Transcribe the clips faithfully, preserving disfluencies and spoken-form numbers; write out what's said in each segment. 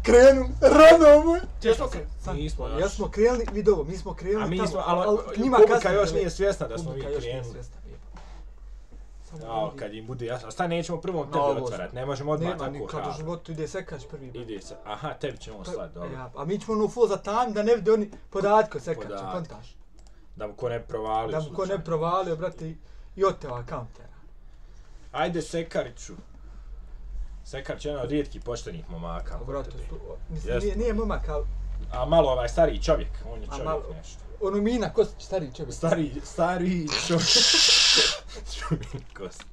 krenu, rano moj. Jesmo krenuli? Nismo još. Jesmo krenuli, vidi ovo, mi smo krenuli. A mi smo, tamo, ali publika još nije svjesna da smo mi krenuli. Jao, kad im bude jasno. A šta nećemo prvom tebi otvarat, ne možemo odmah tako hrabro. Nema, nikad u životu ide Sekać prvi. Ide se, aha, tebi ćemo slat, dobro. A mi ćemo ono full zatamiti da ne vidi oni podatke od Sekača, kontaš. Da mu ko ne provalio. Da mu ko ne provalio, brate, i oteva kantera. Ajde Sekariću. Sekarić je jedan od rijetkih poštenih momaka. Brate, mislim, nije momak, ali... A malo ovaj stariji čovjek, on je čovjek nešto. Ono Mina Kostić, stariji čovjek. Stariji, stariji čovjek. Mina Kostić.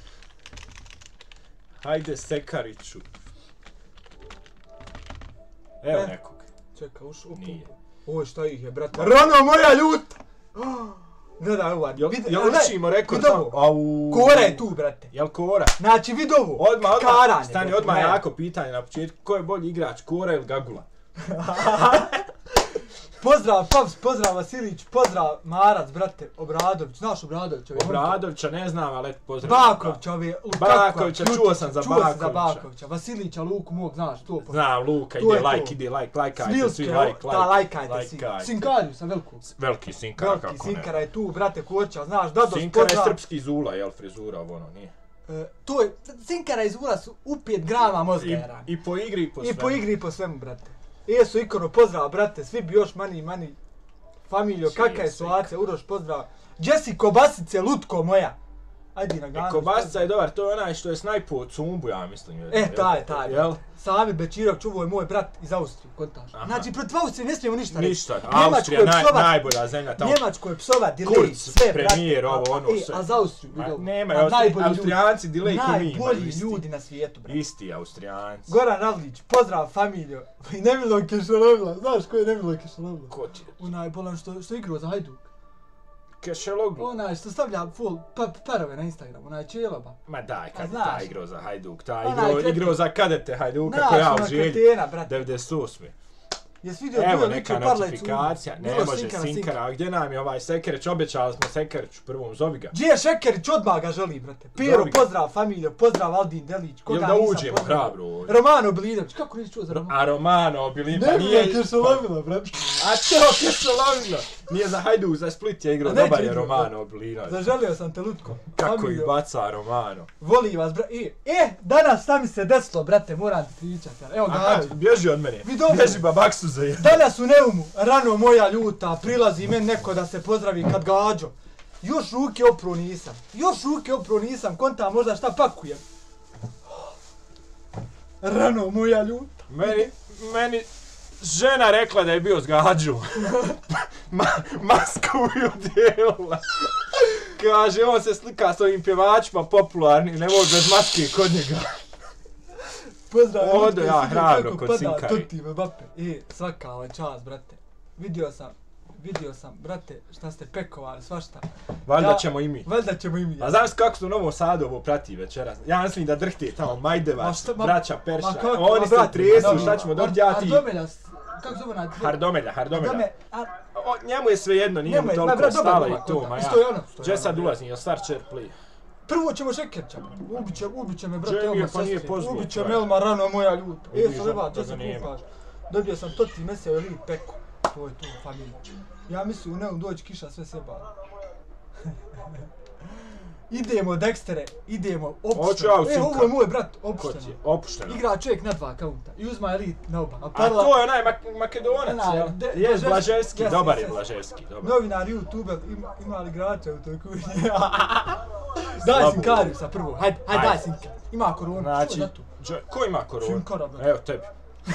Hajde Sekariću. Evo nekog. Čeka, uš, u Nije. Ovo šta ih je, brate. Rano moja ljuta! Gledaj ovo, vidi. Jel učimo rekord samo? Kora je tu, brate. Jel Kora? Znači, vidi ovo. Odmah, odmah. Stani, odmah jako pitanje na početku. Ko je bolji igrač, Kora ili Gagula? Pozdrav Pavs, pozdrav Vasilić, pozdrav Marac, brate, Obradović, znaš Obradovića? Obradovića ne znam, ali pozdrav. Bakovića, ove, Bakovića, čuo sam za Bakovića. Čuo sam za Bakovića, Vasilića, Luku mog, znaš, to. Znam, Luka, ide like, ide like, lajkajte, svi like, like. Da, lajkajte svi. Sinkariju sam veliko. Veliki Sinkara, kako ne. Veliki Sinkara je tu, brate, Koća, znaš, Dados, pozdrav. Sinkara je srpski Zula, jel, frizura, ono, nije. To je, Sinkara i Zula su u pet grama mozga. I po igri i po svemu. I po igri i po svemu, brate. Jesu Ikono, pozdrav, brate, svi bi još mani, mani, familijo, kakva je situacija, Uroš, pozdrav. Jesse Kobasice, lutko moja. Ajde na ganu. Kobasica je dobar, to je onaj što je snajpo od Cumbu, ja mislim. E, taj, taj. Jel? Sami Bećirov čuvo je moj brat iz Austrije, kontaš. Znači, protiv Austrije ne smijemo ništa reći. Ništa, Austrija je najbolja zemlja tamo. Njemačko je psova, delay, sve, brate. Premijer, ovo, ono, sve. A za Austriju, vidio. Nema, Austrijanci, delay ko mi. Najbolji ljudi na svijetu, brate. Isti Austrijanci. Goran Radlić, pozdrav familijo. I Nemilo Kešelovila, znaš ko je Nemilo Kešelovila? Ko ti je? Onaj bolan što igrao za Hajduk. Kešeloglu. Onaj što stavlja full parove na Instagram, onaj Čeloba. Ma daj, kad je taj igrao za Hajduk, taj igrao za kadete Hajduka koja ja u želji. devedeset osme. Jes vidio evo neka notifikacija, ne može Sinkara, a gdje nam je ovaj Sekerić, obećali smo Sekeriću prvom, zovi ga. Gdje je Šekerić, odmah ga želi, brate. Pero, pozdrav familijo, pozdrav Aldin Delić. Jel da uđemo hrabro ovdje? Romano Bilinović, kako nisi čuo za Romano? A Romano Bilinović, pa nije... Ne, Kešelovila, brate. A to Kešelovila! Nije za Hajduk, za Split je igrao, dobar je Romano Bilinović. Zaželio sam te, Lutko. Kako ih baca Romano. Voli vas, brate. E, danas šta mi se desilo, brate, moram ti pričati. Evo ga. Bježi od mene, bježi babaksu za jedno. Danas u Neumu, rano moja ljuta, prilazi men neko da se pozdravi kad gađo. Još ruke opro nisam, još ruke opro nisam, konta možda šta pakujem. Rano moja ljuta. Meni, meni žena rekla da je bio s gađom. Ma, masku mi udjelila. Kaže, on se slika s ovim pjevačima popularni, ne može bez maske kod njega. Pozdrav, Odo ja hrabro kod Sinkari. Pada tuti me, bape. E, svaka ovaj čast, brate. Vidio sam, vidio sam, brate, šta ste pekovali, svašta. Valjda ja, ćemo i mi. Valjda ćemo i mi. A znaš kako su Novom Sadu ovo prati večeras? Ja mislim da drhte tamo Majdevac, braća Perša. Oni se tresu, šta ćemo dobiti ja ti? Hardomelja, kako zove onaj? Hardomelja, Hardomelja. Njemu je svejedno, nije mu toliko stala i to, ma ja. Gdje sad ulazi, jel star čer play? Prvo ćemo Šekerića, ubiće, ubiće me, brate, Elma sestri, ubiće me Elma rano moja ljuta. E, Soleva, gdje se kupaš? Dobio sam toti meseo ili peko, to je to, familija. Ja mislim, u Neum doći kiša, sve se bada. Idemo, Dextere, idemo, opušteno. E, ovo je moj brat, opušteno. Opušteno. Igra čovjek na dva kaunta i uzma elit na oba. A to je onaj Makedonac, jel? Je, Blaževski, dobar je Blaževski, dobar. Novinar, youtuber, ima li igrača u toj kući? Daj Sinkariju sa prvo, hajde, hajde daj Sinkar. Ima koronu, znači, ko ima koronu? Sinkara, brate. Evo tebi.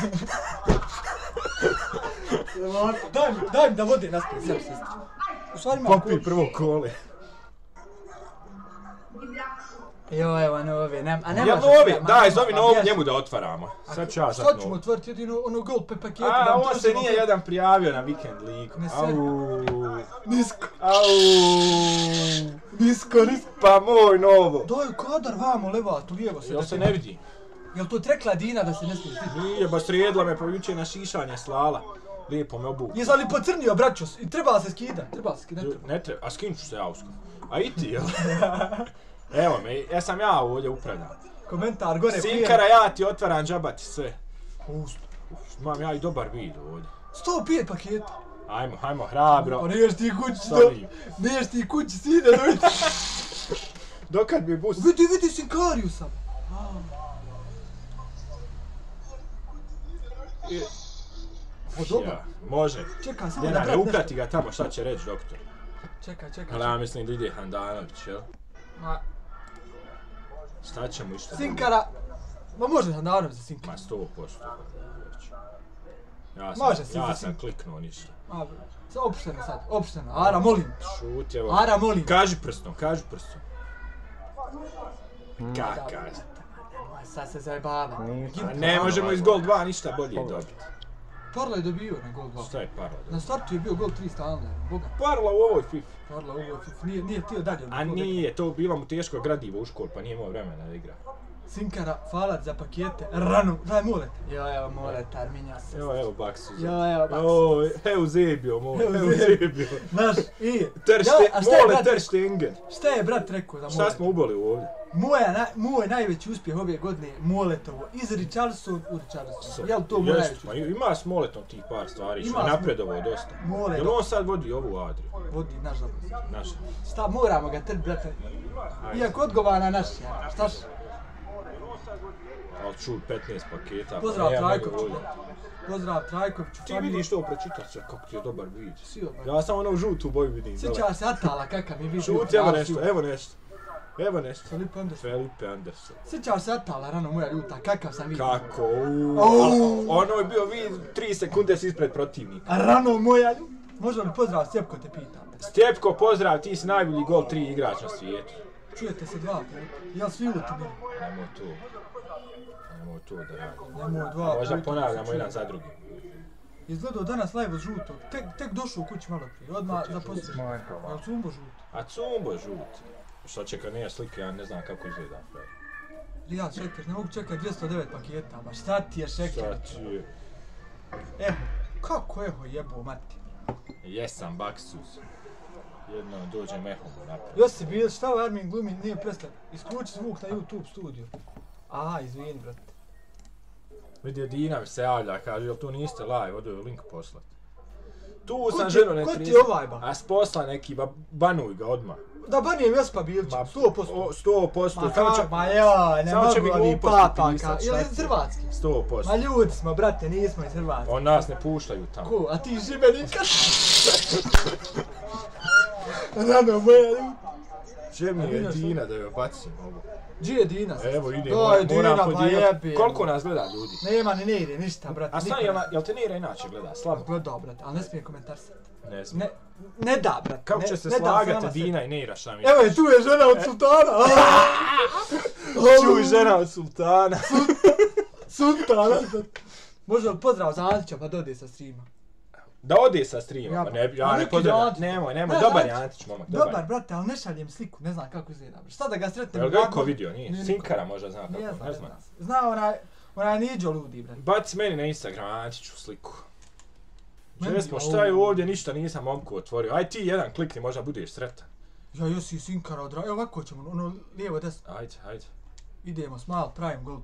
Daj mi, daj mi da vode naspred, sebi sestri. U stvari ima koronu. Popi prvo kole. Jo, evo, ne ove, ne, a ne možeš... Ja novi, daj, zovi novi njemu da otvaramo. Sad ću ja zat novi. Šta ćemo otvoriti jedino ono golpe pakete? A, on se nije jedan prijavio na Weekend Ligu. Auuu. Nisko. Auuu. Nisko, nisko. Pa moj novo. Daj kadar vamo, levato, lijevo se. Jel se ne vidi? Jel to trekla Dina da se ne smije vidi? Nije, ba srijedla me, pa juče na šišanje slala. Lijepo me obuku. Jesi li pocrnio, braćo? Treba se skida, treba se skida. Ne treba, a skinut ću se ja uskoro. A i ti, jel? Evo me, ja sam ja ovdje upravljam. Komentar gore prije. Sinkara, ja ti otvaram džabati sve. Usto. Imam ja i dobar vid ovdje. sto pet paketa. Ajmo, ajmo, hrabro. Pa niješ ti kući, Sorry. niješ ti kući, sine, dojte. Dokad bi bus... Vidi, vidi Sinkariusa. O, dobro. Ja, može. Čekaj, samo Ne, da ne, brat uprati nešto. ga tamo, šta će reći doktor. Čekaj, čekaj. Ali ja mislim da ide Handanović, jel? Ma, Šta će mu išta? Sinkara... Ma može Handanović za Sinkara. Ma sto posto. Ja sam, Može si ja za sam Sinkara. kliknuo ništa. Ma, sad opšteno sad, opšteno. Ara, molim. Šut, evo. Ara, molim. Kaži prstom, kaži prstom. Kaka. Nemoj sad se zajebava. A ne možemo iz gol dva ništa bolje dobiti. Parla je dobio na gol dva. Šta je Parla? Na startu je bio gol tri stalno, boga. Parla u ovoj FIFA. Parla ovo nije, nije htio dalje. A nije, to bilo mu teško gradivo u školu, pa nije imao vremena da igra. Sinkara, falat za pakete, rano, daj molet. Jo, evo molet, arminja se. Evo, evo Baksu. Jo, evo Baksu. Jo, evo Zebio, moj, Evo evo Zebio. Zebio. Znaš, i... Ter Ja, Ste, a šta je mole brat Ter rekao? Stegen. Šta je brat rekao za Šta molet? smo uboli ovdje? Moja, na, moj najveći uspjeh ove godine je Moletovo. Iz Richarlison u Richarlison. Jel to moj Jest, najveći ma uspjeh? ima s Moletom tih par stvari, Ima što je s- napredovao dosta. Mole, Jel on sad vodi ovu Adriju? vodi naš zapravo. Naš. Šta, moramo ga trp, brate. Iako odgovara naš, ja. Štaš? Ali čuj, petnaest paketa. pa Pozdrav nema mnogo Trajkoviću. volje. Pozdrav Trajkoviću. Ti vidiš to, pročitat se, kako ti je dobar vid. Sigurno. Ja samo ono žutu boju vidim. Sjeća se Atala kakav mi vidio. Šuti, evo nešto, evo nešto. Evo nešto. Felipe Anderson. Felipe Anderson. Sjećaš se Atala, rano moja ljuta, kakav sam vidio. Kako? uuu. Au. Ono je bio vid tri sekunde si ispred protivnika. A rano moja ljuta. Možda li pozdrav Stjepko te pitam. Stjepko, pozdrav, ti si najbolji gol tri igrač na svijetu. Čujete se dva puta. Jel svi uti bili? Nemoj to. Nemoj to da radimo. Nemoj dva Možda puta. ponavljamo jedan za drugim. Izgledao danas live od žutog. Tek, tek došao u kući malo prije. Odmah zaposlio. Jel Cumbo žut? A Cumbo žut. Šta će kad nije slike, ja ne znam kako izgleda. Ja Šeker, ne mogu čekati dvjesto devet paketa. Ma šta ti je Šeker? Šta ti je? Eho, kako eho jebo mati. Jesam Baksus. Jednom dođe mehom napred. Josip bil, šta ovaj Armin glumi, nije prestan. Isključi zvuk na YouTube studiju. Aha, izvini, brate. Vidio Dina se javlja, kaže, jel tu niste live, odo je link poslat. Tu Ko sam ti- ženo ne ko ti triz- je ovaj, ba? A posla neki, ba, banuj ga odmah. Da banijem Josipa Bilića, Ma, sto posto. o, sto posto. Ma Samo će, ka, ma joj, ne samo će mi mogu ovi gluposti papaka. pisat, Ili šta iz ti je? Hrvatske. sto posto. Ma ljudi smo, brate, nismo iz Hrvatske. On nas ne puštaju tamo. Ko, a ti Šibenika? Rano moja ljudi. Če mi A je vidiš Dina da joj bacim ovo? Gdje je Dina? Evo ide, Daj, moram, Dina, moram pa podijeliti. jebe. Koliko nas gleda ljudi? Nema ni ne ide ništa, brate. A stani, nikad. jel, jel te Nira inače gleda? Slabo? Gledao, brate, ali ne smije komentarsati. Ne znam. Ne, ne da, brate. Kako ne, će se ne da slagati sama sebi. Dina i Nira, šta mi? Evo je, tu je žena od sultana. Čuj, žena od sultana. Sultana. Može li pozdrav za Antića pa dode sa streama? Da ode sa streama, Ja, pa ne, ja ma ne neki pozdravljam. Antić. Nemoj, nemoj, Ne, dobar je Antić. Antić, momak, Dobar, dobar. brate, ali ne šaljem sliku, ne znam kako izgleda. Šta da ga sretnem? Jel ga ovako? iko vidio, nije? Nije Sinkara niko. možda zna Ne kako, znam, ne ne znam. znam. Zna onaj, onaj Niđo ludi, brate. Baci meni na Instagram Antiću sliku. Meni- Jesmo, šta je ovdje, ništa nisam momku otvorio. Aj ti jedan klikni, možda budeš sretan. Ja, Josi Sinkara odra... Evo ovako ćemo, ono, lijevo, desno. Ajde, ajde. Idemo, smile, prime, goal.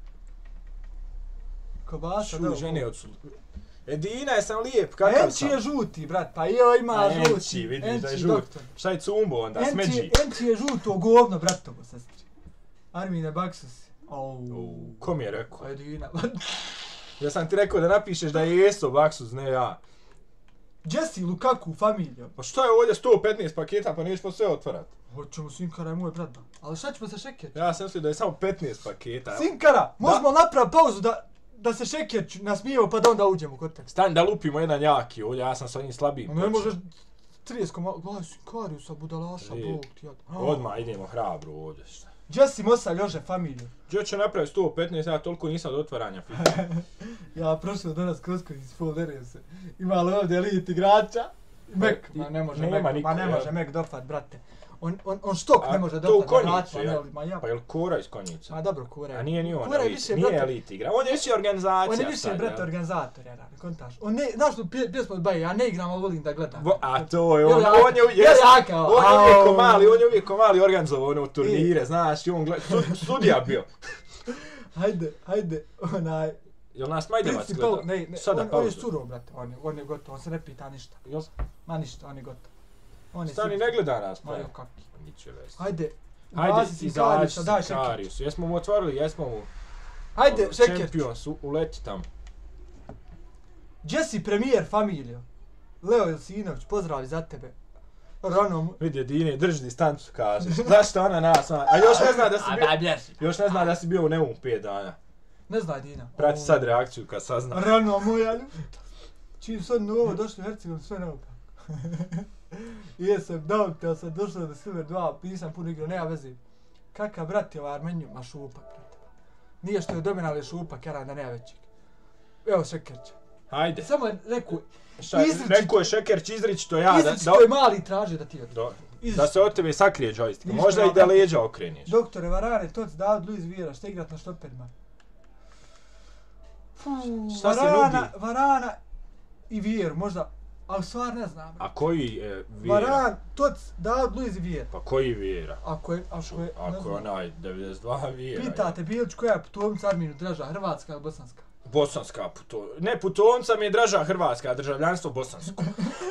Kobasa, Čuj, da, žene od sul... Edina, jesam lijep, kakav Enči sam? je žuti, brat, pa jo ima A, žuti. Enči, vidiš da je Enči, žut. doktor. Šta je Cumbo onda, Enči, smeđi? Enči je žuto govno, bratovo, sestri. Armine Baksus. Au. U, ko mi je rekao? Edina. Ja sam ti rekao da napišeš da je Jeso Baksus, ne ja. Jesse Lukaku, familija. Pa šta je ovdje sto petnaest paketa, pa nećemo sve otvarat? Hoćemo Sinkara je moj brat, da. Ali šta ćemo se šekjer? Ja sam mislio da je samo petnaest paketa. Sinkara, možemo napraviti pauzu da, da se šekjer nasmijemo pa da onda uđemo kod tebe. Stani da lupimo jedan jaki ovdje, ja sam sa njim slabijim. Ne možeš trideset koma... Gledaj Sinkariusa, budalaša, Lijep. bog ti jad. Odmah idemo hrabro ovdje, šta. Jesse Mosa ljože familiju. Gdje će napraviti sto petnaest, ja toliko nisam od otvaranja FIFA. Ja prošao danas kroz koji isfolderio se. Ima li ovdje elite igrača? Mek, ma ne može Nema Mek, niko, ma ne jel? može Mek dofat, brate. On, on, on štok A ne može to u dofat na konjicu, vratima, jel? ne, ma ja. Pa je li Kora iz konjica? Ma dobro, Kura je. A nije ni on Kura je elit, više, nije brate, elit igra. On je više organizacija. on je više, sad, brate, jel? organizator, ja ne kontaš. On ne, znaš tu pje- pjesmu od Baje, ja ne igram, ali volim da gledam. Vo- A to je Jel on, jaka? on je uvijek, Jel jaka? on je uvijek ko Au. mali, on je uvijek ko mali organizovao ono turnire, znaš, i on gleda, stud- studija bio. Hajde, hajde, onaj, Jel nas Majdevac Princip, gleda? ne, ne, Sada on, on je pauzu. surov, brate, on je, on je gotov, on se ne pita ništa. Jel? Ma ništa, on je gotov. On je Stani, sigurno. ne gleda nas, Ma pa. jo, kakvi. Niče veze. Hajde, Hajde, bazi si izađi Kariusa, daj si Šeker. Karius. Jesmo mu otvorili, jesmo mu... Hajde, Šeker. Champions, u- uleti tam. Gdje si premijer, familijo? Leo Ilsinović, pozdrav za tebe. Rano... Vidi, Dine, drži distancu, kažeš. Zašto ona nas, ona... A još ne zna da si A bio... daj bježi. Još ne zna da si bio u Neumu pet dana. Ne znaj Dina. Prati sad reakciju kad sazna. Rano moja ljuta. Čim sad novo došli u Hercegovini, sve naopako. Jesam, dao te, ali sam došao do Silver dva, nisam puno igrao, nema veze. Kakav brat je ovaj Armeniju, ma šupak, brate. Nije što je dominal je šupak, jaran da nema većeg. Evo Šekerća. Hajde. Samo je rekao, Šta, rekao je Šekerć izričito ja da... izričito je mali tražio da ti odeš. Do, da se od tebe sakrije joystick. Ništa, Možda i da kako- leđa okreniš. Doktore Varane, Toc, David, Luiz Vieira, šta igrat na štoperima? Fuuu, Šta se Varana, nudi? Varana i Vieru, možda, ali stvar ne znam. A koji e, Vieira? Varan, Toc, David, Luiz i Vieira. Pa koji Vieira? Ako je, ako je, ne Ako je znam. onaj devedeset dva Vieira. Pitate Bilić koja je putovnica Arminu draža, Hrvatska ili Bosanska? Bosanska putovnica. Ne, putovnica mi je draža Hrvatska, državljanstvo bosansko.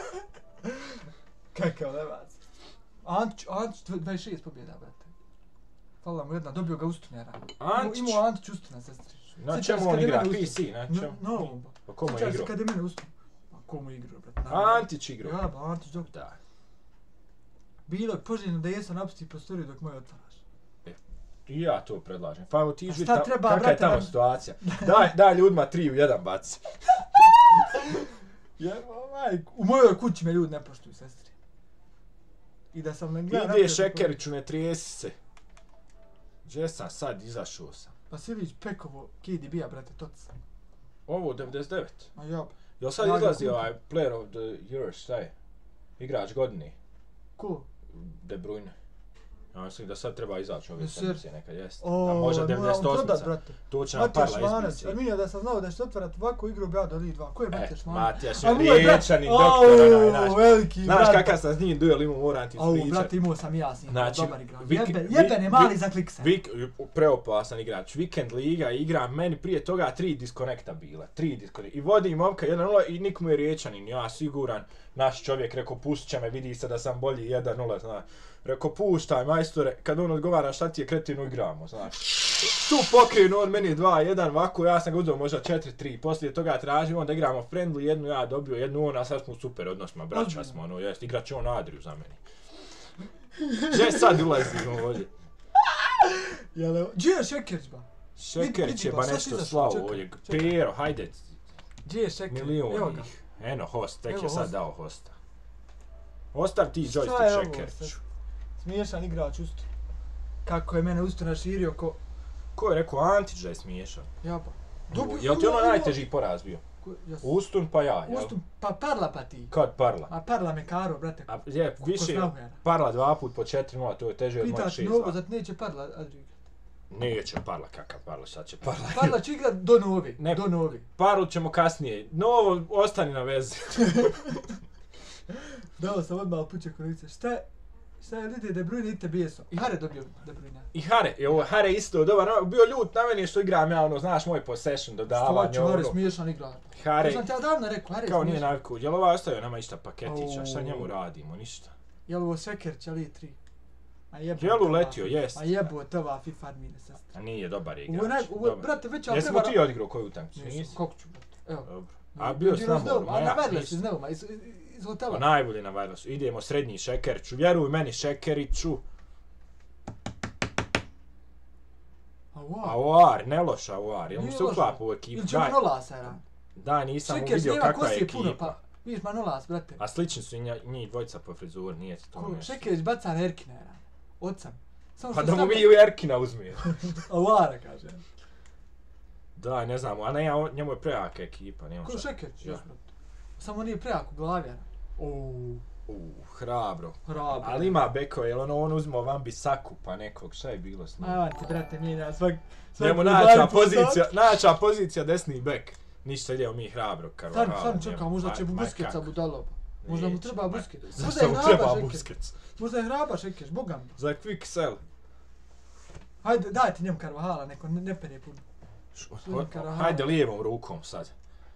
Kakav levac. Antić, Antić, dvadeset šest pobjeda, brate. Hvala mu jedna, dobio ga Ustunjara. Antić? Imao Antić Ustuna, sestri. Na Sjećaš čemu se on kad je igra? mene P Ustun- C, na čemu? Na ovom. Pa komu je Sjećaš se igrao? kad je mene Ustun. A komu je igrao, brate? Antić igrao. Ja, ba, Antić dok. Da. Bilo je poželjno da jesam napusti prostoriju dok moj otvaraš. I ja to predlažem. Pa evo ti A izvidi šta tam, treba, kakva je brate, tamo nam- situacija. Daj, daj ljudima tri u jedan baci. Jebo, majku. U mojoj kući me ljudi ne poštuju, sestri. I da sam ne gledam... Ide Šekeriću, ne trijesi se. Gdje sam sad, izašao sam. Vasilić, Pekovo, Kidi bija, brate, Toc. Ovo, devedeset devet. Ma ja, Jel sad Ja ga izlazi kupim. ovaj player of the year, šta je? Igrač godine. ko? De Bruyne. Ja mislim da sad treba izaći ove Jesu, sedmice nekad jest. O, A možda moram devedeset prodat, osmica. brate. To će nam Matija Parla Šmanac, izbiti. Arminija, da sam znao da ćete otvarat ovakvu igru, bi ja do Li dva. Ko je E, Matija Šmanac? Matija A moj brat- Riječanin, Au, doktor, onaj naš. veliki Znaš brat. kakav sam s njim duel imao, moram ti Au, ispričat. brate, imao sam i ja s njim, Znači, dobar igrač. vik- Jebe, vi- jebene vi- mali za klikse. Vik, preopasan igrač, Weekend Liga igra, meni prije toga tri diskonekta bila, tri diskonekta. I vodi momka jedan nula i nik mu je Riječanin, ja siguran, naš čovjek rekao pustit će me, vidi se da sam bolji jedan nula, znaš. Rekao puštaj majstore, kad on odgovara šta ti je kretinu igramo, znaš. Tu pokrenu on meni dva jedan, ovako ja sam ga uzeo možda četiri tri, poslije toga tražim onda igramo friendly, jednu ja dobio, jednu on, a sad smo u super odnosima, braća smo, ono, jest, igrat će on Adriju za meni. Gdje sad ulazimo ovdje? Jel, gdje je Šekerić, ba? Šekerić je vidi, ba pa sad nešto izašao, slavo čekaj, ovdje. čekaj. Pero, hajde, Gdje je Šekerić? Evo milion ga. ih. Eno, host, tek Evo je sad host. dao hosta. Ostav ti Šta je joystick ovo Šekeriću. sad? Smiješan igrač Ustun. Kako je mene Ustun naširio ko... Ko je rekao Antić da je smiješan? Jaba. Jel ti ono najteži poraz bio? Ustun. Ustun pa ja, jel? Ustun, pa Parla pa ti. Kad Parla? A Parla me karo, brate. A je, više Snauhera. Parla dva put po četiri nula, to je teže od mojeg Pitaš šest Novo, dva. zato neće Parla Adri igrat. Neće Parla, kakav Parla, sad će Parla. Parla će igrat do Novi, Ne. do Novi. Parlu ćemo kasnije. Novo, ostani na vezi. Dao sam odmah puće korice. Šta je? Šta je Lidije De Bruyne i te bijeso? I Hare dobio De Bruyne. I Hare, i ovo Hare isto dobar, no, bio ljut na meni što igram ja, ono, znaš, moj possession, dodavanje, Stvaću, Hare ono. smiješan igrač. Hare, To sam ti ja davno rekao, Hare kao nije smiješan. naviku, jel ovaj ostavio nama išta paketića, šta Au. njemu radimo, ništa. Jel ovo Šekerić, ali i tri? A jebo. Jel uletio, jest. A jebo te ova FIFA Armine sestra. A nije dobar Ovo je, naj, igrač, ovo je, dobar. brate, veća Jesmo prevara. ti odigrao koju utakmicu? Nisam, Nisi? kako ću, brate. Evo. Dobro. A bio s nama, A na ja, Wireless nisam. iz Neuma, iz, iz hotela. Pa najbolje na Wirelessu. Idemo srednji Šekeriću, vjeruj meni Šekeriću. Auar, ne loš Auar, jel mu Nije se loš. uklapa u ekipu? Ili ćemo Daj, Nolas, era. daj, nisam mu Šekerić vidio nema kakva je kosije puno, ekipa. pa vidiš Manolas, brate. A slični su i nja- njih dvojica po frizuri, nije ti to Ko, nešto. Šekerić baca na Erkina, era. Ocam. Samo Pa što da mu stavlja- mi u Erkina uzmije. Auara, kaže. Da, ne znam, a ne, ja, on- njemu je prejaka ekipa, nije on Ko sad- Šekerić, Ja. još, brate. Samo nije prejak u glavi, era. Uuu, U, hrabro. hrabro. Ali ima bekove, jel ono on uzmo Van Bisaku pa nekog, šta je bilo s njim? Ajde ti, brate, mijenja svak... Njemu svaku najjača dva i po pozicija, sat. najjača pozicija desni bek. Ništa idemo mi hrabro, Karvahal. Stvarno, stvarno čekam, možda će mu Busquetsa budalo. Možda mu Neće, treba ma- Busquets. Možda Zašto je mu hraba treba Šekerić. Busquets? Možda je hraba Šekerić, bogam. Za quick sell. Hajde, dajte njemu Carvahala, neko ne, ne pere puno. Hajde lijevom rukom sad.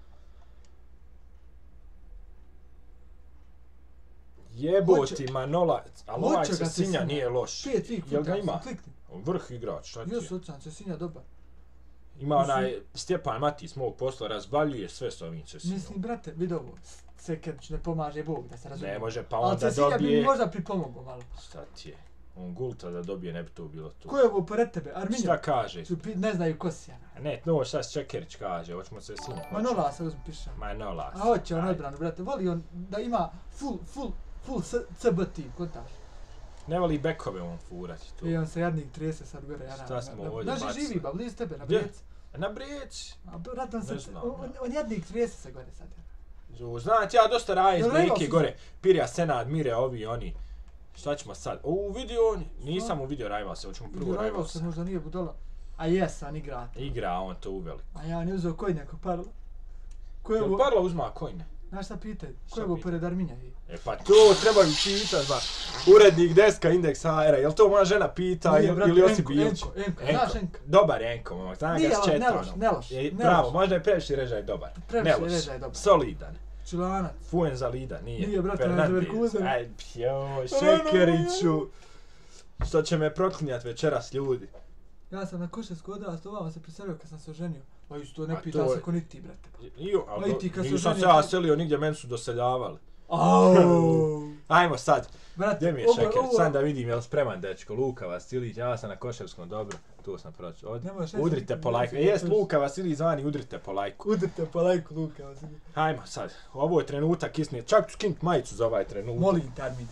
Jeboti Manola, ali ovaj Cesinja nije loš. Jel ga ima? Vrh igrač, šta ti je? Jesu, ocan, Cesinja dobar. Ima onaj Stjepan Matić mog posla, razvaljuje sve s ovim Cesinjom. Mislim, brate, vidi ovo, Sekerić ne pomaže Bog da se razumije. Ne može, pa onda dobije... Ali Cesinja bi možda pripomogao malo. Šta ti je? On gulta da dobije, ne bi to bilo to. Ko je ovo pored tebe? Arminjo? Šta kaže? Ne znaju ko si ja. Ne, no, šta Čekerić kaže, hoćemo se Cesinja. Manola se uzmi pišem. Manola se. A hoće on odbranu, brate, voli on da ima full, full, full C B team, kontaš. Ne voli bekove on furati to. I on se jadnik trese sad gore. Šta smo ovdje bacili? Daži živi, ba, blizu tebe, na Brijec. Na Brijec? A brate, on, se, on, on jadnik trese se gore sad. Znate, ja dosta raje iz Rijeke gore. Pirja, Senad, Mire, ovi, oni. Šta ćemo sad? O, vidio on. Nisam uvidio Rajvalsa, hoćemo prvo Rajvalsa. Rajvalsa možda nije budola. A jes, on igra. Igra, on to uveli. A ja ne uzeo kojne ako Parla. Ko je ovo? Parla uzma kojne? Znaš šta pitaj? Ko je ovo pored Arminja? E pa to treba mi pitat, ba. Urednik deska Indeks H R, jel to moja žena pita ili Josip Bilić? Enko, Enko, znaš Enko? Dobar Enko, momak, znam ga s četvrnom. Ne loš, ne loš. Bravo, možda je previše režaj dobar. Previše režaj dobar. Solidan. Čilanac. Fuenzalida, nije. Nije, brate, na Leverkusen. Aj, joj, Šekeriću. Što će me proklinjat večeras ljudi. Ja sam na Koševsku odrastao, ovamo se preselio kad sam se oženio. Pa isto ne pitan se ko niti ti, brate. Jo, ali nisam se ja selio nigdje, meni su doseljavali. Auuu. Ajmo sad. Brate, gdje mi je Šekerić? Sam da vidim, jel spreman dečko? Luka Vasilić, ja sam na Koševskom, dobro. Tu sam pročio. Udrite po lajku. E, jest Luka Vasilić zvani, udrite po lajku. Udrite po lajku, Luka Vasilić. Hajmo sad. Ovo je trenutak isnije. Čak ću skinut majicu za ovaj trenutak. Molim termin.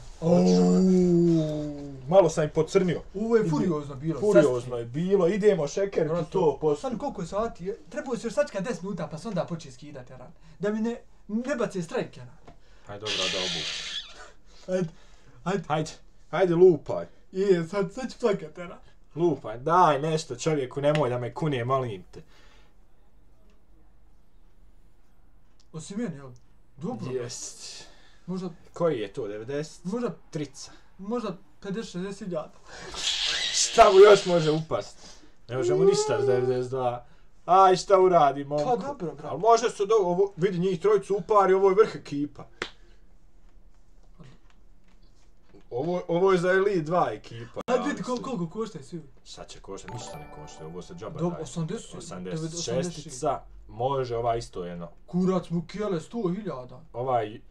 Malo sam i pocrnio. Ovo je furiozno bilo. Furiozno je bilo. Idemo Šekerić u to posto. Sad koliko je sati? Trebao se još sačekati deset minuta pa se onda počne skidati. Da mi ne, ne bace strajke. Hajde, dobro, da obu. Hajde. Hajde. Hajde. Hajde, lupaj. Je, sad, sad ću plakati. Lupaj, daj nešto čovjeku, nemoj da me kunije, molim te. Osim meni, jel? Dobro. Jest. Možda... Koji je to, devedeset? Možda... Trica. Možda pedeset šezdeset hiljada. Šta mu još može upast? Ne možemo ništa s devedeset dva. Aj, šta uradi, momko? Pa dobro, bravo. Ali može se do... Ovo, vidi njih trojicu upari, ovo je vrh ekipa. Ovo, ovo je za Elite dva ekipa. Hajde vidi kol, koliko koštaju svi. Sad će koštati, ništa ne koštaju, ovo se džaba daje. osamdeset. osamdeset šestica, može ova isto jedno. Kurac mu kjele sto hiljada. Ovaj...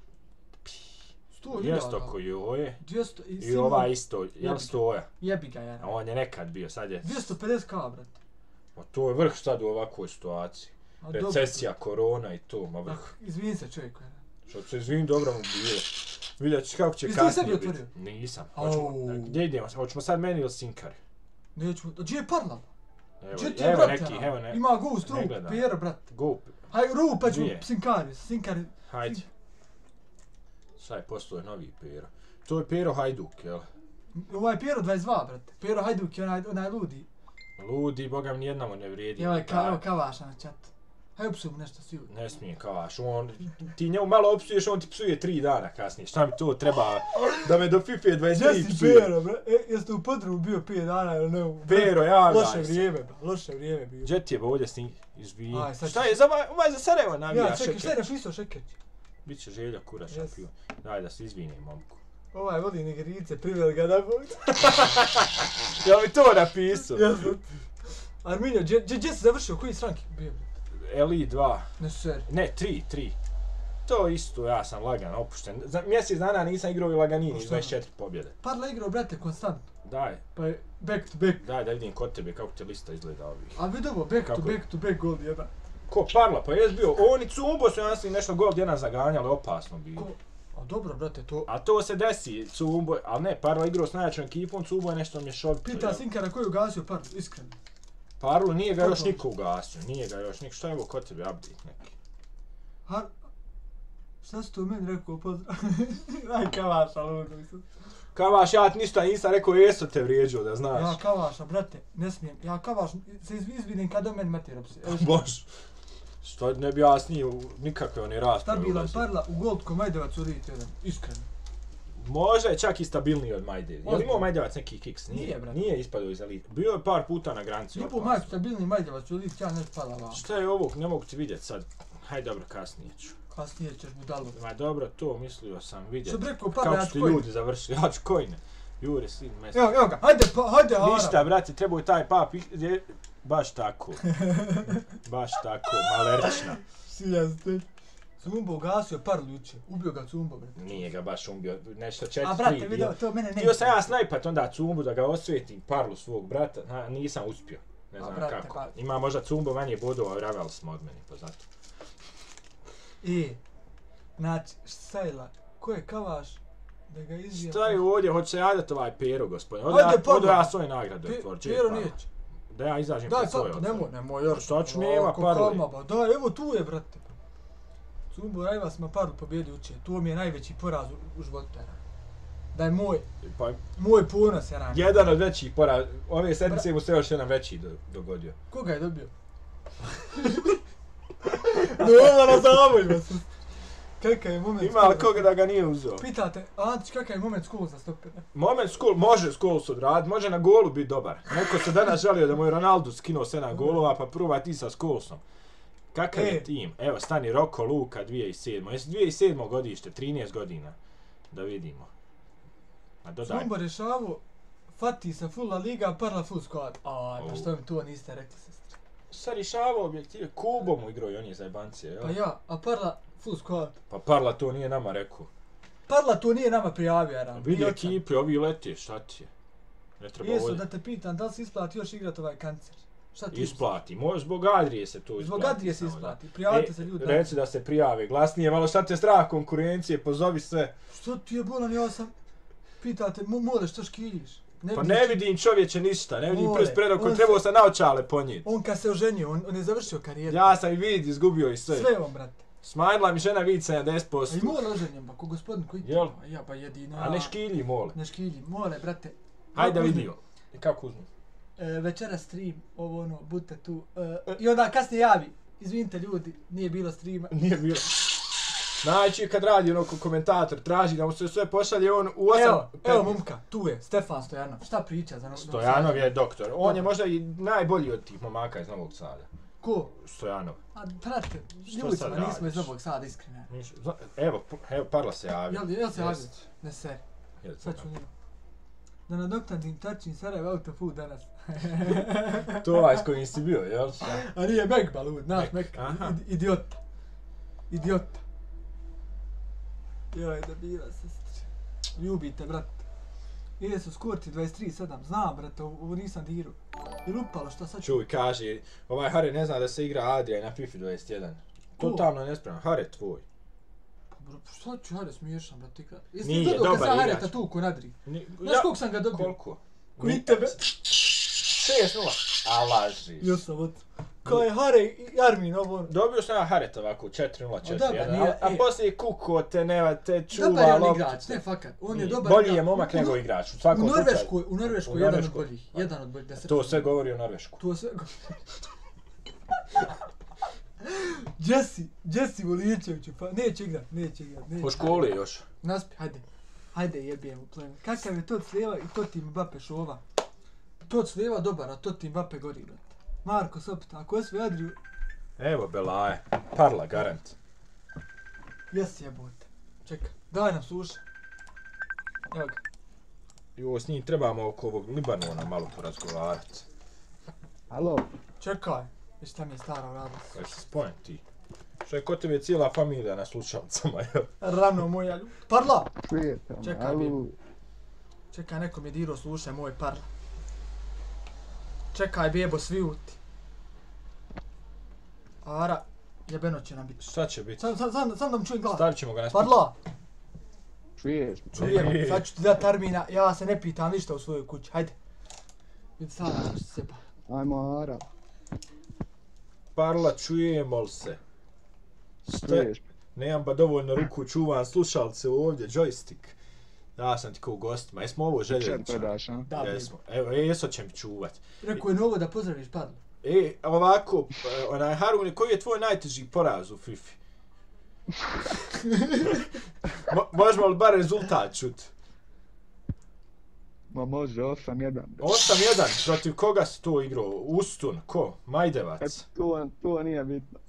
sto hiljada. dvjesto koji ovo je. dvjesto i... I ova isto, jel stoja? Jebi ga, ja. A on je nekad bio, sad je... dvjesto pedeset ka, brate. Ma to je vrh sad u ovakvoj situaciji. Recesija, korona i to, ma vrh. Izvini se čovjeku, ja. Što se izvini, dobro mu bilo. Vidjet ću kako će kasnije biti. Nisam. Gdje idemo? Hoćemo sad meni ili Sinkari? Nećemo. Gdje je Parla? Evo, evo neki, evo ne. Ima gust, rup, Pero, brat. Gup. Hajde, rup, pa ću Sinkari. Sinkari. Hajde. Sad je postoje novi Pero. To je Pero Hajduk, jel? Ovo je Pero dvadeset dva, brate. Pero Hajduk je onaj, onaj ludi. Ludi, boga mi nijednamo ne vrijedi. Evo je ka, Kavaša na chatu. Hajde opsujem nešto svi. Ne smije Kavaš, on, ti njemu malo opsuješ, on ti psuje tri dana kasnije. Šta mi to treba da me do FIFA dvadeset tri psuje? Jesi Pero, bre? E, jeste u podrumu bio pet dana ili ne? Pero, javljaj se. Loše vrijeme, bro, loše vrijeme bio. Gdje ti je ovdje sni, izvini. Šta šta je, za ovaj za Sarajevo navija ja, Šekerić? Ja, šta je napisao Šekerić? Biće Želja Kura šampion. Daj da se izvini, momku. Ovaj vodi Nigerice, priveli ga da bog. Jel mi to napisao? Jesam. Arminjo, gdje si završio? Koji stranki bio? Elite dva. Ne seri. Ne, tri, tri. To isto, ja sam lagan, opušten. Za mjesec dana nisam igrao i laganini, dvadeset četiri pobjede. Parla igrao, brate, konstantno. Daj. Pa je back to back. Daj da vidim kod tebe kako te lista izgleda ovih. A vidi ovo, back to back to back gol jedan. Ko Parla, pa jes bio, oni Cumbo su jasni nešto gol jedan zaganjali, opasno bilo. A dobro, brate, to... A to se desi, Cumbo, ali ne, Parla igrao s najjačom ekipom, Cumbo je nešto mješovito. Pita Sinkara koji je ugasio Parlu, iskreno. Parlu nije ga još niko ugasio, nije ga još niko. Šta je ovo kod tebe, update neki? Har... Šta si to meni rekao, pozdrav? Aj, Kavaša, ludo mislim. Kavaš, ja ti ništa nisam rekao, jesu te vrijeđao, da znaš. Ja Kavaša, brate, ne smijem. Ja Kavaš se izvinim kad do meni matira psi. Bož. Što ne bi ja snio nikakve oni rasprave. Stabilan Parla u Gold Komajdovac u Elite jedan, iskreno. Možda je čak i stabilniji od Majde. Je li Ozbiljno. imao Majdevac neki kiks? Nije, Nije, brate. nije ispadao iz elite. Bio je par puta na granici. Lijepo majku stabilni Majdevac, u Elite ja ne spala vam. Šta je ovo? Ne mogu ti vidjeti sad. Hajde dobro, kasnije ću. Kasnije ćeš budalo. Ma dobro, to mislio sam vidjeti. Što bi rekao, par Kako ja su ti ću ljudi završili. Ja ću kojne. Jure, sin, mjesec. Evo, evo ga, hajde, pa, hajde, Hara. Ništa, brate, trebao je taj pap. Je... Baš tako. Baš tako, malerčna. Sijeste. Cumbo ugasio Parlu juče, ubio ga Cumbo, brate. Nije ga baš ubio, nešto četiri. A brate, vidio, to mene ne... Htio sam ja snajpat onda Cumbu da ga osvetim, Parlu svog brata, a, nisam uspio. Ne znam A, brate, kako. pa- Ima možda Cumbo manje bodova, ravali smo od meni, pa zato. E, znači, Sajla, ko je kavaš da ga izvijem? Šta je ovdje, hoće se javljati ovaj Pero, gospodin. Odo Ajde, ja, Parla. odo ja svoje nagrade Pe- otvor, Pero neće. Da ja izađem Daj, pred svoje pa, otvor. nemoj, nemoj, jer... Šta ću, nema Ovako, Parle. kalma, ba, daj, evo tu je, brate. Cumbo Rajvas ma Parlu pobjedi uče, to mi je najveći poraz u, u životu, Eran. Da je moj, Pa, moj ponos, Eran. jedan od većih poraz, ove sedmice mu se još jedan veći do, dogodio. Koga je dobio? Doma na zavojima se. Kakav je moment Ima li koga da ga nije uzeo? Pitate, Antić, kakav je moment skul za stoper? Moment skol, može skol se odraditi, može na golu biti dobar. Neko se danas žalio da mu je Ronaldo skinuo sedam golova, pa prva ti sa skolsom. Kakav E. je tim? Evo, stani Roko Luka dvije tisuće sedme. Jesi dvije tisuće sedme godište, trinaest godina. Da vidimo. A dodaj. Cumbo rješavo, Fati sa full La Liga, Parla full squad. Aj, pa Oh. što mi to niste rekli, sestri? Sa rješavao objektive, Kubo mu igrao i on je za jebancije, jel? Pa ja, a Parla full squad. Pa Parla to nije nama rekao. Parla to nije nama prijavio, Eran. Vidi ekipe, ovi lete, šta ti je? Ne treba Jesu, ovdje. da te pitan, da li se isplati još igrat ovaj kancer? Šta ti? Isplati, može zbog Adrije se to isplati. Zbog Adrije se samo, da. isplati, prijavite E, se ljudi. Reci da se prijave, glasnije, malo šta te strah konkurencije, pozovi sve. Što ti je bolan, ja sam... Pitate, mo, mole, što škiljiš? Ne Pa vidiš- ne vidim čovječe ništa, ne vidim More, prst predok, on trebao se- sam naočale ponijeti. On kad se oženio, on, on je završio karijeru. Ja sam i vidi, izgubio i sve. Sve on, brate. Smanjila mi žena vid sedamdeset A i posto. mora oženjen, ba, ko gospodin koji ti Jel? ima. Ja, pa jedina. A ne škilji, mole. Ne škilji, more, brate. Hajde da Uzmi. vidimo. I kako uzmi? E, večera stream, ovo ono, budite tu. E, I onda kasnije javi. Izvinite ljudi, nije bilo streama. Nije bilo. Znači kad radi ono ko komentator, traži da mu se sve pošalje, on u osam... Evo, evo petnaest. momka, tu je, Stefan Stojanov. Šta priča za Novog Stojanov je doktor. On je Dobro. možda i najbolji od tih momaka iz Novog Sada. Ko? Stojanov. A, brate, Šta ljudima sad nismo iz radiš? Novog Sada, iskreno. Niš- zna- Evo, p- evo, Parla se javio. Jel, jel se javio? Jest. Ne se. Jest. Sad ću njima. Da nadoknadim tačin Sarajevo autofood danas. To ovaj s kojim si bio, jel? A nije Megba lud, naš Meg, Meg, aha. Id, idiota. Idiota. Joj, da bila sestri. Ljubite, brate. Ide su skurti dvadeset tri sedam, znam, brate, ovo, ovo nisam diru. I lupalo, šta sad ću? Čuj, kaže, ovaj Hare ne zna da se igra Adria na FIFA dvadeset jedan. Ko? Totalno je nespreman. Hare tvoj. Pa, bro, šta ću, hajde, smiješam, brate, ikad. Jesi Nije, ti gledao kad dobar sam igrač. Hareta tu ko nadri? Ni, Znaš koliko sam ga dobio? Koliko? Koji Ni- tebe? šest nula. A lažiš. Jo sam od... Kao je Hare i Armin, ovo ono. Dobio sam ja Haret ovako, četiri nula, četiri dobro, jedan. nije- A, a e. poslije kuko te nema, te čuva Dobar je on loptu. igrač, ne fakat. On je Nije. dobar Bolji je igrač. momak U- nego u- igrač, u U svakom slučaju. Norveškoj, u Norveškoj U jedan od Norveškoj. boljih. Jedan od boljih, da se To razumije. sve govori o Norvešku. To sve... Jesse, Jesse Voličeviću, pa neće igrat, neće igrat, neće. Po školi još. Naspi, hajde. Hajde jebijem u plenu. Kakav je to slijeva i to ti Mbappe šova. To slijeva dobar, a to ti Mbappe gori, brate. Marko Sopta, ako je sve Adriju, Evo Belaje. Parla, garant. jesi jebote. Čekaj, daj nam sluša. Evo ga. I ovo s njim trebamo oko ovog Libanona malo porazgovarati. Alo, Čekaj, već tam je stara radila. Kaj se spojem ti? Što je kod tebe je cijela familija na slušalcama, jel? Rano moja ljud. Parla! čujete me, Čekaj, alo, bi- Čekaj, neko mi je dirao, slušaj moj parla. Čekaj, bebo, svijuti. Ara, jebeno će nam biti. Šta će biti? Sam, sam, sam, sam da mu čujem glas. Stavit ćemo ga na spiker. Parla! čuješ me? Čujem, sad ću ti dat termina, ja se ne pitam ništa u svojoj kući, hajde. Vidi sada što se sjepa. Ajmo Ara, Parla, čujemo li se? Šta? čuješ me? Nemam ba dovoljno ruku, čuvam slušalce ovdje, joystick. Ja sam ti ko u gostima, jesmo ovo željeli Čem čuti? predaš, a? Da, bebo. Jesmo, evo, e, jeso će mi čuvat. Rekao je novo da pozdraviš Parlu. E, ovako, e, onaj Harune, koji je tvoj najteži poraz u FIFA? Mo, možemo li bar rezultat čuti? Ma može, osam jedan. osam jedan, protiv koga si to igrao? Ustun, ko? Majdevac? E, to, to nije bitno.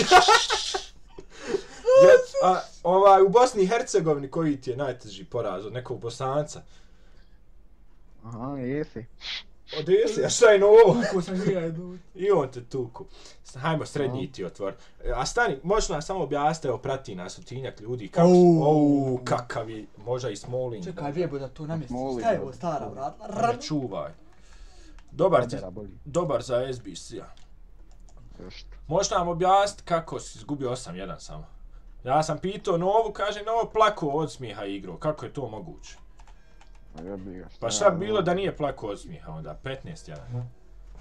Ja, a, ovaj, u Bosni i Hercegovini koji ti je najteži poraz od nekog Bosanca? Aha, jesi. Od jesi, a šta je novo? Tuko sam ga jednu. I on te tuku. Hajmo srednji ti otvor. A stani, možeš nam samo objasniti, evo prati nas stotinjak ljudi. Kako Au. Ou, kakav je, možda i Smalling. Čekaj, vijebo da to namjesti. Smoling, Šta je ovo da. stara vratla? Pa ne čuvaj. Dobar, ti, Odera boli. dobar za S B C-a. Još. Možeš nam objasniti kako si izgubio osam jedan samo? Ja sam pitao Novu, kaže Novo plako od smijeha igrao. Kako je to moguće? Pa jebi ga. Pa šta bi bilo da nije plako od smijeha onda? petnaest jedan.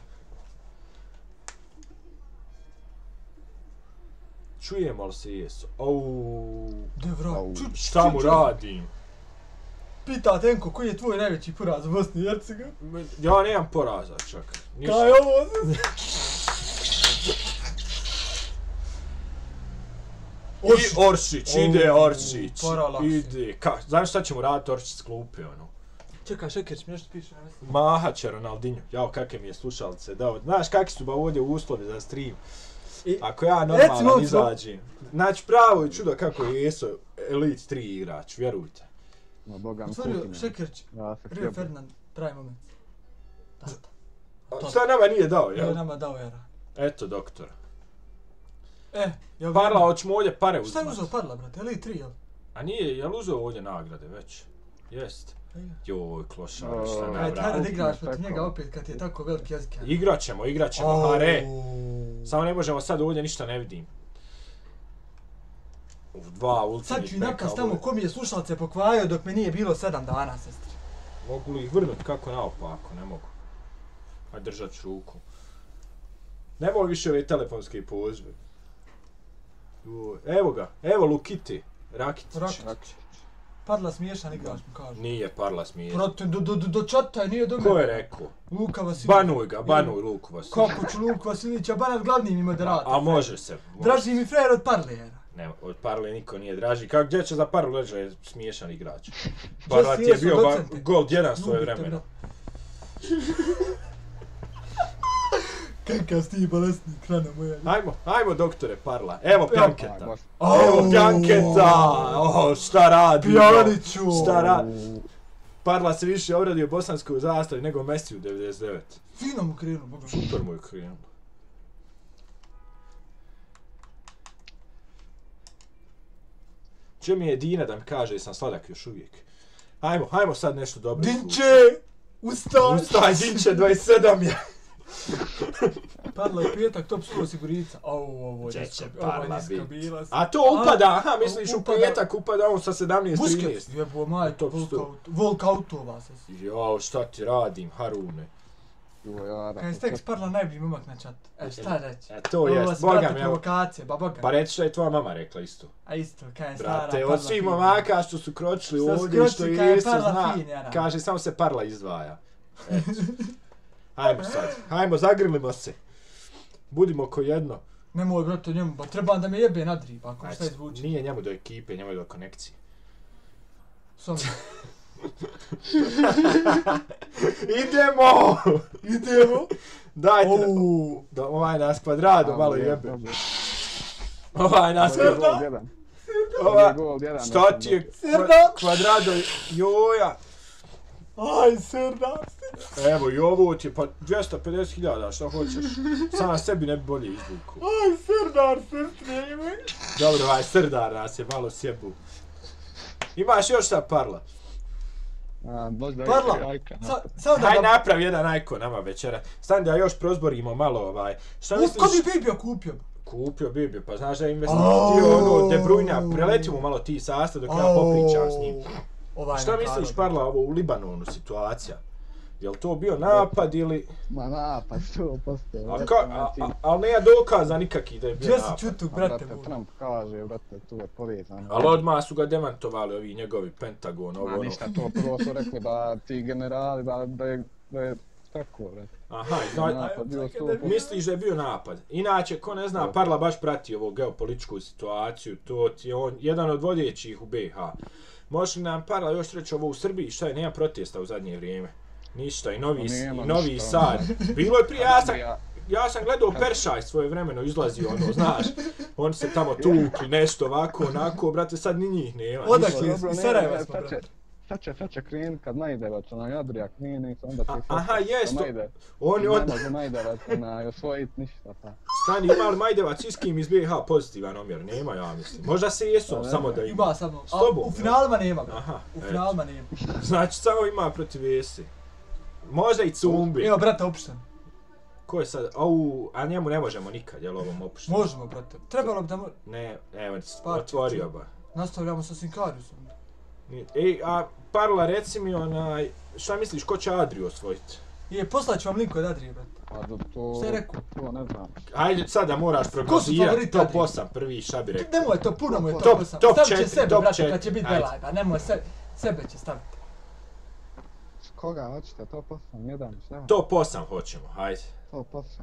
Čujemo li se jesu? Ouuu. De vrat, Au. ču- Šta mu ču- ču- radim? Pita Tenko, koji je tvoj najveći poraz u Bosni i Hercegovini? Ja nemam poraza čak. Ništa. Kaj ovo? I Oršić, ide Ou, Oršić. paralaks. Ide. Ka, znaš šta ćemo raditi Oršić s klupe ono? Čekaj, Šekerić mi nešto piše. ne mislim. Mahat će Ronaldinho. Jao, kakve mi je slušalice dao. Znaš kakvi su ba ovdje uslovi za stream? I- Ako ja Recimo, normalno ovo- izađem. Znači pravo je čudo kako je jeso Elite tri igrač, vjerujte. Ma boga mi Stvario, kupi me. Šekerić, Ja se Rio sjebam. Ferdinand, pravi moment. Tata. A šta nama nije dao, Je jel? nama dao era. Eto, doktor. E, jel... Parla, hoćemo ovdje pare Šta je uzmat. uzeo Parla, brate? Elite tri, jel? A nije, jel uzeo ovdje nagrade već? Jest. Joj, klošar, O, šta ne Ajde, hajde da vrati. igraš protiv tako. njega opet kad ti je tako veliki jezik. Igrat ćemo, igrat ćemo, hare. Samo ne možemo sad ovdje ništa ne vidim. U dva ultimate Sad ću i napast backa, tamo ovo- ko mi je slušalce pokvario dok me nije bilo sedam dana, sestri. Mogu li ih vrnut kako naopako, ne mogu. Ajde držat ću ruku. Ne mogu više ove telefonske pozive. Joj, evo ga, evo Lukiti, Rakitić. Rakitić. Parla smiješan igrač mu kažu. Nije Parla smiješan. Brate, do, do, do, do čata je, nije do Ko mene. je rekao? Luka Vasilić. Banuj ga, banuj Luku Vasilića. Kako ću Luku Vasilića banat glavni mi moderator? A može se. Može. Draži mi frajer od Parlera. Ne, od Parle niko nije draži. Kako gdje će za Parlu reći da je smiješan igrač? Parla ti je jesu bio ba, docente. Gold jedan svoje Ljubite, vremena. Kakav si ti bolesnik, hrana moja. Ajmo, ajmo doktore Parla. Evo Aj, Pjanketa. boš. Evo Pjanketa. O, šta radi? Pjaniću. Šta radi? Parla se više obradio bosanskoj zastavi nego Messi u devedeset devet. Fino mu krenu, boga. Super mu je krenuo. Če mi je Dina da mi kaže da sam sladak još uvijek. Ajmo, ajmo sad nešto dobro. Dinče! Ustaj! Ustaj, Dinče, dvadeset sedam je. Parla je petak, top sto osigurica. Au, ovo Gdje je će niska, ovo je Parla niska bit? bila. A to upada, aha, misliš u Upada. petak upada on sa sedamnaest Busquets, trinaest. jebo maj, Top sto. Volkautova se. Jao, šta ti radim, Harune? Joj, jara. Kaj ste Parla najbolji momak na chat. E, šta reći? E, to Ovo jest, su, boga brate, mi, evo. provokacije, ba boga. Pa reći što je tvoja mama rekla isto. A isto, kaj je stara Brate, Parla od svih fina. momaka što su kročili Što su ovdje, kročili, što je kaj je Jesu Parla zna, fin, jara. kaže samo se Parla izdvaja. Eto. Hajmo sad, hajmo, zagrlimo se. Budimo ko jedno. Nemoj, brate, njemu, ba trebam da me jebe nadri, pa ako šta Znači, izvuči. nije njemu do ekipe, njemu je do konekcije. Sam. Idemo! Idemo. Dajte, na, Ouu. da ovaj nas kvadrado malo jebe. Dobro. Ovaj nas Ovo je kvadrado. gol jedan. Ova, Gol jedan, šta mislim, ti je dobro. Srda. kva- kvadrado, joja. Aj, srda. Evo i ovo ti je pa dvjesto pedeset hiljada, šta hoćeš. Sam sebi ne bi bolje izvuku. Aj, srdar, sestre, imaj. Dobro, ovaj srdar nas je malo sjebu. Imaš još šta Parla? A, možda Parla, je jajka. sa, sad da Haj ga... napravi jedan ajko nama večera. Stani da još prozborimo malo ovaj. Šta U, misliš? ko bi Bibio kupio? Kupio Bibio, pa znaš da je investio ono De Bruyne, preletimo malo ti sastav dok ja popričam s njim. Ovaj Šta nakaro. misliš Parla ovo u Libanonu situacija? Jel to bio napad ili... Ma napad, sto posto. A ka, a, a, ali nema dokaza nikakvi da je bio Gdje si napad. čutuk, Brate, brate, mu? Trump kaže, brate, tu je povezano. Ali odmah su ga demantovali ovi njegovi Pentagon, ovo Ma ono. ništa, to prvo su rekli da ti generali, da, da je, da je tako, bre. Aha, zna, Napad bio sto posto. misliš da je bio napad. Inače, ko ne zna, Parla baš prati ovu geopolitičku situaciju, to ti je on jedan od vodećih u B i H. Može li nam Parla još reći ovo u Srbiji, šta je, nema protesta u zadnje vrijeme? Ništa, i Novi, Nema i novi ništa. Sad. Bilo je prije, ja sam, ja sam gledao Peršaj svoje vremeno, izlazio ono, znaš, on se tamo tukli, nešto ovako, onako, brate, sad ni njih nema. Odakle? ništa. Iz Sarajeva smo, Sad će, sad će, sad će krenut kad Majdevac, onaj Adria krene, onda će... A, aha, jest, Majde. oni od... Ne može Majdevac, onaj, osvojit ništa, pa. Stani, ima li Majdevac s kim iz B i H pozitivan omjer? Nema, ja mislim. Možda se jesu, Pa, samo da ima. Ima samo, S a tobom, u finalima nema. Aha, U eto. finalima nema. Znači, samo ima protiv Vesi. Možda i Cumbi. Evo, brate, opušten. Ko je sad? Au, a njemu ne možemo nikad, jel ovom opušteno? Možemo, brate. Trebalo bi da mo... Ne, evo, Pa, otvorio ba. nastavljamo sa Sinkariusom. Ej, a Parla, reci mi onaj, šta misliš, ko će Adriju osvojiti? Je, poslaću vam link od Adrije, brate. A do to... Šta je rekao? To ne znam. Ajde, sada moraš prognozirati favoriti top Adrije? osam prvi, šta bi rekao? Nemoj to, puno mu je to Top- posao. top Stavit će četiri, sebe, top brate, četiri. kad će biti Ajde. belajba. Nemoj se, sebe će staviti. Koga hoćete, to posam, jedan, šta? Top osam hoćemo, hajde. To posam.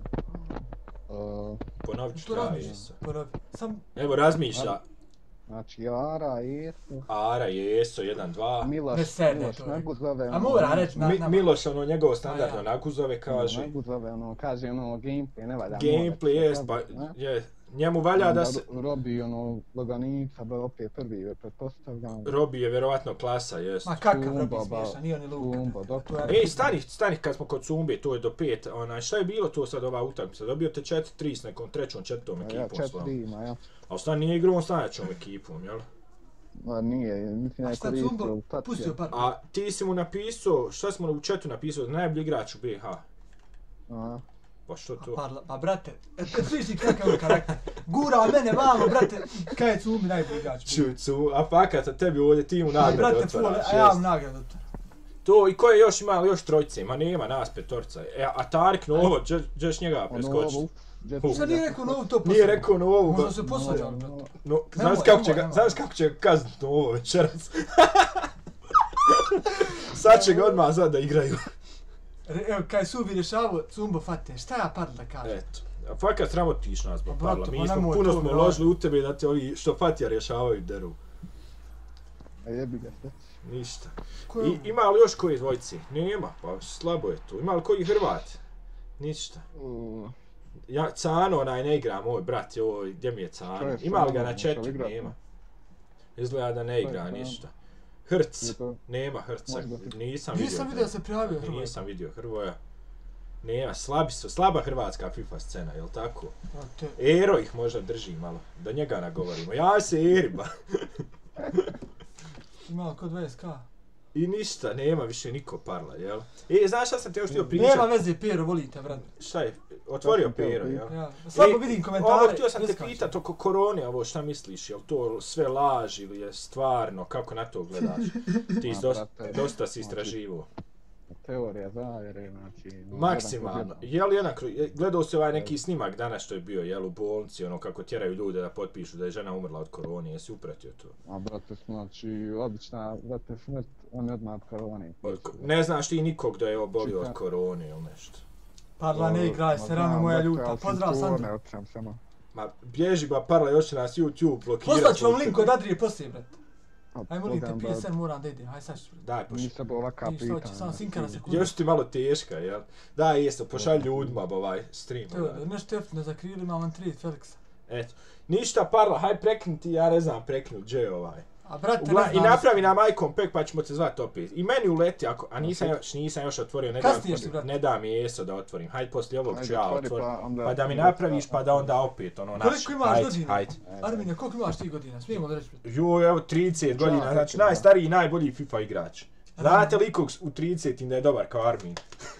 Uh, Ponovit ću Što ja razmišljaš? isto. Ponovi. Sam, Evo, razmišlja. znači, Jara, Jesu, Ara, Jeso, jedan, dva. Miloš, Ne sede Miloš to. Naguzove, A mora reći na... Mi, na- Miloš, ono, njegovo standardno A, ja. naguzove kaže. Naguzove, ono, kaže, ono, gameplay, ne valja. Gameplay jest, pa je, njemu valja da se... Robi, ono, Loganica, ba opet prvi, pretpostavljam. Robi je vjerovatno klasa, jest. Ma kakav Cumba, Robi ba- smiješan, nije ni Luka. Cumba, dok- To je- Ej, stani, stani kad smo kod Cumbe, to je do pet, onaj, šta je bilo to sad ova utakmica? Dobio te četiri tri s nekom trećom, četvrtom Ja, ekipom svojom. četiri ima, ja. A stani nije igrao on s najjačom ekipom, jel? Ma nije, mislim da A je šta koristio Cumbo? u tatke. Pustio par. A ti si mu napisao, šta smo u chatu napisao, najbolji igrač u B i H. A, Pa što to? Parla, pa brate, e, sviš ti kakav je karakter. Gura mene vamo, brate, kaj je Cumi najbolji igrač. Ču, cu, a fakat, a tebi ovdje ti mu A nagrade brate, otvaraš, fule, a ja jest. vam nagradu otvaram. To, i ko je još ima, ali još trojice, ma nema nas petorca. E, a Tarik Novo, ćeš njega ono, preskočiti. ovo, gdje Uf. Šta nije rekao novu to posao? Nije rekao Novu, Možda ba... se posvađali, brate. No, Nemoj, znaš kako će nemoj, ga, nemoj. znaš kako će ga kazniti Novo večeras. Sad će ga odmah zad da igraju. Re- Evo, kaj su vi rješavao, Cumbo fate, šta ja par da kažem? Eto. A fakat sramotiš nas, ba, Pa, brate, Parla. Mi pa smo, nemoj puno to, smo brate. uložili u tebe da te ovi što Fatija rješavaju deru. A jebi ga sve. Ništa. Ko je I, ima li još koji dvojci? Nema, pa slabo je to. Ima li koji Hrvat? Ništa. Uh, Ja, Cano, onaj ne igra, moj brat, joj, gdje mi je Cano? Što je Ima li ga Cano? na Hoće li chatu? igrat? Nema. Izgleda da ne Što je igra Cano? ništa. Hrc, Je to- nema Hrca, Možda. nisam vidio. Nisam vidio da se prijavio Hrvoje. Nisam vidio Hrvoja. Nema, slabi su, slaba hrvatska FIFA scena, jel tako? Brate, Ero ih možda drži malo, da njega nagovorimo. Ja se Eri, ba. ima kod dvadeset ka. I ništa, nema više niko Parla, jel? E, znaš šta sam te još htio pričat? Nema veze, Pero, volite, brate. Šta je? Otvorio sam htio Pero, pričat. jel? Ja, slabo E, vidim komentare. Ovo htio sam te preskačem. pitat oko korone, ovo šta misliš, jel to sve laž ili je stvarno, kako na to gledaš? Ti Ma, dosta, brate, dosta si znači, istraživo. Teorija zavjere, znači... Maksimalno. Je li jednak, gledao se ovaj neki snimak danas što je bio, jel, u bolnici, ono kako tjeraju ljude da potpišu da je žena umrla od korone, jesi upratio to? A brate, znači, obična, brate, smrt, on je odmah od korone. Od ko- ne znaš ti nikog da je obolio od korone ili nešto. Parla ne igraj, se rano moja ljuta. Pozdrav Sandro. Ne otkam samo. Ma bježi ba Parla, još će nas YouTube blokirati. Poslaću vam link od Adrije poslije, brate. A, Aj molim te, pogledam, prije brate, sen moram da idem, aj sad ću. Daj, pošalj. Nisam ovakav Ništa, pitanja. hoće samo Sinkara sekundu. Još ti malo teška, jel? Daj, jesto, pošalj ljudima ba ovaj stream. Teodor, ovaj. nešto jeftino za krilu, imam vam tri Felixa. Eto. Ništa Parla, haj prekni ti, ja ne znam preknut, gdje je ovaj. A brate, Ugla, ne I znam. napravi nam icon pack pa ćemo te zvati opet. I meni uleti, ako, a nisam još, nisam još otvorio, ne dam, Kasnije ću, brate. ne da mi jeso da otvorim. Hajde poslije ovog ću Ajde, ja otvori, otvorim. pa onda- Pa da mi napraviš pa da onda opet ono naš. Koliko imaš Hajde, godina? hajde. Arminja, koliko imaš ti godina? Smijemo da reći, brate. Joj, evo trideset godina, znači čekaj, da. najstariji i najbolji FIFA igrač. Znate li ikog u tridesetim da je dobar kao Armin?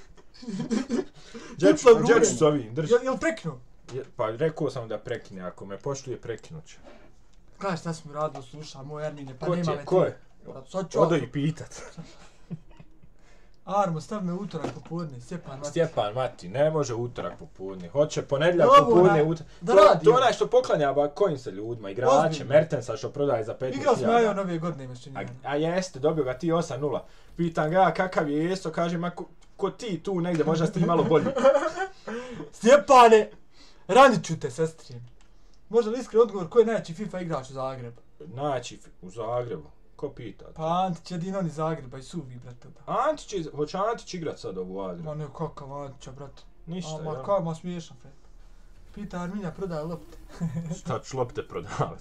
Džeću, Duplo džeću vruće. s ovim, drži. Jel, jel preknuo? Je- Pa rekao sam da prekine, ako me poštuje prekinut će. Kaj šta smo radili, sluša, moj Armine, pa Ko ti nema je, me ko ti. je? Brate, sad ću Odo ja- ih pitat. Armo, stavi me utorak popodne, Stjepan Mati. Stjepan Mati, ne može utorak popodne. Hoće ponedjeljak Dobro, popodne da- utorak. da to, radi, to je evo. onaj što poklanja ba coin sa ljudima, igrače, Ozbiljno. Mertensa što prodaje za petnaest Igrao smo hiljada. ja nove godine, mjesto A, njega. a jeste, dobio ga ti osam nula. Pitan ga ja kakav je jesto, kaže ma ko- ko ti tu negdje, možda si ti malo bolji. Stjepane, ranit ću te, sestri. Možda li iskren odgovor, ko je najjači FIFA igrač u Zagrebu? Najjači u Zagrebu. Ko pita? Pa Antić, jedino oni Zagreba i suvi, brate. Antić, je, hoće Antić igrat sad ovu Adrian? Ma ne, kakav Antića, brate. Ništa, A, ma, ja. kao, ma smiješan, fred. Pita Arminja, prodaje lopte. Šta ću lopte prodavat?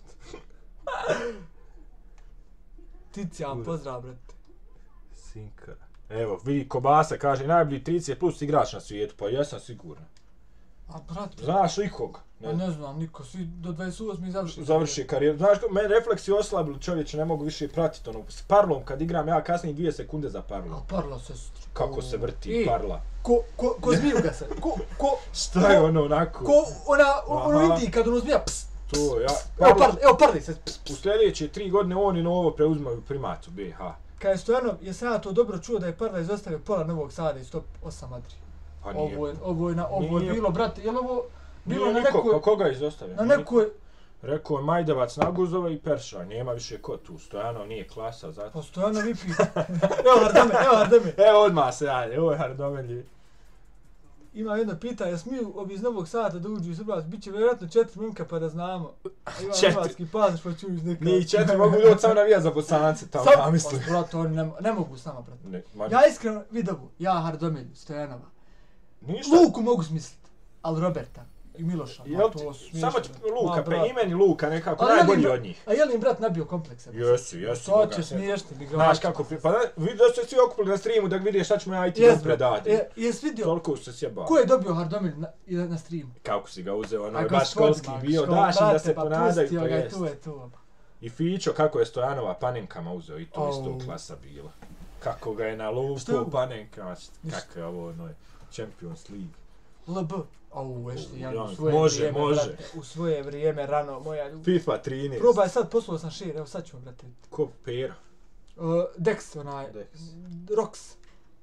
Ticija, pozdrav, brate. Sinkara. Evo, vidi, Kobasa kaže, najbolji trideset plus igrač na svijetu, pa jesam siguran. A, brate. Znaš li ikog? Ne, ne znam, niko, svi do dvadeset osme završi. Završi karijeru. Znaš, meni refleksi oslabili, čovječe, ne mogu više pratiti ono. S Parlom kad igram, ja kasnije dvije sekunde za Parlom. A, Parla, sestri. Kako se vrti I, Parla. Ko, ko, ko zmiju ga se. Ko, ko, Šta je ono onako? ko, ona, ono vidi kad ono zmija, ps. To, ja. Evo Parli, evo Parli se, ps, ps. U sljedeće tri godine on i Novo preuzmaju primatu B H. Kad je Stojanov, jesam ja to dobro čuo da je Parla izostavio pola Novog Sada iz top osam Adri. Pa nije. Ovo je, ovo je, na, ovo je Nije. bilo, brate, je li ovo bilo Nije na niko, nekoj, pa koga je izostavio? na nekoj, Rekao je Majdevac, Naguzova i Perša, nema više ko tu, Stojanov nije klasa, zato. pa Stojanov ipi. Evo Hardame, evo Hardame. Evo odmah se radi, ovo je Hardomelji. Ima jedno pitanje, smiju ovi iz Novog Sada da uđu u Srbac, bit će vjerojatno četiri momka pa da znamo. Ima Četiri. hrvatski pasoš pa ću iz neka. Ni četiri mogu doći samo navijat za Bosance, tamo ja mislim. Pa, brate, oni ne, ne mogu s nama, brate. Ne, ma, Ja iskreno vidovu, ja Hardomelj, Stojanova. ništa. Luku mogu smisliti, ali Roberta i Miloša, Jel pa ti, to smiješno. samo ti Luka, Ma, pa brate. imeni Luka nekako A je li najbolji bra- od njih. A je li im brat nabio komplekse? Jesu, jesu. To Boga će sveta. smiješni bi Znaš kako, pri- pa da, vidi da su se svi okupili na streamu da vidiš šta ćemo ja i ti Jes, da predati. E, jes vidio, Toliko su se sjebali. ko je dobio Hardomelj na, na, na streamu? Kako si ga uzeo, ono A je baš gospodin, školski ma, bio, škol- daš im da brate, se pa ponadaju, pustio pa ga i jest. tu je to. I Fićo, kako je Stojanova panenkama uzeo, i to Au. isto klasa bila. Kako ga je na Šta je lupu ovo? panenkama, Ništa. kako je ovo ono, Champions League. L B. Au, ešte, ja, u Jan, svoje može, vrijeme, može. brate, u svoje vrijeme, rano, moja ljubav. FIFA trinaest. Probaj sad, poslao sam šir, evo sad ćemo, brate. Ko pera. Uh, Dex, onaj, Dex. Rox.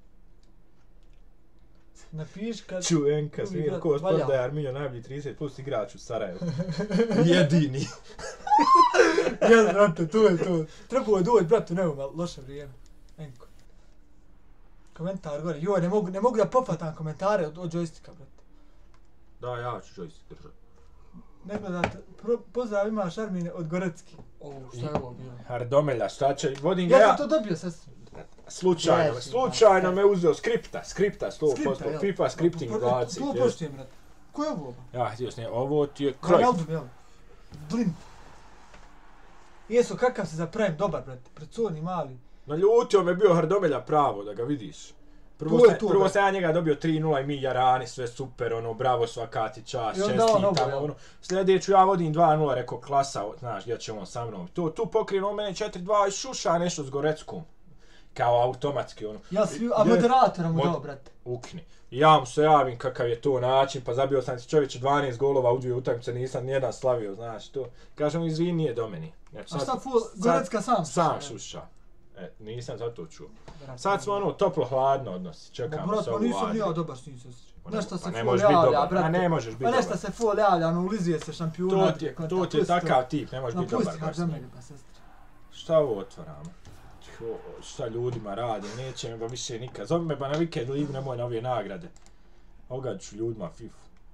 Napiši kad... Čuvenka, Ui, smir, brat, ko valja. sport da je Arminio najbolji trideset plus igrač u Sarajevu. Jedini. Jel, brate, tu je to. Trebao je doći, brate, ne malo loše vrijeme. Enko. Komentar gore. Joj, ne mogu, ne mogu da pofatam komentare od, od joysticka, brate. Da, ja ću joystick držati. Ne gledate, pro, pozdrav imaš Armine od Gorecki. O, šta je ovo bilo? Hardomelja, šta će, vodim ga Ja ja. sam to dobio, sestri. Slučajno, Jesi, slučajno brate. me uzeo skripta, skripta sto posto, Skripta, jel? FIFA scripting Pa, pa, dvadeset. To poštujem, brate. Ko je ovo? Ja, htio sam, ovo ti je kroj. Ronaldo, jel? Blind. Jesu, kakav si za Prime, dobar, brate. Preconi, mali. Naljutio me bio Hardomelja pravo, da ga vidiš. Prvo, To je sam, to, prvo brate. sam ja njega dobio tri nula i mi Jarani, sve super, ono, bravo svaka ti čast, I onda on čestitam, ovo, jel? ono. Sljedeću ja vodim dva nula, rekao klasa, znaš, gdje će on sa mnom. Tu, tu pokrije on mene četiri dva i šuša nešto s Goreckom. Kao automatski, ono. Ja svi, a Je- moderatora mu Mod- dao, brate. Ukni. I ja mu se javim kakav je to način, pa zabio sam ti čovječe dvanaest golova u dvije utakmice, nisam nijedan slavio, znaš to. Kažem, izvini, nije do meni. Znači, A šta ful, Gorecka sam? Sam šuša. E, nisam zato čuo. Brate, Sad smo ono toplo-hladno odnosi, Ma čekamo brate, se pa ovu nisam ni ja Adriju. dobar s njim, sestri. Pa ne- Nešto pa se ne ful možeš biti javlja, dobar, brate. a ne možeš biti Pa nešto dobar. se ful javlja, ono ulizuje se šampionat. To ti je, konta, to ti je pusti takav tip, ne možeš Ma biti dobar pusti baš s njim. Hardomelju, pa sestri. Šta ovo otvaramo? Čo, šta ljudima radi, neće me ba više nikad. Zovi me ba na vikend ligu, nemoj na ove nagrade. Ogađu ću ljudima FIFA.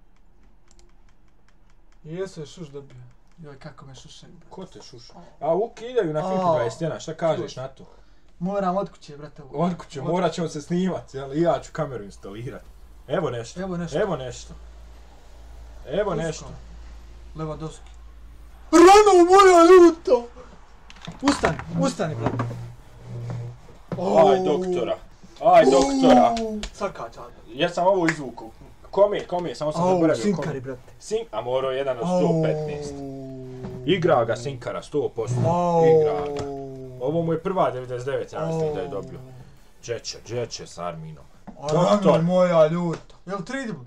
Jesu je šuš dobio. Joj, kako me šušaju. Ko te šuša? A ukidaju na FIFA A. dvadeset jedan, šta kažeš na to? Moram od kuće, brate. ovo. Od kuće, morat ćemo se snimat, jel? I ja ću kameru instalirat. Evo nešto, Evo nešto. evo nešto. Evo Usko. nešto. Lewandowski. Rano moja ljuto! Ustani, ustani, brate. Aj doktora, aj doktora. Svaka čada. Ja sam ovo izvukao. Kome, kome, samo sam Au, zaboravio Sinkari, kome. brate. Sink, a morao jedan od sto petnaest. Igra ga Sinkara, sto posto. Au. Igra ga. Ovo mu je prva devedeset devet, ja mislim da je dobio. Džeće, džeče s Arminom. Rano Doktor. moja ljuto. Jel tridible?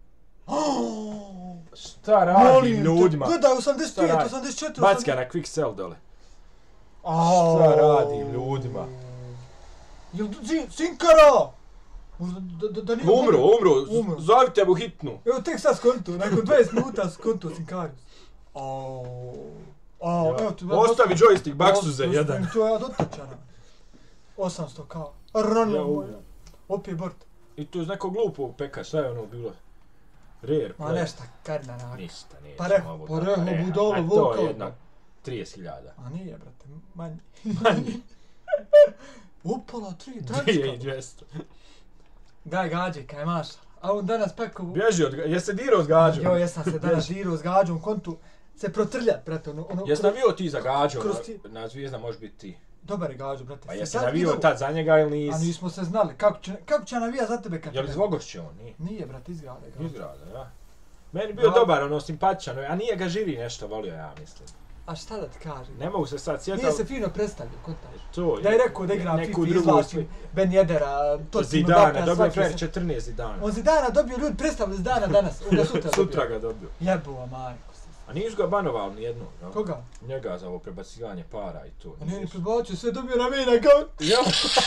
Šta radim ljudima? Gledaj, osamdeset Šta pet, radim? osamdeset četiri, Baci ga na quick sell dole. Au. Šta radim ljudima? Jel Zi- Sinkara? Možda da, da, da nije... Umro, umro, Umro. zovite mu hitnu. Evo tek sad skonto, nakon dvadeset minuta skonto Sinkarius. Au. Au, Ja. evo ti... Ostavi joystick, baksuze Ostavi, jedan. To je od otočara. osamsto kao. Rano Ja, moja. Opet bort. I tu iz nekog glupog peka, šta je ono bilo? Rare Ma play. nešta, karna naka. Ništa, nećemo Pa re- ovo pa da- reho, reha. budalo, A to volkalo. je jedna trideset hiljada. A nije, brate, manji. Manji. Upala tri, dvije i tračka. dvjesto. Gaj gađe, kaj maša. A on danas pekao... Bježi od... Jesi se dirao s gađom? Jo, jesam se danas dirao s gađom, kontu se protrljat, brate, ono... ono Jesi navio ti za gađom? kroz ti- Na, na Zvijezda može biti ti. Dobar je gađo, brate. Pa Se jesi sad navio vidio- tad za njega ili A nisi? nismo se znali, kako će, kako će navija za tebe kad... Je li iz Vogošće on? Nije. Nije, brate, izgrade ga. Izgrada, ja. Meni bio Da. dobar, ono, simpatičan, a nije ga žiri nešto volio, ja mislim. A šta da ti kažem? Ne mogu se sad sjetiti. Nije se fino predstavio, kontaš. To Da je rekao da igra neku FIFA, drugu izvlači Ben Jedera, to Zidane, dobio je fer četrnaest Zidana. On Zidana dobio, ljudi predstavili Zidana danas, on ga sutra dobio. Sutra ga dobio. Jebova majko se. A nisu ga banovali nijednog, no? Koga? Njega za ovo prebacivanje para i to. A nije ni prebacio, sve dobio na mene, kao... Ja.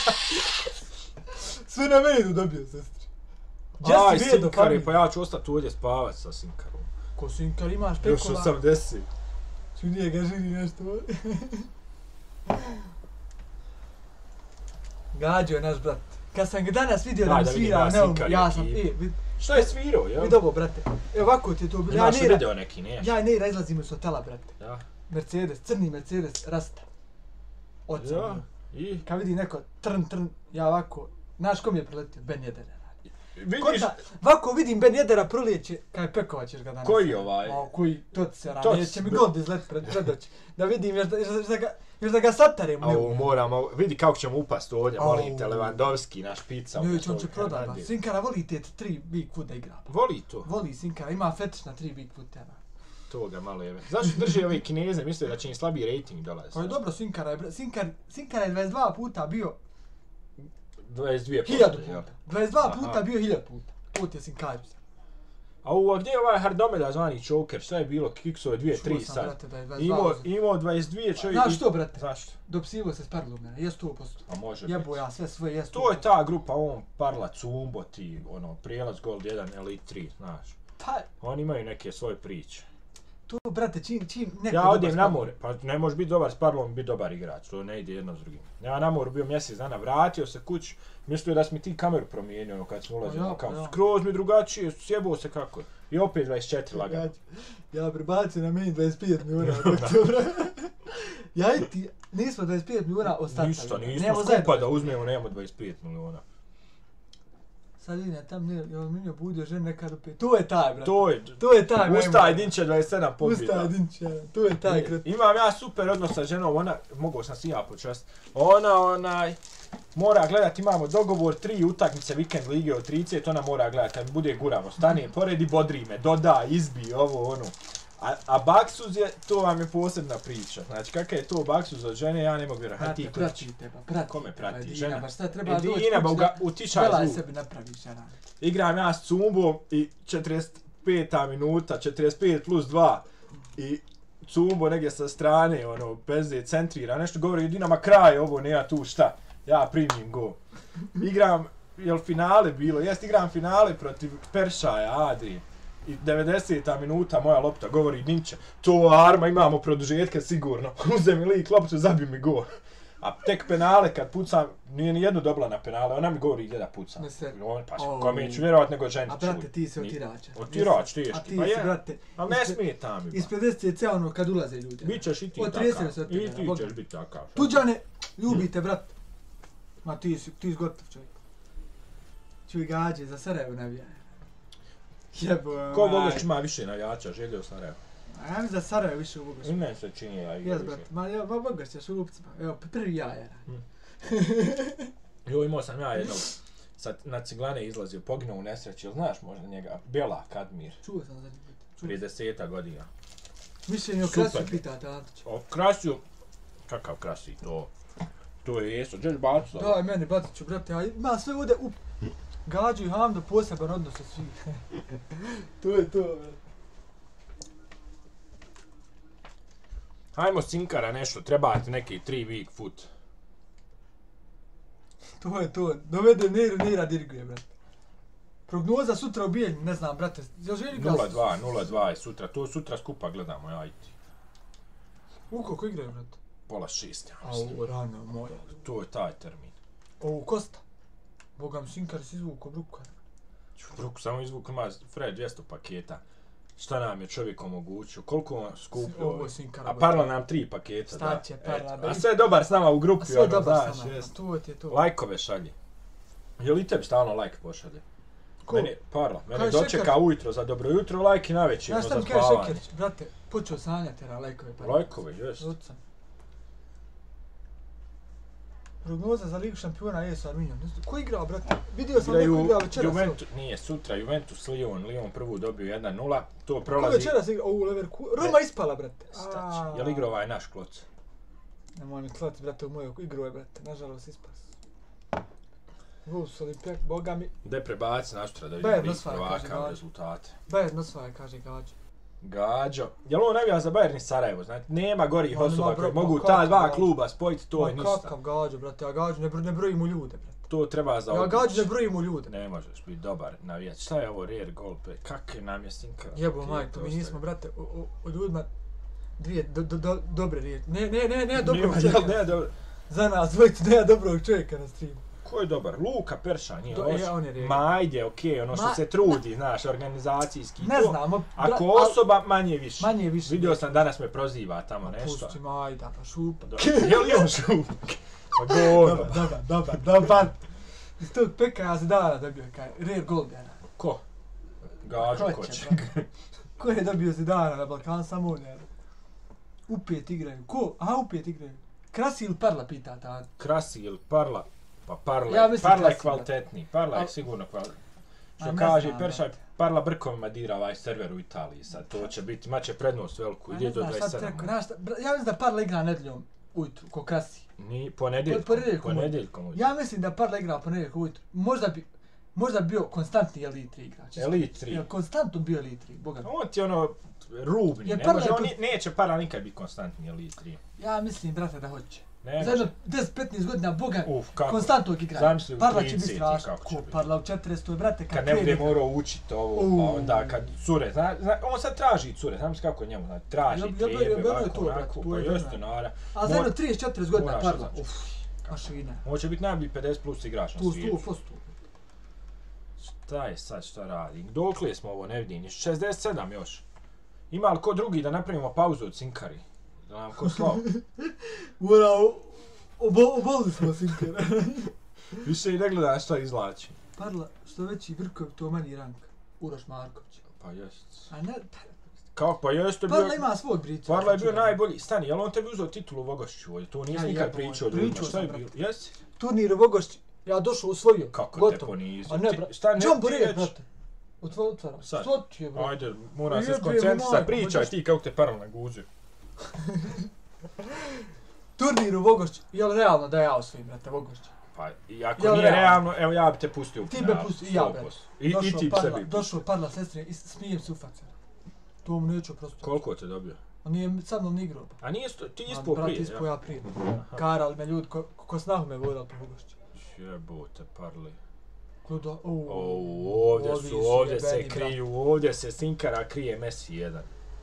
Sve na mene dobio, sestri. Aj, Jesi vijedo, Sinkari, pa ja ću ostati ovdje spavat sa Sinkarom. Ko Sinkar imaš Još pekova? osamdeset. Ču nije ga žiri nešto. Gađo je naš brat. Kad sam ga danas vidio da Daj, mi da vidim svira, ja ne um, Sinkar i ja sam, ekipu. e, vid, Šta je svirao, jel? vid ovo, brate. Evo ovako ti je to bilo. Ja Imaš Neira, video neki, ne? ja i Neira izlazimo s hotela, brate. Ja. Mercedes, crni Mercedes, rasta. Oca Ja. bio. I? Kad vidi neko trn, trn, ja ovako, znaš kom je preletio? Ben Jedera. Vidiš, Konta, ovako vidim Ben Jedera prolijeće, kaj Pekova ćeš ga danas. Koji ovaj? Ma, koji, to ti se To rani, ti neće se- mi god izlet pred, pred oči. Da vidim, još da, još da, ga, još da ga satarem. Au, moramo, vidi kako ćemo upast ovdje, Au. molim te, Lewandowski, naš pizza. Neće, on će prodat, ba. Sinkara voli te tri Bigfoot da igra. ba. Voli to, Voli Sinkara, ima fetiš na tri Bigfootera. to ga malo jebe. Zašto drži ove Kineze, misle da će im slabiji rating dolazi? Pa je dobro, Sinkara je, bra- Sinkar, Sinkara je dvadeset dva puta bio dvadeset dvije hiljadu jel? puta. dvadeset dva Aha. puta bio hiljadu puta. To ti je Sinkar. A u, a gdje je ovaj Hardomeda zvani Choker, šta je bilo, kiksove dvije, Čuo tri sam, sad? brate, da je dvadeset dva Imao, uzeo. imao dvadeset dvije čovjek. Znaš što, brate? Zašto? Dopsivo se s Perlumena, je sto posto. A može Jebo biti. ja sve svoje, je sto To je posto. ta grupa, on, Parla, Cumbo, ti, ono, Prijelaz, Gold jedan, Elite tri, znaš. Pa, Oni imaju neke svoje priče. to, brate, čim, čim neko Ja dobar odem s na Perlom- more, pa ne možeš biti dobar s Parlom, biti dobar igrač, to ne ide jedno s drugim. Ja na moru bio mjesec dana, vratio se kući, mislio da si mi ti kameru promijenio, ono, kad smo ulazili ja, na kameru. ja. Skroz mi drugačije, sjebao se kako je. I opet dvadeset četiri lagano. Ja prebacio na meni dvadeset pet milijuna od oktobra. Ja i ti, nismo dvadeset pet milijuna ostatali. Ništa, nismo Nemamo skupa zajedno. da uzmemo, nemamo dvadeset pet milijuna. Sad vidim, tam ne, ja mi budio žen nekad opet. To je taj, brate. To je, To je taj, Ustaj Dinče dvadeset sedam pobjeda. Ustaj Dinče, to je taj kret. Imam ja super odnos sa ženom, ona, mogao sam si ja počast. Ona, onaj, mora gledat, imamo dogovor, tri utakmice vikend lige od trideset, ona mora gledat, kad mi bude guramo, stane pored i bodri me, doda, izbi, ovo, ono. A, a baksuz je, to vam je posebna priča. Znači, kakav je to baksuz od žene, ja ne mogu vjerovati. Hajde ti Brate, kući. prati te, ba, prati. Kome prati? Edina, Žena? ba, šta treba doći Edina, ba, kući uga- da- utišaj Gledaj zvuk. sebi napraviš, žena. Igram ja s Cumbom i četrdeset peta minuta, četrdeset pet plus dva i Cumbo negdje sa strane, ono, pezde, centrira, nešto govori, Dinama kraj, ovo, ne ja tu šta, ja primim go. Igram, jel finale bilo, jest igram finale protiv Peršaja, Adrije. I devedeseta minuta moja lopta govori Dinče, to arma, imamo produžetke sigurno, uze mi lik loptu, zabi mi go. A tek penale kad pucam, nije ni jednu dobila na penale, ona mi govori gdje da pucam. Ne se- On, pa Au. kome ću vjerovat nego ženi A čuj. brate, ti si Ni- otirača. Otirač, teški, A ti pa si, je. brate, Ali ne ispred- smeta mi, ba. ispred deset je ono kad ulaze ljudi. Bićeš i ti Otresio takav. se od I tebe, ti Bogdan. ćeš biti takav. Tuđane, ljubite, brat. Ma ti si, ti si gotov čovjek. Čuj gađe, za Sarajevo navija. Jebo, Ko maj. Bogoš ima više navijača, želio sam reći. A ja mi za Sarajevo više u Bogoš. I meni se čini ja igra Jes, više. brat, ma, ja, ma Bogoš ćeš u Lupcima. Evo, prvi ja je. Jo, imao sam ja jednog, sad na Ciglane izlazio, poginuo u nesreći, jel znaš možda njega? Bela Kadmir, Čuo sam za njega. Čuo prije sam. deseta godina. Mišljenje o Super. krasu pitate, Antić. O Krasiju, kakav Krasi to? To je jeso, Đeš Bacu. Daj meni, Batiću, brate, a ima sve ovdje u... Gađu i Hamdo poseban odnos sa svih. To je to, brate. Hajmo Sinkara nešto, treba ti neki tri weak foot. To je to. Dovede Neiru, Neira diriguje, brate. Prognoza sutra u Bijeljni, ne znam, brate. Jel želi glas? nula dva, nula dva je sutra, to sutra skupa gledamo, ja i ti. U koliko igraju, brate? Pola šest, ja A mislim. u rano moja. To je taj termin. O, Kosta. Boga mi Sinkar si izvuko Bruka. Bruku samo izvukli, ima Fred dvjesto paketa. Šta nam je čovjek omogućio, koliko on skupio, Ovo je Sinkar. a Parla nam tri paketa, Šta će da. Parla, Eto. da. A sve je dobar s nama u grupi, A sve je ono, dobar znaš, s nama, jest. to ti je to. Lajkove šalje. Je li tebi stalno lajk pošalje? Ko? Meni, Parla, mene Kaj, dočeka Šekar? ujutro za dobro jutro, lajk i navečer, Znaš no šta za mi kaže spavanje. Šekerić, brate, počeo sanjati na lajkove. Pa Lajkove, jest. Lucan. Prognoza za Ligu šampiona je s Arminijom. Ko igrao, brate? Vidio sam neko igrao večeras. Juventus, nije, sutra Juventus, Lyon, Lyon prvu dobio jedan nula, to Ko prolazi... večeras igrao? U Leverkusen. Roma ispala, brate. Stać. Je li igrao ovaj naš kloc? Nemoj mi klati, brate, u moju igru je, brate. Nažalost, ispas. Wolves, Olimpijak, boga mi. Gde prebaci naštra da Bayern vidimo list osvaja, kaže prvaka Gađo. rezultate. Bayern osvaja, kaže Gađo. Gađo. Jel on navija za Bayern i Sarajevo? Znači, nema gorih Ma, osoba nema, koje bro, mogu pa ta kako, dva Gađo? kluba spojiti, to je Ma ništa. kakav Gađo, brate, ja Gađo ne, bro, ne brojim u ljude, brate. To treba za Ja obić. Gađo ne brojim u ljude. Ne možeš biti dobar navijač. Šta je ovo rare gol? Pe? Kakve nam je Sinkar? Jebo majko, mi nismo, brate, o, o, o ljudima dvije do, do, do, dobre riječi. Ne, ne, ne, ne, dobrog Nema, čovjeka. jel, ne, dobro. Za nas dvojicu nema dobrog čovjeka na streamu. Ko je dobar? Luka Perša, nije Do- loš. je, on je rare. Majde, okej, okay, ono što Ma- se trudi, znaš, organizacijski. Ne to. znamo. Ako bra- al- osoba, manje više. Manje više. Vidio sam danas me proziva tamo Ma nešto. pusti majda, pa šupa. Do- Je li on šupk? Pa govno. Dobar, dobar, dobar, dobar. Iz tog peka ja se dana dobio kaj, rare goldera. Ko? Gađo Ko će, Koč. brate? Ko je dobio Zidana na Balkan, samo on je. Upet igraju. Ko? Aha, upet igraju. Krasi ili Parla, pita ta. Krasi ili Parla? Pa Parla, Ja ja mislim Parla je Krasi, kvalitetniji. Parla je Al- sigurno kvalitetniji. Ma Što ne kaže znam, Peršaj, brate. Parla brkovima dira ovaj server u Italiji sad. To će biti, imat će prednost veliku, Ma ide ne do znam šta ti dvadeset sedam. rekao, znaš šta, bra- ja mislim da Parla igra nedjeljom ujutru, ko Krasi. Ni ponedjeljkom, Ponedjeljkom ponedjeljkom. ujutro. Ja mislim da Parla igra ponedjeljkom ujutru. Možda bi, možda bi bio konstantni Elite tri igrač. Elite tri. Jel konstantno bio Elite tri, boga mi. On ti ono rubni, Jer ne Parla može, je on pod- ni- neće Parla nikad biti konstantni Elite tri. Ja mislim, brate, da hoće. Ne Za jedno može. deset petnaest godina, boga, Uf, kako? konstantnog igrača. Zamisli u Parla će trideset biti strašno. kako će Ko biti. Parla u četrdesetoj, brate, kad, Kad ne bude krene- morao učiti ovo, Uuu. pa onda kad cure, zna, zna, on sad traži cure, znam se kako njemu, zna, traži Jel- jel- trebe, jel- jel- je ovako, to, brate, onako, to pa je jeste, dobro. nara. A za jedno trideset četrdeset godina moraš Parla, znači. uf, mašina. Ovo će biti najbolji pedeset plus igrač na Tu, svijetu. stu, postu. Šta je sad, šta radi? Dokle smo ovo, ne vidim, šezdeset sedam još. Ima li ko drugi da napravimo pauzu od Sinkari? Da nam ko slao? Mora, obo, oboli smo Sinkera. Više i ne gledam šta izlači. Parla, što veći Vrkov, to manji rank. Uroš Marković. Pa jest. A ne, Kako, pa jeste bio... Parla ima svog brica. Parla je bio najbolji. Stani, jel on tebi uzeo titulu u Vogošću ovdje? To nisi Ja nikad jebem, pričao pričao drugima. Šta je sam, bilo? brate. Jesi? Turnir u Vogošći, ja došao osvojio. Kako te gotovo. ponizio? A ne, Ti- brate. šta ne John ti Boret, već? brate. Otvara, otvara. Sad. Što ti je, brate? Ajde, moram se Jebem, skoncentrisati. majko, Pričaj možeš- ti kako te Parla naguzio. Turnir u Vogošći, jel realno da ja osvojim, brate, Vogošći? Pa, i ako Jel nije realno? realno, evo ja bi te pustio u Ti finalu. me pusti, i ja, sto brate. posto. I, i Došao ti Parla, sebi. došao Parla sestre i smijem se u facer. To mu neću prostiti. Koliko te dobio? On nije sa mnom ni igrao. Pa. A nije sto, ti Ma, ispao brate, prije, ispo ja? ja prije. Karali me ljudi, ko, ko snahu me vodali po Vogošću. Jebote, Parli. Kuda, O, uuu. ovdje ovi su, ovdje se jebeni, kriju, ovdje se Sinkara krije Messi jedan.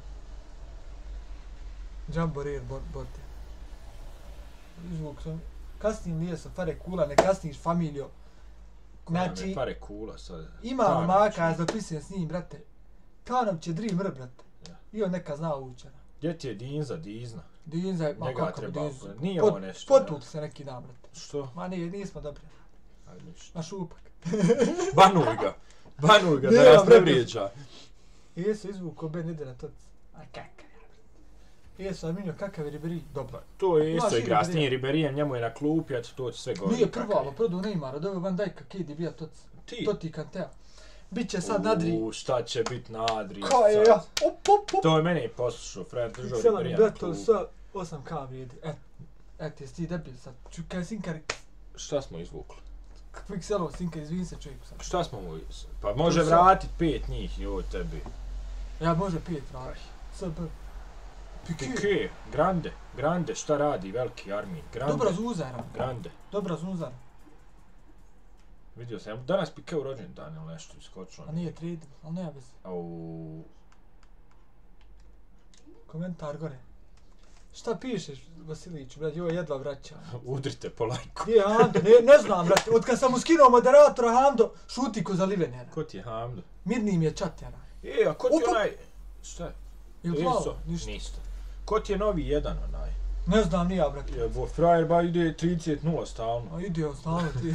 brate. Jumbo Rare bot, bote. Izvuk sam. Kasnije nije sam pare kula, ne kasniš familijo. Znači, Znači, pare kula sad. ima Tanović. maka, ja zapisujem s njim, brate. Tanović je dream r, brate. Ja. I on neka zna učera. Gdje ti je Dinza, Dizna? Dinza je, ma Njega kako bi treba, Dinza. nije Pot- ovo nešto, Potuk se neki dan, brate. Što? Ma nije, nismo dobri. Ajde ništa. Na šupak. Banuj ga. Banuj ga, da Nema, nas ne brate. vrijeđa. Jesu izvuko Ben ide na toc. A kakav je, brate. Jesu, Arminio, kakav je Ribéry? Dobro. To je Imaš isto i igra, s Ribéry. tim Riberijem, njemu je na klupi, eto to će sve govori. Nije kakav prvo, je. ali prodao Neymara, doveo Van Dijk'a, K D bija toc. Ti? Toti Kantea. Biće sad Nadri. Uuu, šta će bit Nadri? Ko je sad? ja? Op, op, op. To je mene poslušao, Fred držao Selam, Riberijem na brate, klupi. sa osam ka vrijedi. E, et, jesi ti debil sad. Ču, kaj Sinkar, Šta smo izvukli? Pixelov, Sinkar, izvini se čovjeku sad. Šta smo mu iz... Pa može sad- vratit pet njih, joj tebi. Ja može pet vrati. S B. Pique. Pique, Grande, Grande, šta radi veliki Armin? Grande, Dobra zuzara. Grande. Dobra zuzara. Vidio sam, danas Pique u rođendan ili nešto iskočilo. A nije trade, ali nema veze. Au, Komentar gore. Šta pišeš, Vasiliću, brate, joj, jedva vraćam. Udrite po lajku. Gdje je Hando? Ne, ne znam, brate, od kad sam mu skinuo moderatora, Hando šuti ko za livenera. Ko ti je Hamdo? Mirni mi je čat, jara. E, a ko ti Opa. onaj... Šta? Jel plavo? Ništa. Ništa. Ko ti je novi jedan onaj? Ne znam, nija, brate. Jebo, frajer ba ide trideset nula stalno. A ide on stalno ti.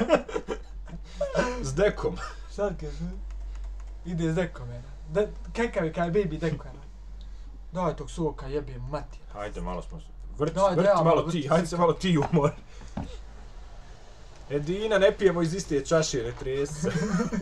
S dekom. Šta ti kažeš? Ide s dekom, jara. De, kakav je kaj baby deko, jara. Daj tog soka, jebem, mati. Hajde, malo smo... Vrti, Daj, vrti daj, malo vrti ti, se hajde se kao- malo ti umor. Edina, ne pijemo iz iste čaše, ne tresi se.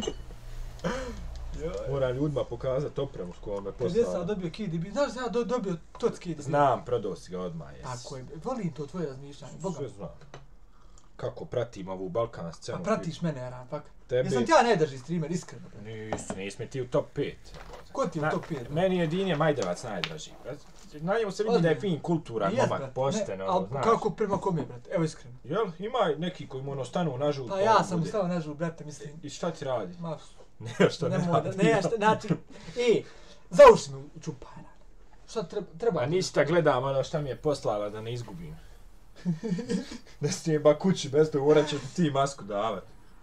Moram ljudima pokazat opremu s kojom me Kad je sad poslala. dobio K D B, znaš da ja do, dobio toc K D B? Znam, prodao si ga odmah, jesi. Tako je, volim to tvoje razmišljanje, boga. Sve znam. Kako pratim ovu Balkan scenu. A pratiš mene, Aran, pak. Tebi... Jesam ti ja najdraži streamer, iskreno. bre. Nisu, nisme ti u top pet. Ko ti je u Na- top pet? Meni je Dinje Majdevac najdraži. Na njemu se vidi da je fin, kulturan, Jes, momak, brate, pošten, ne, ono, al znaš. kako prema kome, brate, evo iskreno. Jel, ima neki koji mu ono stanu na žut. Pa ja sam mu stavio nežu, brate, mislim. I šta ti radi? Ma, Ne, što ne nemoj da, radi. ne, šta, znači, e, zauši me u čupa, Aran. Šta treba, treba? A ništa gledam ono šta mi je poslala da ne izgubim. Ne snijem ba kući bez dogovora će ti masku davat.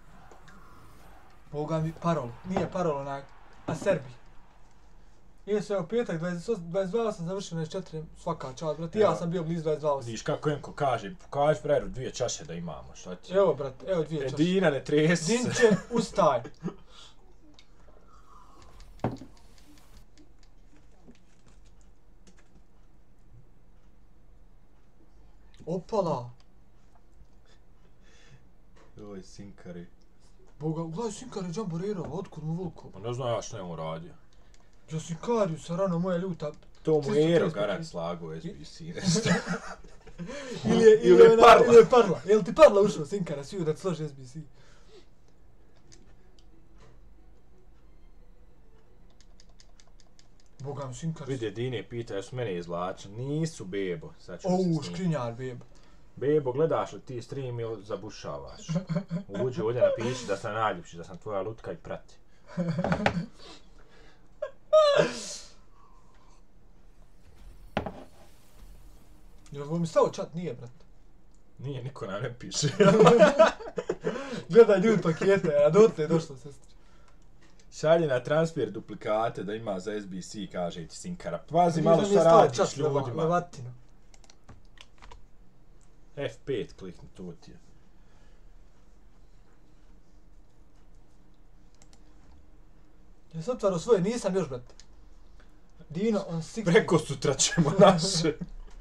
Boga mi, parol, nije parol onak, a Serbi. Nije se u petak, dvadeset dva sam završio na četiri, svaka čast, brate, ja Evo. sam bio blizu dvadeset dva. Vidiš kako Enko kaže, kaži frajeru dvije čaše da imamo, šta ti? Evo, brate, evo dvije čaše. Edina, ne tresi se. Dinče, ustaj. Opala. Oj, sinkari. Boga, gledaj Sinkar je džamborirao, otkud mu vulko? Pa ne znam ja šta je on radio. Ja Sinkariju sa rano moja ljuta. To mu tristo je Ero trideset garant pet. slago S B C nešto. Ili je, Ili je ona- Parla. Ili je Parla. Jel ti Parla ušao Sinkara, svi da ti složi S B C? Boga mi Sinkar. Vidi, Dine pita, jesu mene izvlače. Nisu, bebo. Sad ću Ou, se snimiti. škrinjar, beb. Bebo, gledaš li ti stream ili zabušavaš? Uđi ovdje napiši da sam najljepši, da sam tvoja lutka i prati. Jel ovo mi stao čat? Nije, brate. Nije, niko nam ne piše. Gledaj ljudi pakete, a dotle je došlo, sestri. Šalje na transfer duplikate da ima za S B C, kaže ti Sinkara. Pazi malo Vidim, mi je šta stao radiš čat leva- ljudima. Levatino. F pet klikni, to ti je. Ja sam otvaro svoje, nisam još, brate. Dino, on six. Preko sutra ćemo naše.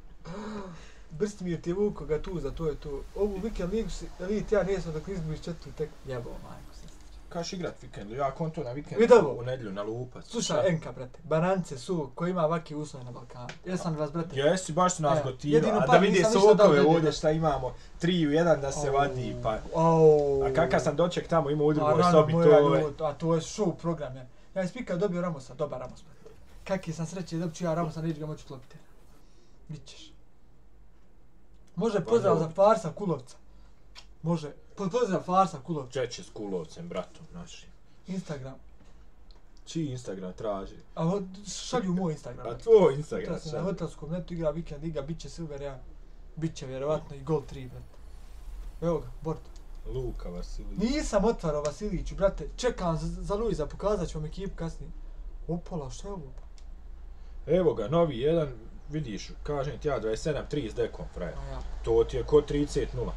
Brstimir ti je vuko ga tu, za to je to. Ovu Weekend Ligu si, vidite, ja nisam dok izgubiš četiri tek. Jebo, majko, sestri. Kaš igrat vikendu, ja konto na vikendu Vidi ovo. u nedjelju na lupac. Slušaj, Enka, brate, banance su koji ima ovakve uslove na Balkanu. Jesam vas, brate. Jesi, baš su nas Evo, gotivali, jedino a da par vidi nisam ništa dao sokove dodjeli. ovdje šta imamo, tri u jedan da se Au, vadi, pa... au. A kakav sam doček tamo, imao u A drugoj rano sobi, moja to je... ljud, a to je show program, ja. Ja iz pika dobio Ramosa, dobar Ramos, brate. Kakvi sam sreće, dobit ću ja Ramosa, neću ga moći klopiti. Bićeš. Može pozdrav za Farsa Kulovca. Može. Po- Pozdrav Farsa Kulovca. Čeće s Kulovcem, bratom našim. Instagram. Čiji Instagram traži? A od- šalju moj Instagram. A tvoj Instagram Ja sam na šalje. hotelskom netu igra Weekend Liga, bit će Silver jedan. Biće vjerovatno i gol tri, brate. Evo ga, Bort. Luka Vasilij. Nisam otvarao Vasiliću, brate. Čekam za, za Luiza, pokazat ću vam ekipu kasnije. Opala, šta je ovo? Evo ga, novi jedan, vidiš, kažem ti ja, dvadeset sedam trideset dekom, frajer. A ja. To ti je ko trideset nula.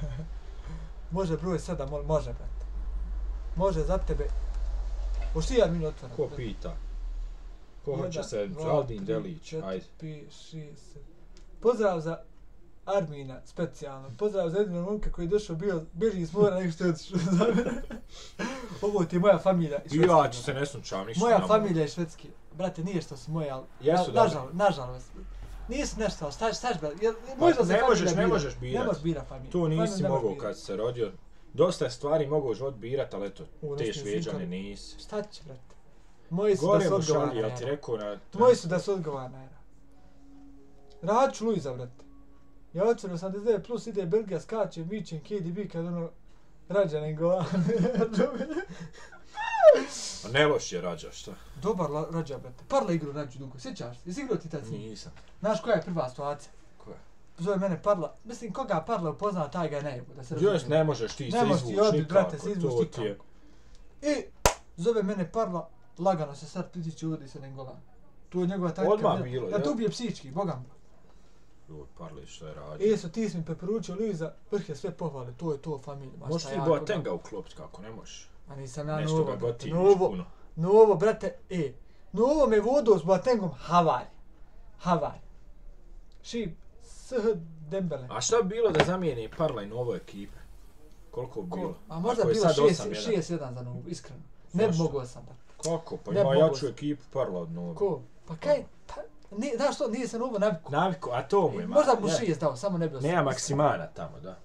Može broj sedam, mo- može, brate. Može za tebe. Hoš ti Armin otvara? Ko pita? Ko hoće sedmicu? Aldin Delić, ajde. pet, šest, sedam. Pozdrav za Armina, specijalno. Pozdrav za jedinog momka koji je došao, bio, bježi iz mora, nek što je otišao za mene. Ovo ti je moja familija iz Švedske. Ja ću se ne sunčavam ništa. Moja na familija iz Švedske. Brate, nije što su moje, ali... Jesu, na, da. nažalost, nažalost. Nisu nešto, ali šta, šta, šta, jel, možda se ne možeš, familija ne bira. možeš birat. Ne možeš bira familiju. To Familiju nisi ne možeš mogao birat. kad si se rodio. Dosta stvari mogao u život birat, ali eto, U, te ne smijem šveđane Sinkar. nisi. Šta će, brate? Moji su Gore da su mu šalji, odgovarna jel ti era. rekao na... Moji su da su odgovarna era. Radit ću Luiza, brate. Ja otvorim osamdeset devet plus, ide Belgija, skače, vičem K D B kad ono... Rađanen gola. A ne loš je Rađa, šta? Dobar la, Rađa, brate. Parla igru Rađu dugo, sjećaš? Jesi igrao ti tad s njim? Nisam. Znaš koja je prva situacija? Koja? Zove mene Parla, mislim koga Parla upozna, taj ga je najbolji, da se razumije. Još ne možeš ti se Ne možeš ti izvući odbit, nikako, brate, se izvući to ti je... nikako. I zove mene Parla, lagano se sad pritiče, uvodi se Nengolan. Tu je njegova taktika. Odmah bilo, ja. ja. To ubije psihički, bogam. Joj, Parli, šta je Rađa? Eso, ti si mi preporučio Liza, vrh je sve pohvale, to je to familija. Ma, Možeš šta ti ja Boatenga uklopit kako ne možeš? A nisam ja Nešto novo, ga brate, gotiviš novo, puno. novo, brate, e, novo me vodo s Boatengom havaj, havaj. Ši, s Dembele. A šta bi bilo da zamijeni Parla i Novo ekipe? Koliko bi Ko? bilo? A možda Ako je bilo sad šest osam jedan. šest jedan za Novu, iskreno. Ne bi Zašto? mogao sam da. Kako? Pa Ne ima mogu jaču se. ekipu Parla od Novo. Ko? Pa kaj, pa, nije, znaš što, nije se Novo naviku. Naviku, a to mu je malo. Možda mu ja. šest dao, samo ne bi Nema Maksimana tamo, da.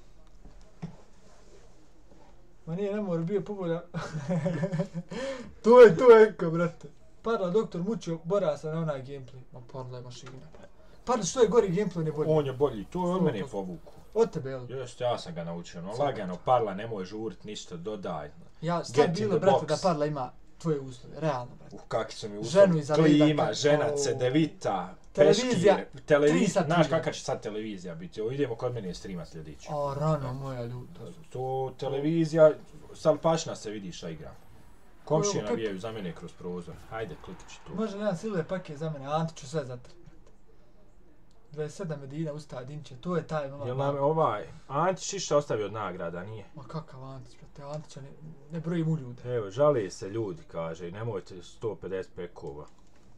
Ma nije, ne mora, bio pobolja. to je, to je eko, brate. Parla doktor mučio, bora se na onaj gameplay. Ma Parla je mašina. Parla što je gori gameplay, ne bolji. On je bolji, to je od sto mene posto. povuku. Od tebe, jel? Jeste, ja sam ga naučio, no Svaka. lagano, Parla nemoj žurit ništa, dodaj. Ja, Get sad in bilo, the brate, box. da Parla ima tvoje uslove, realno, brate. Uh, kakvi su mi uslovi. Ženu iza leda, Klima, ka- žena, o. cedevita, Televizija, peškir, tri televizija. sata Znaš ide. kakva će sad televizija biti? Ovo idemo kod mene streama sljedeći. O, rano, moja ljuta. To televizija, Salpašna se vidi šta igra. Komšije Kako- navijaju za mene kroz prozor. Hajde, klikći tu. Može li jedan siluje paket za mene, Ante ću sve zatrt. dvadeset sedam Medina, Usta, Dinče, to je taj ono. Jel nam je ovaj, Antić išta ostavio od nagrada, nije? Ma kakav Antić, brate, Antića ne, ne brojim u ljude. Evo, žali se ljudi, kaže, i nemojte sto pedeset pekova.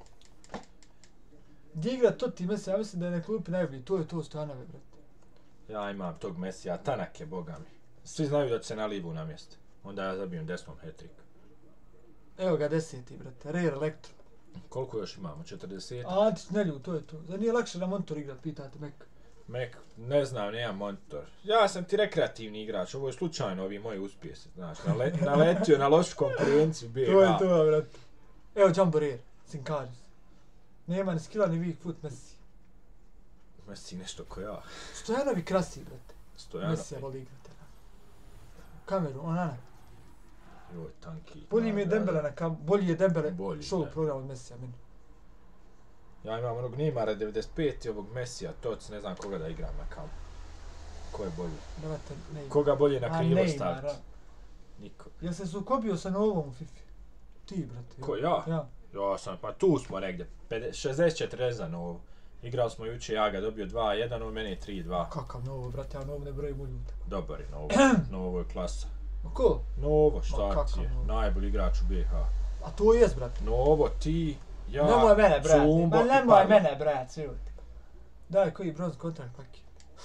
Gdje igra Totti Messi, ja mislim da je na klupi najbolji, to je to Stojanove, brate. Ja imam tog Mesija, tanak je, boga mi. Svi znaju da će se na livu namjesti. Onda ja zabijem desnom hat-trick. Evo ga deseti, brate, Rare Electro. Koliko još imamo? četrdeset? Antić ne ljud, to je to. Zar nije lakše na monitor igrat, pitate Mek. Mek, ne znam, nemam monitor. Ja sam ti rekreativni igrač, ovo je slučajno ovi moji uspjesi, znaš, nale, naletio na lošu konkurenciju B H. To je to, brate. Evo Jumbo Rare, Sinkaris. Nema ni skilla ni weak foot Messi. Messi nešto ko ja. Stojanovi krasi, brate. Stojano. Messi je voli igrati. Kameru, onana. Joj, tanki. Bolji mi je Dembele na kam, bolji je Dembele Bolji, show da. program od Messija, meni. Ja imam onog Neymara devedeset pet i ovog Messija, Toc, ne znam koga da igram na kam. Ko je bolji? Brate, Neymar. Koga bolje na A, krilo Neymar, staviti? a. Niko. Jel se sukobio sa novom u FIFA? Ti, brate. Ko, ja? Ja. Ja sam, pa tu smo negdje, šezdeset četrdeset za novo. Igrali smo juče, ja ga dobio dva jedan, on mene tri dva. Kakav novo, brate, ja novo ne brojim u ljude. Dobar je Novo, Novo je klasa. Ma ko? Novo, Ma šta kakav ti je? Novo? Najbolji igrač u B H. A to jest, brate. Novo, ti, ja, Nemoj mene, brate. Zumbo Ma i nemoj Parla. mene, brate, sve ti. Daj, koji bronz kontrakt paket.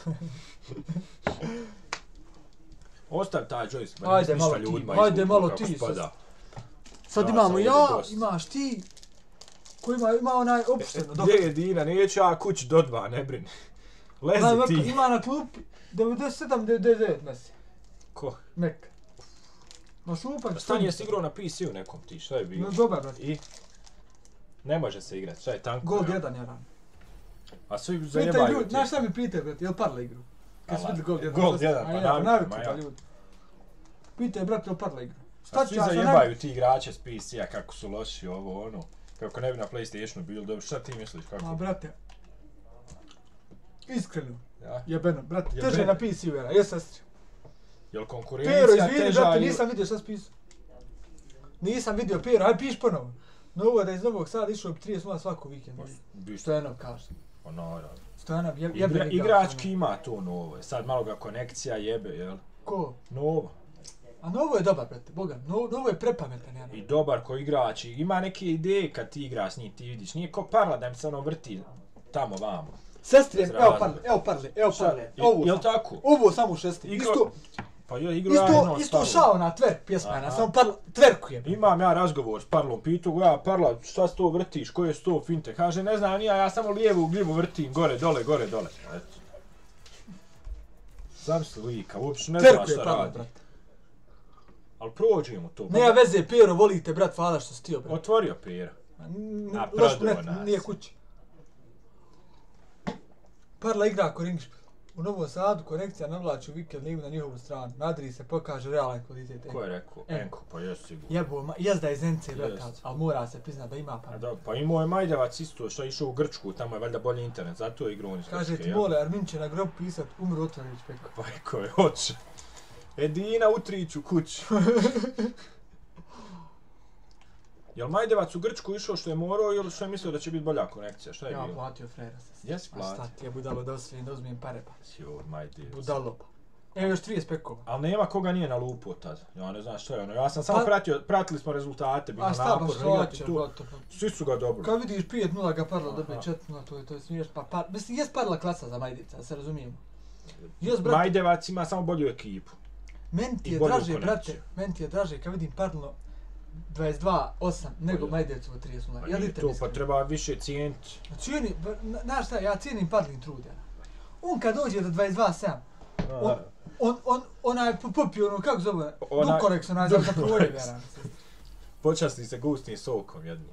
Ostav taj joystick, ma Ajde, nisi ništa malo ti, ljudima ajde, izvukao malo kako ti, spada. Sad Ja imamo sam ja, ovdje gost. imaš ti. Ko ima, ima onaj opušteno. dok- Gdje je Dina, neću ja kući do dva, ne brini. Lezi Gledaj, Meka, ti. ima na klupi devedeset sedam devedeset devet Messi. Ko? Mek. Ma šupak. Stan je igrao na P C-u nekom ti, šta je bilo? No, dobar, brate. I? Ne može se igrat, šta je tanko? Gold jedan je ran. A svi Pitaj zajebaju ljudi, ti. znaš šta mi pitaju, brate, jel Parla igru? Kad su Ala, vidjeli Gold jedan. Gold šta- jedan, a pa ja, naviku, naviku ma pa ja. ljudi. Pitaj, brate, jel Parla igru? A Šta svi ću ja sa zajebaju ti igrače s P C-a kako su loši, ovo ono. Kako ne bi na PlayStationu bili dobro, šta ti misliš kako? Ma, brate. Iskreno, Ja? jebeno, brate, Jebeno. teže na P C-u era, jes sestri. Jel Pero, konkurencija izvini, teža brate, ili- nisam vidio šta si pisao. Nisam vidio Pero, aj piš ponovo. Novo da je iz Novog Sada išao bi trideset nula svako vikend. Bi što? Stojanov kaže. Pa naravno. Stojanov je, Igra, jebeni igrač, igrački ono. ima to Novo, sad malo ga konekcija jebe, jel? Ko? Novo. A Novo je dobar, brate, boga. Novo, novo je prepametan, ja. I dobar ko igrač, i ima neke ideje kad ti igraš s njim, ti vidiš. Nije ko Parla da im se ono vrti tamo vamo. Sestri, Bez evo razloga. parle, evo parle, evo Šta? parle. Je- Ovo, jel samo- tako? Ovo samo u šesti. Igro- Isto, Pa je igrao ja isto, jedno isto stalo. šao na twerk pjesma, Aha. na samo parla, twerkujem. Imam ja razgovor s Parlom, pitu ga, ja, Parla, šta s to vrtiš, koje su to finte? Kaže, ne znam, ja, ja samo lijevu gljivu vrtim, gore, dole, gore, dole. Eto. Zamisli lika, uopće ne zna Twerkuje šta parla, radi. brate. Ali prođemo to. Nema veze, Pero, volite, brat, hvala što si tio, brate. Otvorio Pera. N- A, Loš prodao net, nas. nije kući. Parla igra ako ringšpil. U Novom Sadu konekcija navlači u Vikend ligu na njihovu stranu. Nadri se pokaže realan kvalitet. Ko je rekao? Enko, pa jes sigurno. Jebo, jezda je Zence, brate, ali mora se priznat da ima pa. Da, pa imao je Majdevac isto, što je išao u Grčku, tamo je valjda bolji internet, zato je igrao on iz Grčke. Kaže ti mole, Armin će na grob pisat, umru Otvanić Peko. Pa rekao je, hoće. Edina Utrić u kući. Jel Majdevac u Grčku išao što je morao ili što je mislio da će biti bolja konekcija? Šta je ja bilo? platio frera se. Jesi platio? A šta ti je budalo da osvijem da uzmijem pare pa. Jo, Majdevac. Budalo pa. Evo još trideset pekova. Ali nema koga nije nalupo tad. Ja ne znam što je ono. Ja sam samo pa, pratio, pratili smo rezultate, bilo naporno. naporno. A šta baš svače, tu. Svi su ga dobro. Kad vidiš pet nula ga Parla dobije četiri nula, to je, to je smiješ. Pa, par, mislim, jes Parla klasa za Majdevca, da se razumijemo. Jes, brate. Majdevac ima samo bolju ekipu. Meni ti je draže, brate, meni ti je draže kad vidim Parlo dvadeset dva osam nego Majdevcovo trideset nula. Ja li to, pa treba više cijeniti. Cijeni, znaš šta, ja cijenim Parlin trud, ja. On kad dođe do dvadeset dva sedam, on, on, on, onaj popio ono, kako zove, Dukoreks, onaj za zatvoje, vjeram se. Počasni se gustim sokom jednim.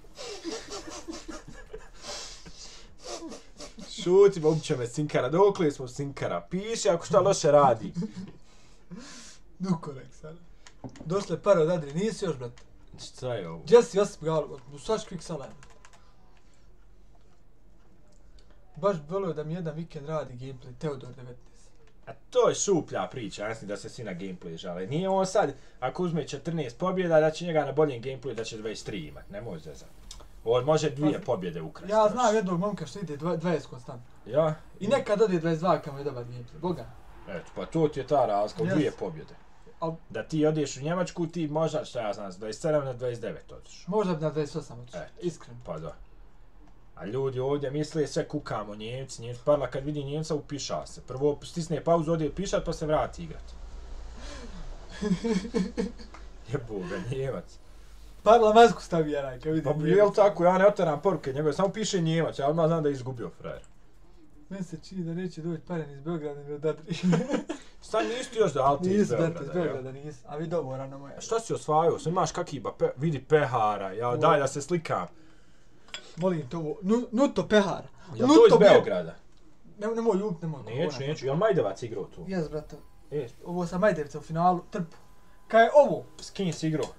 Šuti, ubiće me Sinkara, dokle smo Sinkara, piši ako šta loše radi. Dukoreks, ali. Došle pare od Adri, nisi još, brate. Šta je ovo? Jesse Josip Galo, Saš Quick Salad. Baš bi volio da mi jedan vikend radi gameplay, Teodor devetnaest. A to je šuplja priča, ja mislim da se svi na gameplay žale. Nije on sad, ako uzme četrnaest pobjeda, da će njega na boljem gameplayu da će dvadeset tri imat, ne može zezat. On može dvije pobjede ukrasti. Ja znam jednog momka što ide dvadeset konstant. Ja? I nekad ode dvadeset dva kad mu je dobar gameplay, boga. Eto, pa to ti je ta razlika, yes. Dvije pobjede. Al, da ti odeš u Njemačku, ti možda, šta ja znam, s dvadeset sedam na dvadeset devet odeš. Možda bi na dvadeset osam odeš, iskreno. Pa da. A ljudi ovdje misle sve kukamo Njemci, Njemci, Parla kad vidi Njemca upiša se. Prvo stisne pauzu, ode pišat pa se vrati igrat. Jeboga, Njemac. Parla masku stavi jaraj kad vidi pa, Njemac. Pa jel tako, ja ne otaram poruke njegove, samo piše Njemac, ja odmah znam da je izgubio frajer. Meni se čini da neće doći paren iz Beograda ili od Adri. Šta nisi ti još da alti iz Beograda? Nisi, iz Beograda nisi, a vi dobro rano moja. A šta si osvajao? Sve imaš kakiba, pe, vidi Pehara, ja daj da se slikam. Molim to, nu, Nuto Pehara. Jel to iz Beograda? Ne, nemoj ljubit, nemoj. Neću, neću, jel Majdevac igrao tu? Jes, brate. Jes. Ovo sa Majdevca u finalu, trpu. Kaj je ovo? S kim si igrao?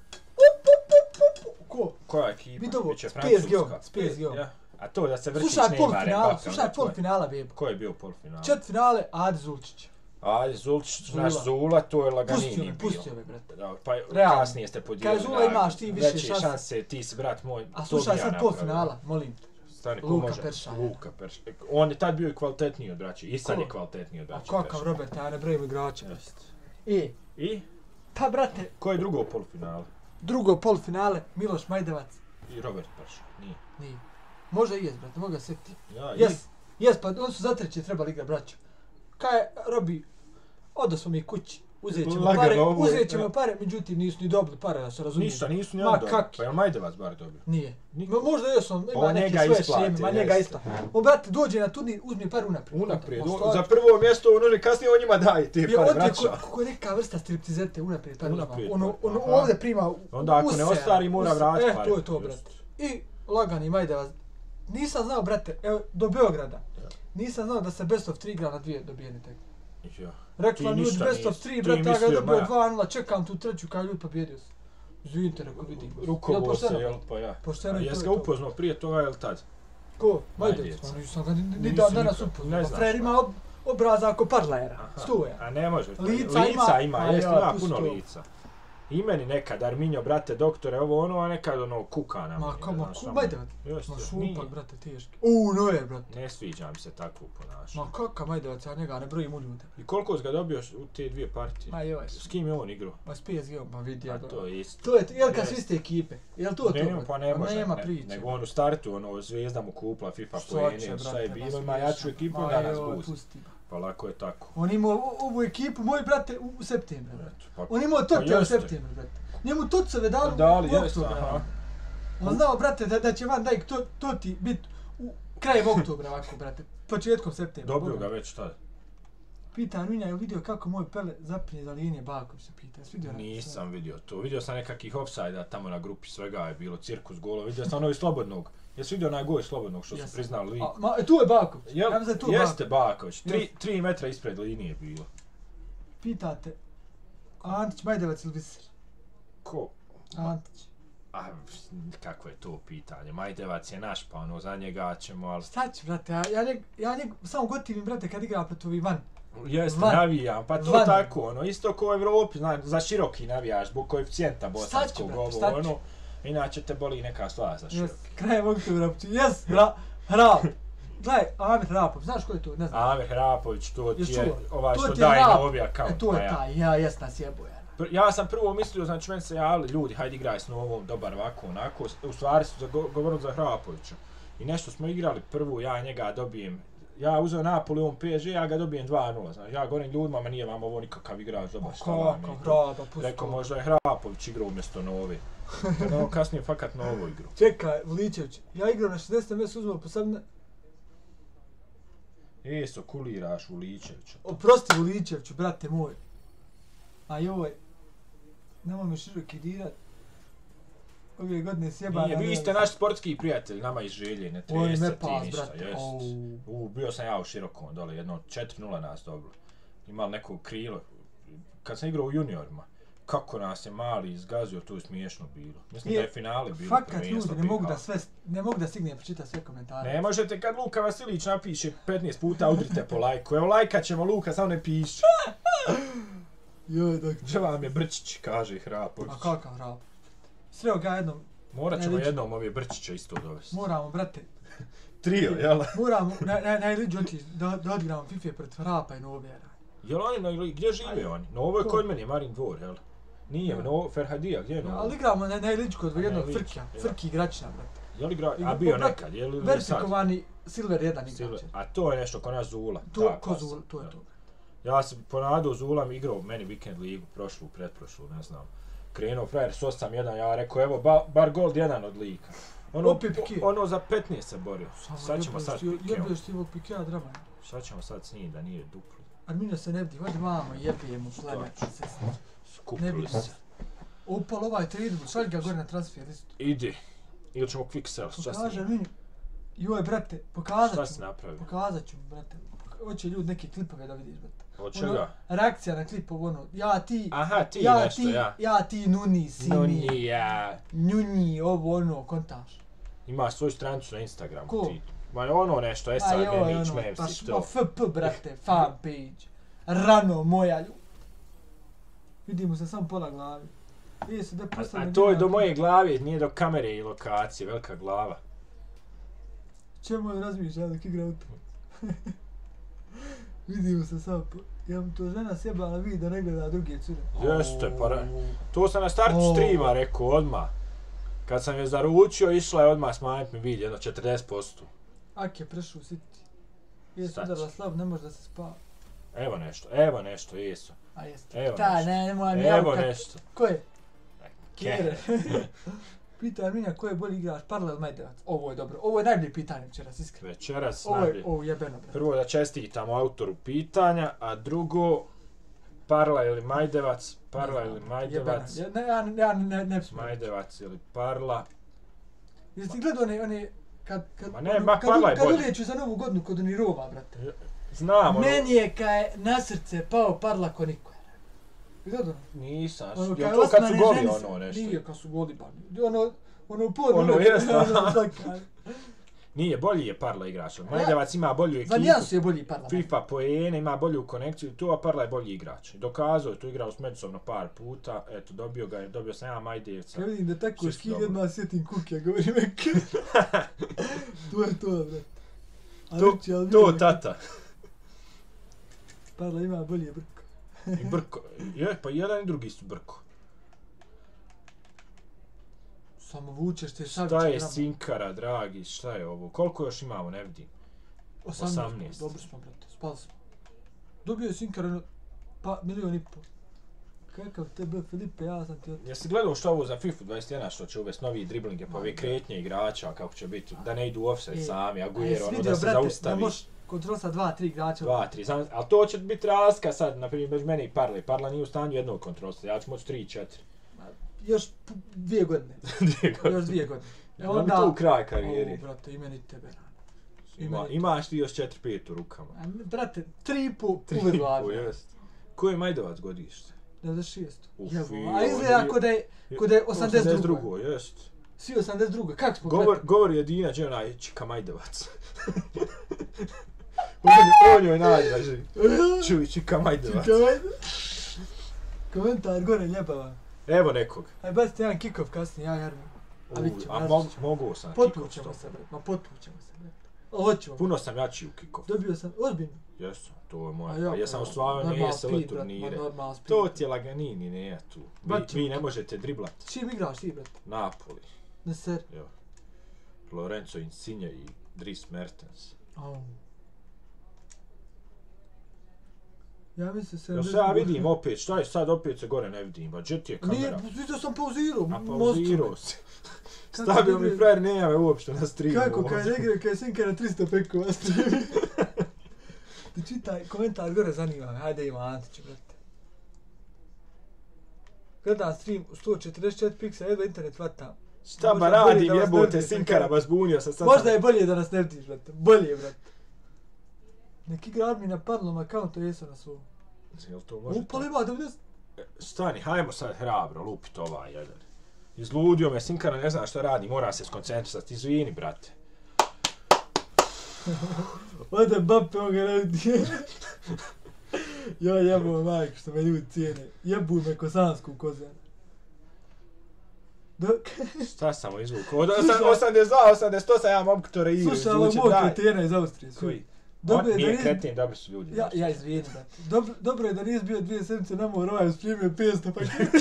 Ko? Koja ekipa? Vidi ovo, s P S G-om, s P S G-om. Ja. A to da se vrtić slušaj, nema Rebaka. Slušaj, polufinala, bebo. Ko je bio polufinala? Čet finale, Adi Zulčić. Adi Zulčić, naš Zula, to je laganini bio. Pustio me, brate. Da, pa realno. Kasnije ste podijelili. Kaj Zula imaš ti više šanse. šanse. šanse, ti si brat moj. A slušaj sad polufinala, molim te. Stani, Luka može? Peršalj. Luka Peršalj. On je tad bio i kvalitetniji od braća. I sad Ko? je kvalitetniji od braća. A kakav Robert, ja ne brojim igrača. Jest. I? I? Pa, brate. Ko je drugo polufinale? Drugo polufinale, Miloš Majdevac. I Robert Peršalj. Nije. Nije. Možda i jes, brate, mogu ga setiti. Ja, jes, jes, pa on su za treće trebali igra braća. Kaj je, Robi, odo smo mi kući, uzet ćemo Laga, pare, ovo, uzet ćemo ja. pare, međutim nisu ni dobili pare, da se razumije. Ništa, nisu ni Ma, on dobili. kaki. Pa je Majdevac bar dobio? Nije. Niko. Ma, možda još on, ima on neke njega svoje isplate, šeme, ma njega jeste. isto. On, brate, dođe na turnir, uzme par unaprijed. Unaprijed, Ma, on, za prvo mjesto on ili kasnije on njima daje te pare vraća. Kako je neka vrsta striptizete, unaprijed par Unaprijed, ono, pa, ono, aha. ovdje prima Onda ako ne ostvari mora vratiti eh, pare. to je to, brate. I lagani Majdevac. Nisam znao, brate, evo, do Beograda. Nisam znao da se best of tri igra na dvije dobijeni tek. Ja. Rekla ljudi best of tri, brate, ja ga je dobio dva nula, čekam tu treću kao ljudi pobjedio se. Izvinite, rekao vidim. Rukovo se, jel pa ja. Pošteno A i to jes je ga to. upoznao prije toga, jel tad? Ko? Majdevc, Majdevca. pa nisam ga ni, ni Nisi dan danas nikad, upoznao. ne Pa znaš, Frer ima ob, obraza ako Parlajera, stuje. A ne može. Lica lica ima, ima, a jest, ja, ima pusti puno to. lica. I meni nekad, Arminjo, brate, doktore, ovo ono, a nekad ono kuka na Ma meni, kamo, znaš, ku, samo- Majdevac. Jeste, Ma nije. šupak, brate, teški. Uuu, no je, brate. Ne sviđa mi se takvo ponašanje. Ma kakav Majdevac, ja njega ne brojim u ljude. I koliko si ga dobio u te dvije partije? Ma joj. S kim je on igrao? Ma s P S G-om, ma vidi ja A ga. to je isto. To je, jel kad Jest. su iste ekipe? Jel to to? Ne, brate? pa ne može, Nema ne, priče. nego on u startu, ono, Zvezda mu kupla FIFA Što poene, će, šta brate, je ma bilo, ima smiješno. jaču ekipu, Ma da nas joj, gusti. pusti ga. Pa lako je tako. On imao o- ovu ekipu, moj brate, u, u septembru, brate. Eto, pa, On imao Tote u jeste. septembru, brate. Njemu Totcove dali, Dali, u jeste, oktobru. aha. On znao, brate, da, da će Van Dijk to, Toti bit u krajem oktobra, ovako, brate. Početkom septembra. Dobio Boga. ga već tada. Pita Arminja, je vidio kako moj Pele zapinje za linije Baković se pita. Jesi vidio? Nisam vidio to. Vidio sam nekakvih offside-a tamo na grupi, svega je bilo, cirkus gola. Vidio sam ono i slobodnog. Jesi vidio onaj gol slobodnog što su Jesam. priznali lik? A, ma, e, tu je Baković. Jel, Ja mislim da je tu jeste Baković. Baković, tri, Jeste. tri metra ispred linije bilo. Pitate, Antić, Majdevac ili Viser? Ko? Antić. A, kako je to pitanje? Majdevac je naš, pa ono, za njega ćemo, ali... Šta će, brate, ja, ja, njeg, ja njeg samo gotivim, brate, kad igra protiv ovih van. Jeste, Van. navijam, pa to Van. tako, ono, isto ko u Evropi, znaš, za široki navijaš, zbog koeficijenta bosanskog, brate, ovo, šta će? ono, inače te boli neka stvar za široki. Jes, krajem oktobra, jes, hra, Hrap. Gledaj, Amir Hrapov, znaš ko je to, ne znam. Amir Hrapović, to ti Jesi je čuo? ovaj To što ti je daje Hrap. novi account. E, to pa je ja. taj, ja, jes nas jebo, ja. Pr- Ja sam prvo mislio, znači meni se javili ljudi, hajde igraj s Novom, dobar ovako, onako, u stvari su go govorili za Hrapovića. I nešto smo igrali prvu, ja njega dobijem, ja uzeo Napoli, on P S G, ja ga dobijem dva nula, znači ja govorim ljudima, ma nije vam ovo nikakav igrač, dobar šta vam je. Kako, Hrapa, pusti. Rekao, možda je Hrapović igrao umjesto Nove. Kad ono kasnije fakat Novo igrao. Čekaj, Vuličević, ja igram na šezdesetom mjestu, uzmeo po sedam... Eso, kuliraš Vuličevića. Oprosti Vuličeviću, brate moj. A joj, nemoj me široki dirat. Ove godine sjebana... Nije, vi ste naš sportski prijatelj, nama iz Želje, ne Oj, trese me ti pas, ništa, brate, jest. au. U, bio sam ja u Širokom dole, jedno četiri nula nas dobro. Imali neko krilo, kad sam igrao u juniorima, kako nas je mali izgazio, to je smiješno bilo. Mislim Je, da je finale bilo. Fakat prvenstvo ljudi, ne mogu P K. da sve, ne mogu da stignem pročitati sve komentare. Ne možete kad Luka Vasilić napiše petnaest puta udrite po lajku. Evo lajkat ćemo Luka, samo ne piši. Joj, dok... Gdje vam je Brčić, kaže Hrapović. A kakav Hrap? Sreo ga jednom, Morat ćemo Ne, jednom ove Brčića isto dovesti. moramo, brate, Trio, jel? moramo, na, na, najliđu otići da, da odigramo FIFA protiv Hrapa i Novjera. Jel oni, na, gdje žive oni? No ovo je Ko? kod mene, Marin Dvor, jel? Nije, Ja. no, Ferhadija, gdje je Ja, no? ali igramo na najliđu kod Na jednog Najliđu, Frkija, ja. Frki igračina, brate. Jel igra, a Igra- bio brate, nekad, jel sad? Vertikovani Silver jedan Sile- igrač. A to je nešto ko naš Zula. To, ta ko klasa. Zul, to je Ja. to. Ja sam ponadao Zulam igrao meni Weekend ligu, prošlu, pretprošlu, ne znam. Krenuo frajer s osam jedan, ja rekao evo ba, bar gol jedan od lika. Ono, Opet Piqué. ono za petnaest se borio. Sad ćemo sad Piquéom. Jebeš ti ovog Pikea drama. Sad ćemo sad s njim da nije duplo. Arminio se ne vidi, hodi vamo, jebijemo pleme. Ne Skupili vidi se. se. Upal ovaj tridbul, šalj ga gore na transfer listu. Idi. Ili ćemo quick sell, šta Pokaže si? Arminio. Joj, brate, pokazat Šta ću. si napravio? Pokazat ću, brate. Hoće ljudi neke klipove da vidiš, brate. Od Ono, čega? reakcija na klipov, ono, ja ti, Aha, ti ja nešto, ti, ja. ja ti, Nuni, Simi, No nije. Njunji, ovo, ono, kontaš. Ima svoju stranicu na Instagramu. Ko? Ti. Ma ono nešto, A S R joj, Memić, ono, Memsi, baš, ma to. F P, brate, fan page. Rano, moja lju. Vidimo se samo pola glavi. Vidi se da A, postavljam... a to je do moje glave, nije do kamere i lokacije, velika glava. Čemu je razmišlja dok igra u to? Vidimo se samo po... Ja mu to žena sjebala vidi da ne gleda druge cure. Jeste, pa re- To sam na startu O. streama rekao odmah. Kad sam je zaručio, išla je odmah smanjiti mi vid, jedno četrdeset posto. Ak je prešao u City. Jes Sad udarila će. slab, ne može da se spava. Evo nešto, evo nešto, jesu. A jeste. Evo Ta, nešto. ne, nemoj mi Evo javka. nešto. Ko je? Kere. Pita Arminja ko je bolji igrač, Parla ili Majdevac? Ovo je dobro. Ovo je najbolje pitanje večeras, iskreno. Večeras Ovo je, najbolje. ovo je jebeno, brate. Prvo da čestitamo autoru pitanja, a drugo Parla ili Majdevac, Parla ili Majdevac, Jebeno. Ja, ne, ja, ne, ne, ne bi Majdevac ili Parla. Jesi ti gledao one, one, kad, kad, Ma ne, ono, ma kad, Parla je kad bolji. ulijeću za novu godinu kod oni rova, brate. Znam, ono, Meni je kaj na srce pao Parla ko niko. Gledao? nisam, Ono, jel kaj to kad su Osmane goli ženi se- ono nešto? Nije kad su goli, ba. Ono, ono u podnu. Ono, jeste, aha. Svaka. Nije, bolji je Parla igrač. Majdevac ima bolju Za ekipu, nijansu je bolji Parla. FIFA poene, ima bolju konekciju, tu, a Parla je bolji igrač. Dokazao je, tu igrao s međusobno par puta, eto, dobio ga, je- dobio sam ja Majdevca. Ja vidim da tako Sve škilj dobro. odmah sjetim Kukija, govorim eke. To je to, brate. A To, reći, ali to vidim, tata. Parla ima bolje brko. I Brko, je, pa jedan i drugi su Brko. Samo vučeš te Šta Savića je grama. Sinkara, dragi, šta je ovo? Koliko još imamo, ne vidim. osamnaest. osamnaest. Dobro smo, brate, spali smo. Dobio je Sinkar jedno, pa, milion i pol. Kakav tebe, Filipe, ja sam ti od... Jesi gledao što ovo za FIFA dvadeset jedan što će uvesti novi driblinge, pa ove kretnje igrača, kako će biti, da ne idu u offside E, sami, A Aguero, jesi ono vidio, da se brate, zaustavi. da možeš kontrolisati dva, tri igrača. Dva, tri, znam, ali to će biti razlika sad, na primjer, među mene i Parle. Parla nije u stanju jednog kontrolisati, ja ću moći tri, četiri. Još p- dvije godine. Dvije godine. Još dvije godine. E Onda onda... tu kraj O, karijeri. brate, i meni i tebe rano. Ima, imaš ti još četiri pet u rukama. A, brate, tri i po Tri uvijek i po, važno. jest. Ko je Majdovac godište? devedeset šest. Uf, Jebo, i a izgleda ovdje- kod da je, kod da je osamdeset drugo. drugo, jest. Svi osamdeset drugo. Kako smo Govor, pratili? govori jedina Džena je Čika Majdovac. on, je- on joj najdraži. Čuj, Čika Majdovac. Komentar gore ljebava. Evo nekog. Aj, bacite jedan kick-off kasnije, ja i Armin. A U, vidit ćemo, a različit mo, ćemo. mogu sam. Potpućemo se, bret. Ma potpućemo se, bret. Hoćemo. Puno sam jači u kick-off. Dobio sam, ozbiljno. Jesam, to je A moja. ja, Pa jesam pa, osvajao normal nije speed, sele brat, turnire. ma normal speed. To ti je laganini, ne tu. Vi, Baćemo. vi ne možete driblat. S čim igraš ti, bret? Napoli. Ne ser. Jo. Lorenzo Insigne i Dries Mertens. Au. Ja mislim se... Ja se ja vidim opet, šta je sad opet se gore ne vidim, ba gdje ti je Nije, kamera? vidio sam pauzirao. A pauzirao si. Kako Stavio ide? mi frajer nejave uopšte na streamu. Kako, kad je igra, kad je sinka na tristo pekova streami. Ti čitaj, komentar gore zanima me, hajde ima Antić, brate. Gledam stream u sto četrdeset četiri piksa, jedva internet vatam. Šta ba Možda bolje radim da vas jebote, ne vidim, sinkara kako- ba zbunio sam sad. Možda sam- je bolje da nas ne vidiš, brate. Bolje, brate. Nek igra Armin na parlom accountu, jesu na svom. Jel to može Upali tako? ima devedeset. Stani, hajmo sad hrabro lupit ovaj jedan. Izludio me, sinkara ne zna šta radi, mora se skoncentrisati, izvini brate. Ode Bape, on ga ne vidi. Ja jebu majku što me ljudi cijene. Jebu me ko sansku kozenu. Dok... Šta sam mu izvukao? Od Slušaj- osamdeset dva, osamdeset osam ja mogu to reiri, Slušaj, ovog zvuče mog daj. kretena iz Austrije. Koji? Koji? Dobro On je da nije nis... kretin, dobri su ljudi. Ja, ja izvijenim, brate. Dobro, dobro je da nis bio dvije sedmice na mora, ovaj usprimio petsto paketa.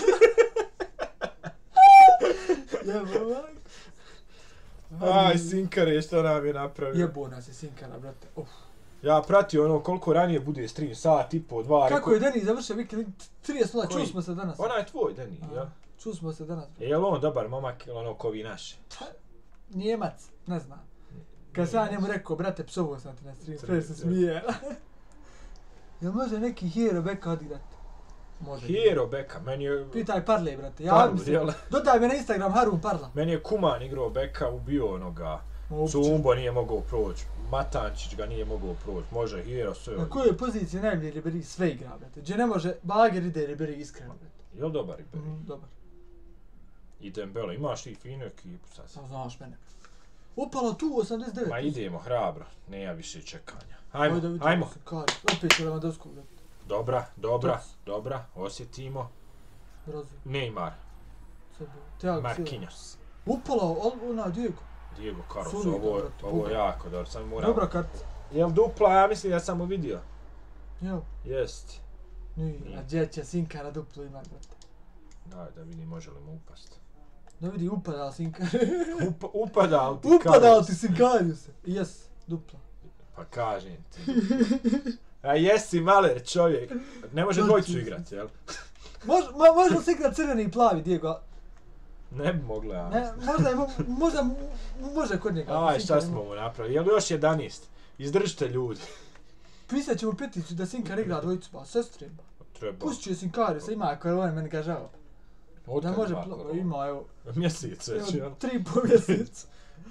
Jebu majku. Aj, sinkare, što nam je napravio. Jebu nas je sinkana, brate. Uf. Ja pratio ono koliko ranije bude stream, sat i po, dva. Kako je Denis završio vikend? trideset nula, Koji? čuli smo se danas. Ona je tvoj, Deni, A, ja? Čuli smo se danas. E, jel on dobar momak ili ono ko vi naši? Njemac, ne znam. Kad sam ja njemu rekao, brate, psovo sam te na stream, Crni, sve se da. smije. Jel može neki hero beka odigrat? Može. Hero beka, meni je... Pitaj Parle, brate. Ja Parlu, mi se. jel? Dodaj me na Instagram Harun Parla. Meni je Kuman igrao beka, ubio onoga. Ma, uopće. Zumbo nije mogao proći, Matančić ga nije mogao proći, može Hero sve. Na kojoj poziciji najbolji Ribéry sve igra, brate. Gdje ne može, Bager ide Ribéry iskreno, brate. Jel dobar Ribéry? Mhm, dobar. I Dembele, imaš ti finu ekipu sad. Samo znaš mene. Upalo tu osamdeset devet. Ma idemo hrabro, nema više čekanja. Hajmo, Ajde, vidimo hajmo. se, Kari. Opet će Lewandowskog, brate. Dobra, dobra, Toc. dobra, osjetimo. Brozi. Neymar, Sebe. Thiago Silva. Marquinhos, Upalo, al- ona Diego. Diego Carlos, Solidan, ovo, brate, ovo je dobro. jako dobro, sam moram. Dobra karta. Jel dupla, ja mislim da sam mu vidio. Jo. Jest. Nije, Nije. a gdje će Sinkara duplo imat, brate. Daj da vidim može li mu upast. Da vidi, upada Sinkar. Up, upada li ti Upada Carlos? ti Sinkariju se. Jes, dupla. Pa kažem ti. A jesi maler čovjek. Ne može dvojicu igrat, jel? Mož, ma, može li se igrat crveni i plavi, Diego? Ne bi mogla, ja Ne, mislim. možda, je mo- možda m- može kod njega. Aj, Sinkar šta ima. smo mu napravili? Jel još jedanaest? Izdržite ljudi. Pisat ćemo peticu da Sinkar igra dvojicu, ba, sestre, ba. Treba. Pustit će Sinkariju se, ima korona, meni ga žao. Da može, ima pla- korona? ima, evo, Mjesec već, jel? evo, tri i po mjeseca.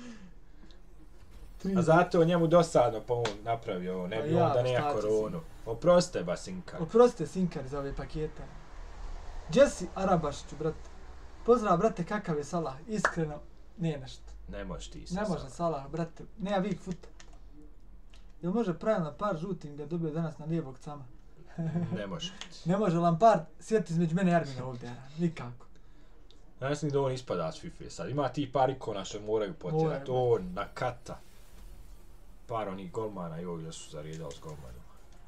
Tri A zato njemu dosadno pa on napravio ovo, ne Pa bi ja, onda nema šta će koronu. Oprostite ba Sinkar. Oprostite Sinkar za ove pakete. Jesse Arabašiću, brate. Pozdrav, brate, kakav je Salah. Iskreno, nije nešto. Ne možeš ti se Ne može sad. Salah, brate. Nema vik futa. Jel može pravilno par žutim ga dobio danas na lijevog cama? Ne može. Ne može Lampard sjeti između mene i Armina ovdje. Nikako. Ja mislim da on ispada s FIFA sad. Ima ti par ikona što moraju potjerati. Moraju. On, Nakata. Par onih golmana i ovdje su zarijedali s golmanima.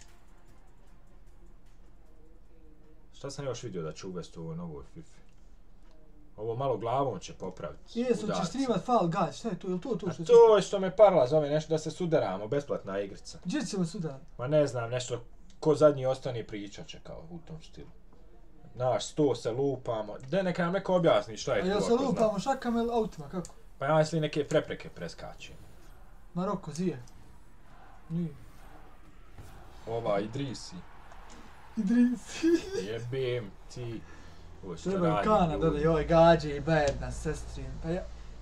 Šta sam još vidio da će uvesti u ovoj novoj FIFA? Ovo malo glavom će popraviti. Jesu, udarci. ćeš streamat Fall Guys, šta je to? Jel to to A što to je što me Parla zove, nešto da se sudaramo, besplatna igrica. Gdje ćemo sudan? Ma ne znam, nešto ko zadnji ostane pričat će kao u tom stilu. Naš sto se lupamo. Da neka nam neko objasni šta A je to. jel se ako zna. lupamo šakama ili autima, kako? Pa ja mislim neke prepreke preskačem. Maroko, zije. Nije. Ova Idrisi. Idris. Jebem ti. Ovo što Treba radi Kana ljudi. dodaj, joj, gađe i bedna, sestrin. Pa ja,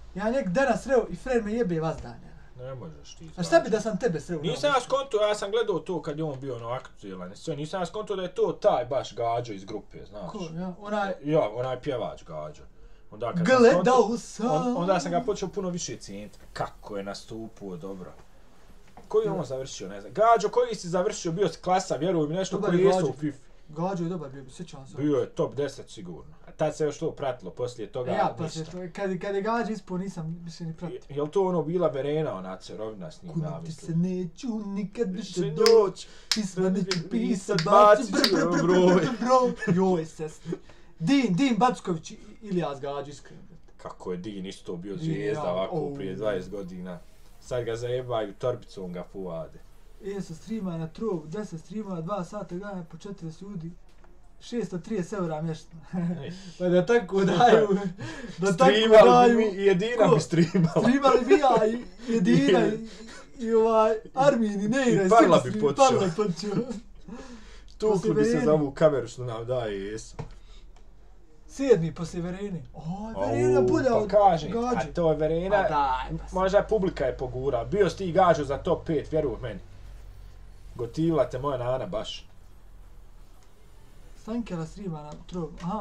Ja njeg danas sreo i Fred me jebe vazdanja. Ne možeš ti. A šta bi da sam tebe sreo? Nisam ja skonto, ja sam gledao to kad je on bio ono aktualan, sve, nisam ja skonto da je to taj baš Gađo iz grupe, znaš. Ko, ja, onaj... Ja, onaj pjevač Gađo. Onda kad Gledao sam, sam... on, onda sam ga počeo puno više cijeniti. Kako je nastupio, dobro. Koji je on završio, ne znam. Gađo, koji si završio, bio si klasa, vjeruj mi, nešto Dobar koji je jesu Gađo. u FIFA. Gađo je dobar bio, sjećam se. Bio je top deset sigurno. A tad se još to pratilo, poslije toga E ja, pa ništa. se to, kad, kad je Gađo ispao nisam više ni pratio. Je li to ono bila Verena, ona cerovina s njim, ja Kuda ti se mislim. neću nikad više Će doći, doći, pisma neću pisat, bacit bacit ću br br br broj. br br br. Joj, sestri. Din, Din Backović i Ilijaz Gađo, iskreno. Kako je Din isto bio Din, zvijezda ja, ovako o. prije dvadeset godina. Sad ga zajebaju, torbicom ga fuvade. E, sa streama na Trovu, deset streama, dva sata gledanja po četrdeset ljudi. šesto trideset eura mjesečno. Pa da tako daju, da tako Streamali daju. bi mi, i Jedina Ko? bi streamala. Streamali bi ja i Jedina i, i ovaj Armin i Neira. I svi Parla bi bi stream- počeo. Parla bi počeo. Tukli bi se Vereni. za ovu kameru što nam daje jesu. Sedmi poslije Vereni. O, Verena bolja pa od kažem, Gađe. a to je Verena, A daj, pa možda publika je pogura. Bio si ti Gađo za top pet, vjeruj meni. Gotivila te moja nana baš. Stankela streama na Trovu, aha.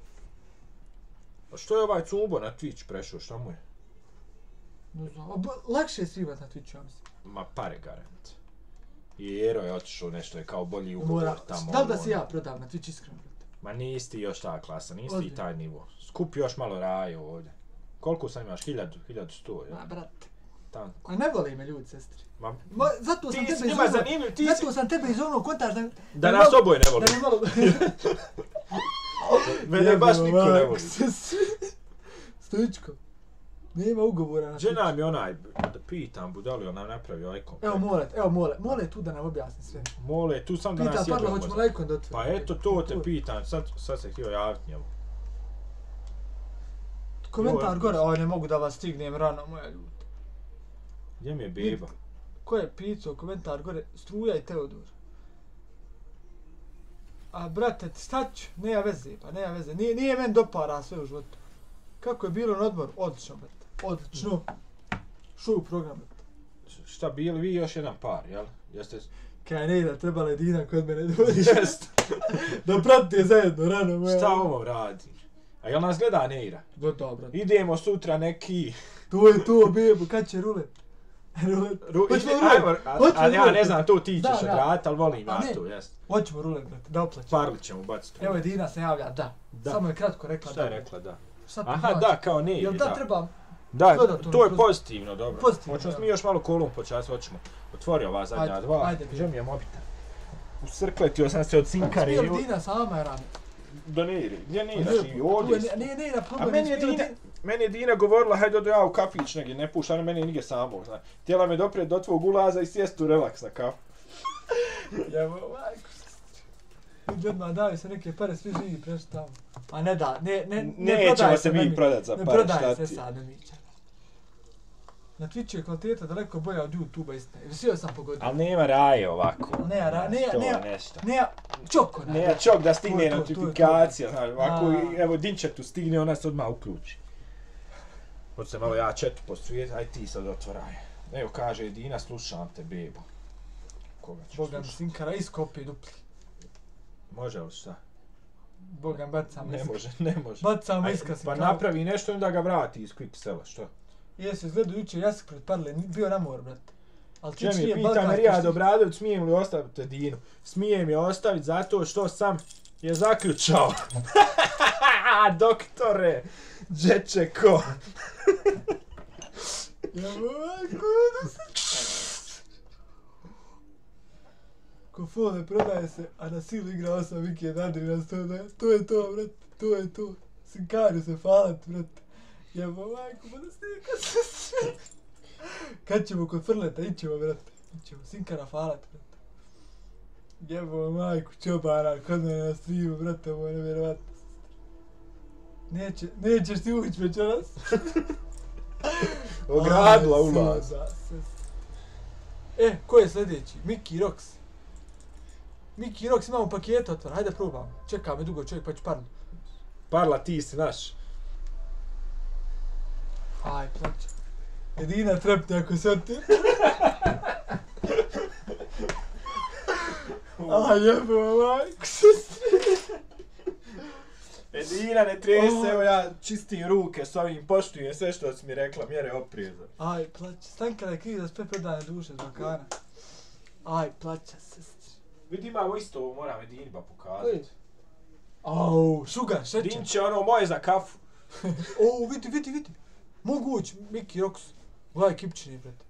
A što je ovaj Cumbo na Twitch prešao, šta mu je? Ne znam, a bo- lakše je streamat na Twitchu, ja mislim. Ma pare garant. I Ero je otišao nešto, je kao bolji ugovor Mora, tamo. da li da ono, se ja prodam na Twitch iskreno? brate? Ma nisi ti još ta klasa, nisi ti Ozbiljno. taj nivo. Skupi još malo raje ovdje. Koliko sam imaš? Hiljadu, hiljadu sto, Ma, ja? brate. Tam. A ne vole me ljudi, sestri. Ma, Ma, zato sam ti si tebe iz njima onog... zanimljiv, ti si... Zato sam tebe iz onog kontaž da... Da mi nas malo- oboje ne voli. Da mi malo... Mene baš niko ne Jebeno, voli. sestri. Stojičko. Nema ugovora na Žena Twitchu. mi onaj, da pitam, budali ona napravi ajkon. Evo Mole, evo Mole. Mole je tu da nam objasni sve. Mole, tu sam da Pita nas jebe Parla, hoćemo možda. lajkon da otvori. Pa eto, to te pitam, sad, sad se htio javiti njemu. Komentar Joj, gore, oj ne mogu da vas stignem rano, moja ljudi. Gdje mi je beba? Ko je pisao komentar gore? Struja i Teodor. A brate, šta ću? Nema veze, pa nema veze. Nije, nije men dopara sve u životu. Kako je bilo na odmoru? Odlično, brate. Odlično. Show program, brate. Šta bili vi još jedan par, jel? Jeste... Kaj ne da trebala je Dina kod mene dođe. Jest. Da pratite zajedno, rano moja. Šta ovo radi? A jel nas gleda Neira? Do to, brate. Idemo sutra neki... To je to, bebo, kad će rulet? Rulet. Ru, Hoćemo ide, rulet. ajmo, a, Hoćemo a, ja rulet. ne znam, to ti ćeš Da, da. odraditi, ali volim A ja ne. to, jest. Hoćemo rulet, brate, da oplaćemo. Parli ćemo baciti. Evo je Dina se javlja, da. Da. Samo je kratko rekla Šta da. je rekla, da? Šta to Aha, znači? da, kao Neiri, Jel da. da treba? Da, dodatno to je kroz- pozitivno, dobro. Pozitivno, Hoćemo da. mi još malo kolum počas, hoćemo. Otvori ova zadnja Ajde, dva. ajde, Gdje mi je mobitel? Usrkletio sam se od cinkare. Smijel Dina sama je rano. Do Neiri. Gdje Neira živi? Ovdje. Ne, ne, ne, na A problem. meni je Dina, meni je Dina govorila, hajde odo ja u kafić negdje, ne pušta na meni nigdje samog, znaš. Htjela me doprijeti do tvog ulaza i sjest u relaks na kafu. Jevo, majko. Ljudi odmah daju se neke pare, svi živi preš tamo. A ne da, ne, ne, ne Nećemo prodaje se mi meni. prodat za Ne pare, prodaje šta se ti? sad, ne miće. Na Twitchu je kvaliteta daleko bolja od YouTube-a istina. Jer svi sam pogodio. Ali nema raje ovako. Ne, ra- ne, To ne, je nešto. ne, čoko. Ne, ja čok da To stigne je to, to je to. notifikacija, znaš, ovako A. i evo Dinčetu stigne, ona se odmah uključi. Hoće se malo ja četu postrijeti, aj ti sad otvaraj. Evo kaže Dina, slušam te bebo. Koga ću Bogam slušati? Sinkara iskopi dupli. Može li šta? Bogam bacam Ne iska. može, ne može. Bacam Aj, iska pa Sinkara. napravi nešto i onda ga vrati iz Quicksella, što? Jesu izgledao jučer Jasik pred Parle, bio na mor, brate. Ali Če Twitch mi nije pita balkanski Marija stil. Dobradović, smijem li ostaviti Dinu? Smijem je ostaviti zato što sam je zaključao. Doktore, džeče ko. Ja majko, da se... Kofone prodaje se, a na silu igra osam weekend Adrian sto devet. To je to, brate, to je to. Sinkariju se falat, brate. Jebo majko, pa da snijeka se sve. Kad ćemo kod Frleta, ićemo, brate. Ićemo, Sinkara falat, brate. Jebo majku, čobara, kod mene na streamu, brate, moj nevjerovatno. Neće, nećeš ti ući večeras. Ogradila Aj, ulaz. suza, sest. E, ko je sljedeći? Mickey Rox. Mickey Rox imamo paket otvora, hajde probamo. Čeka me dugo čovjek pa ću parnu. Parla, ti si naš. Aj, plaća. Jedina trepne ako se ti. Aj, jebo, majku, sestri. Edina, ne trese, evo ja čistim ruke s ovim, poštujem sve što si mi rekla, mjere opreza. Aj, plaća. Stanka da je kriv za sve predane duše zbog kana. Aj, plaća, sestri. Vidi, imamo isto ovo, moram Edini ba pokazati. Au, šugar, šećer. Dinče, ono moje za kafu. O, vidi, vidi, vidi. Moguć, Miki Roks. Gledaj kipčini, brate.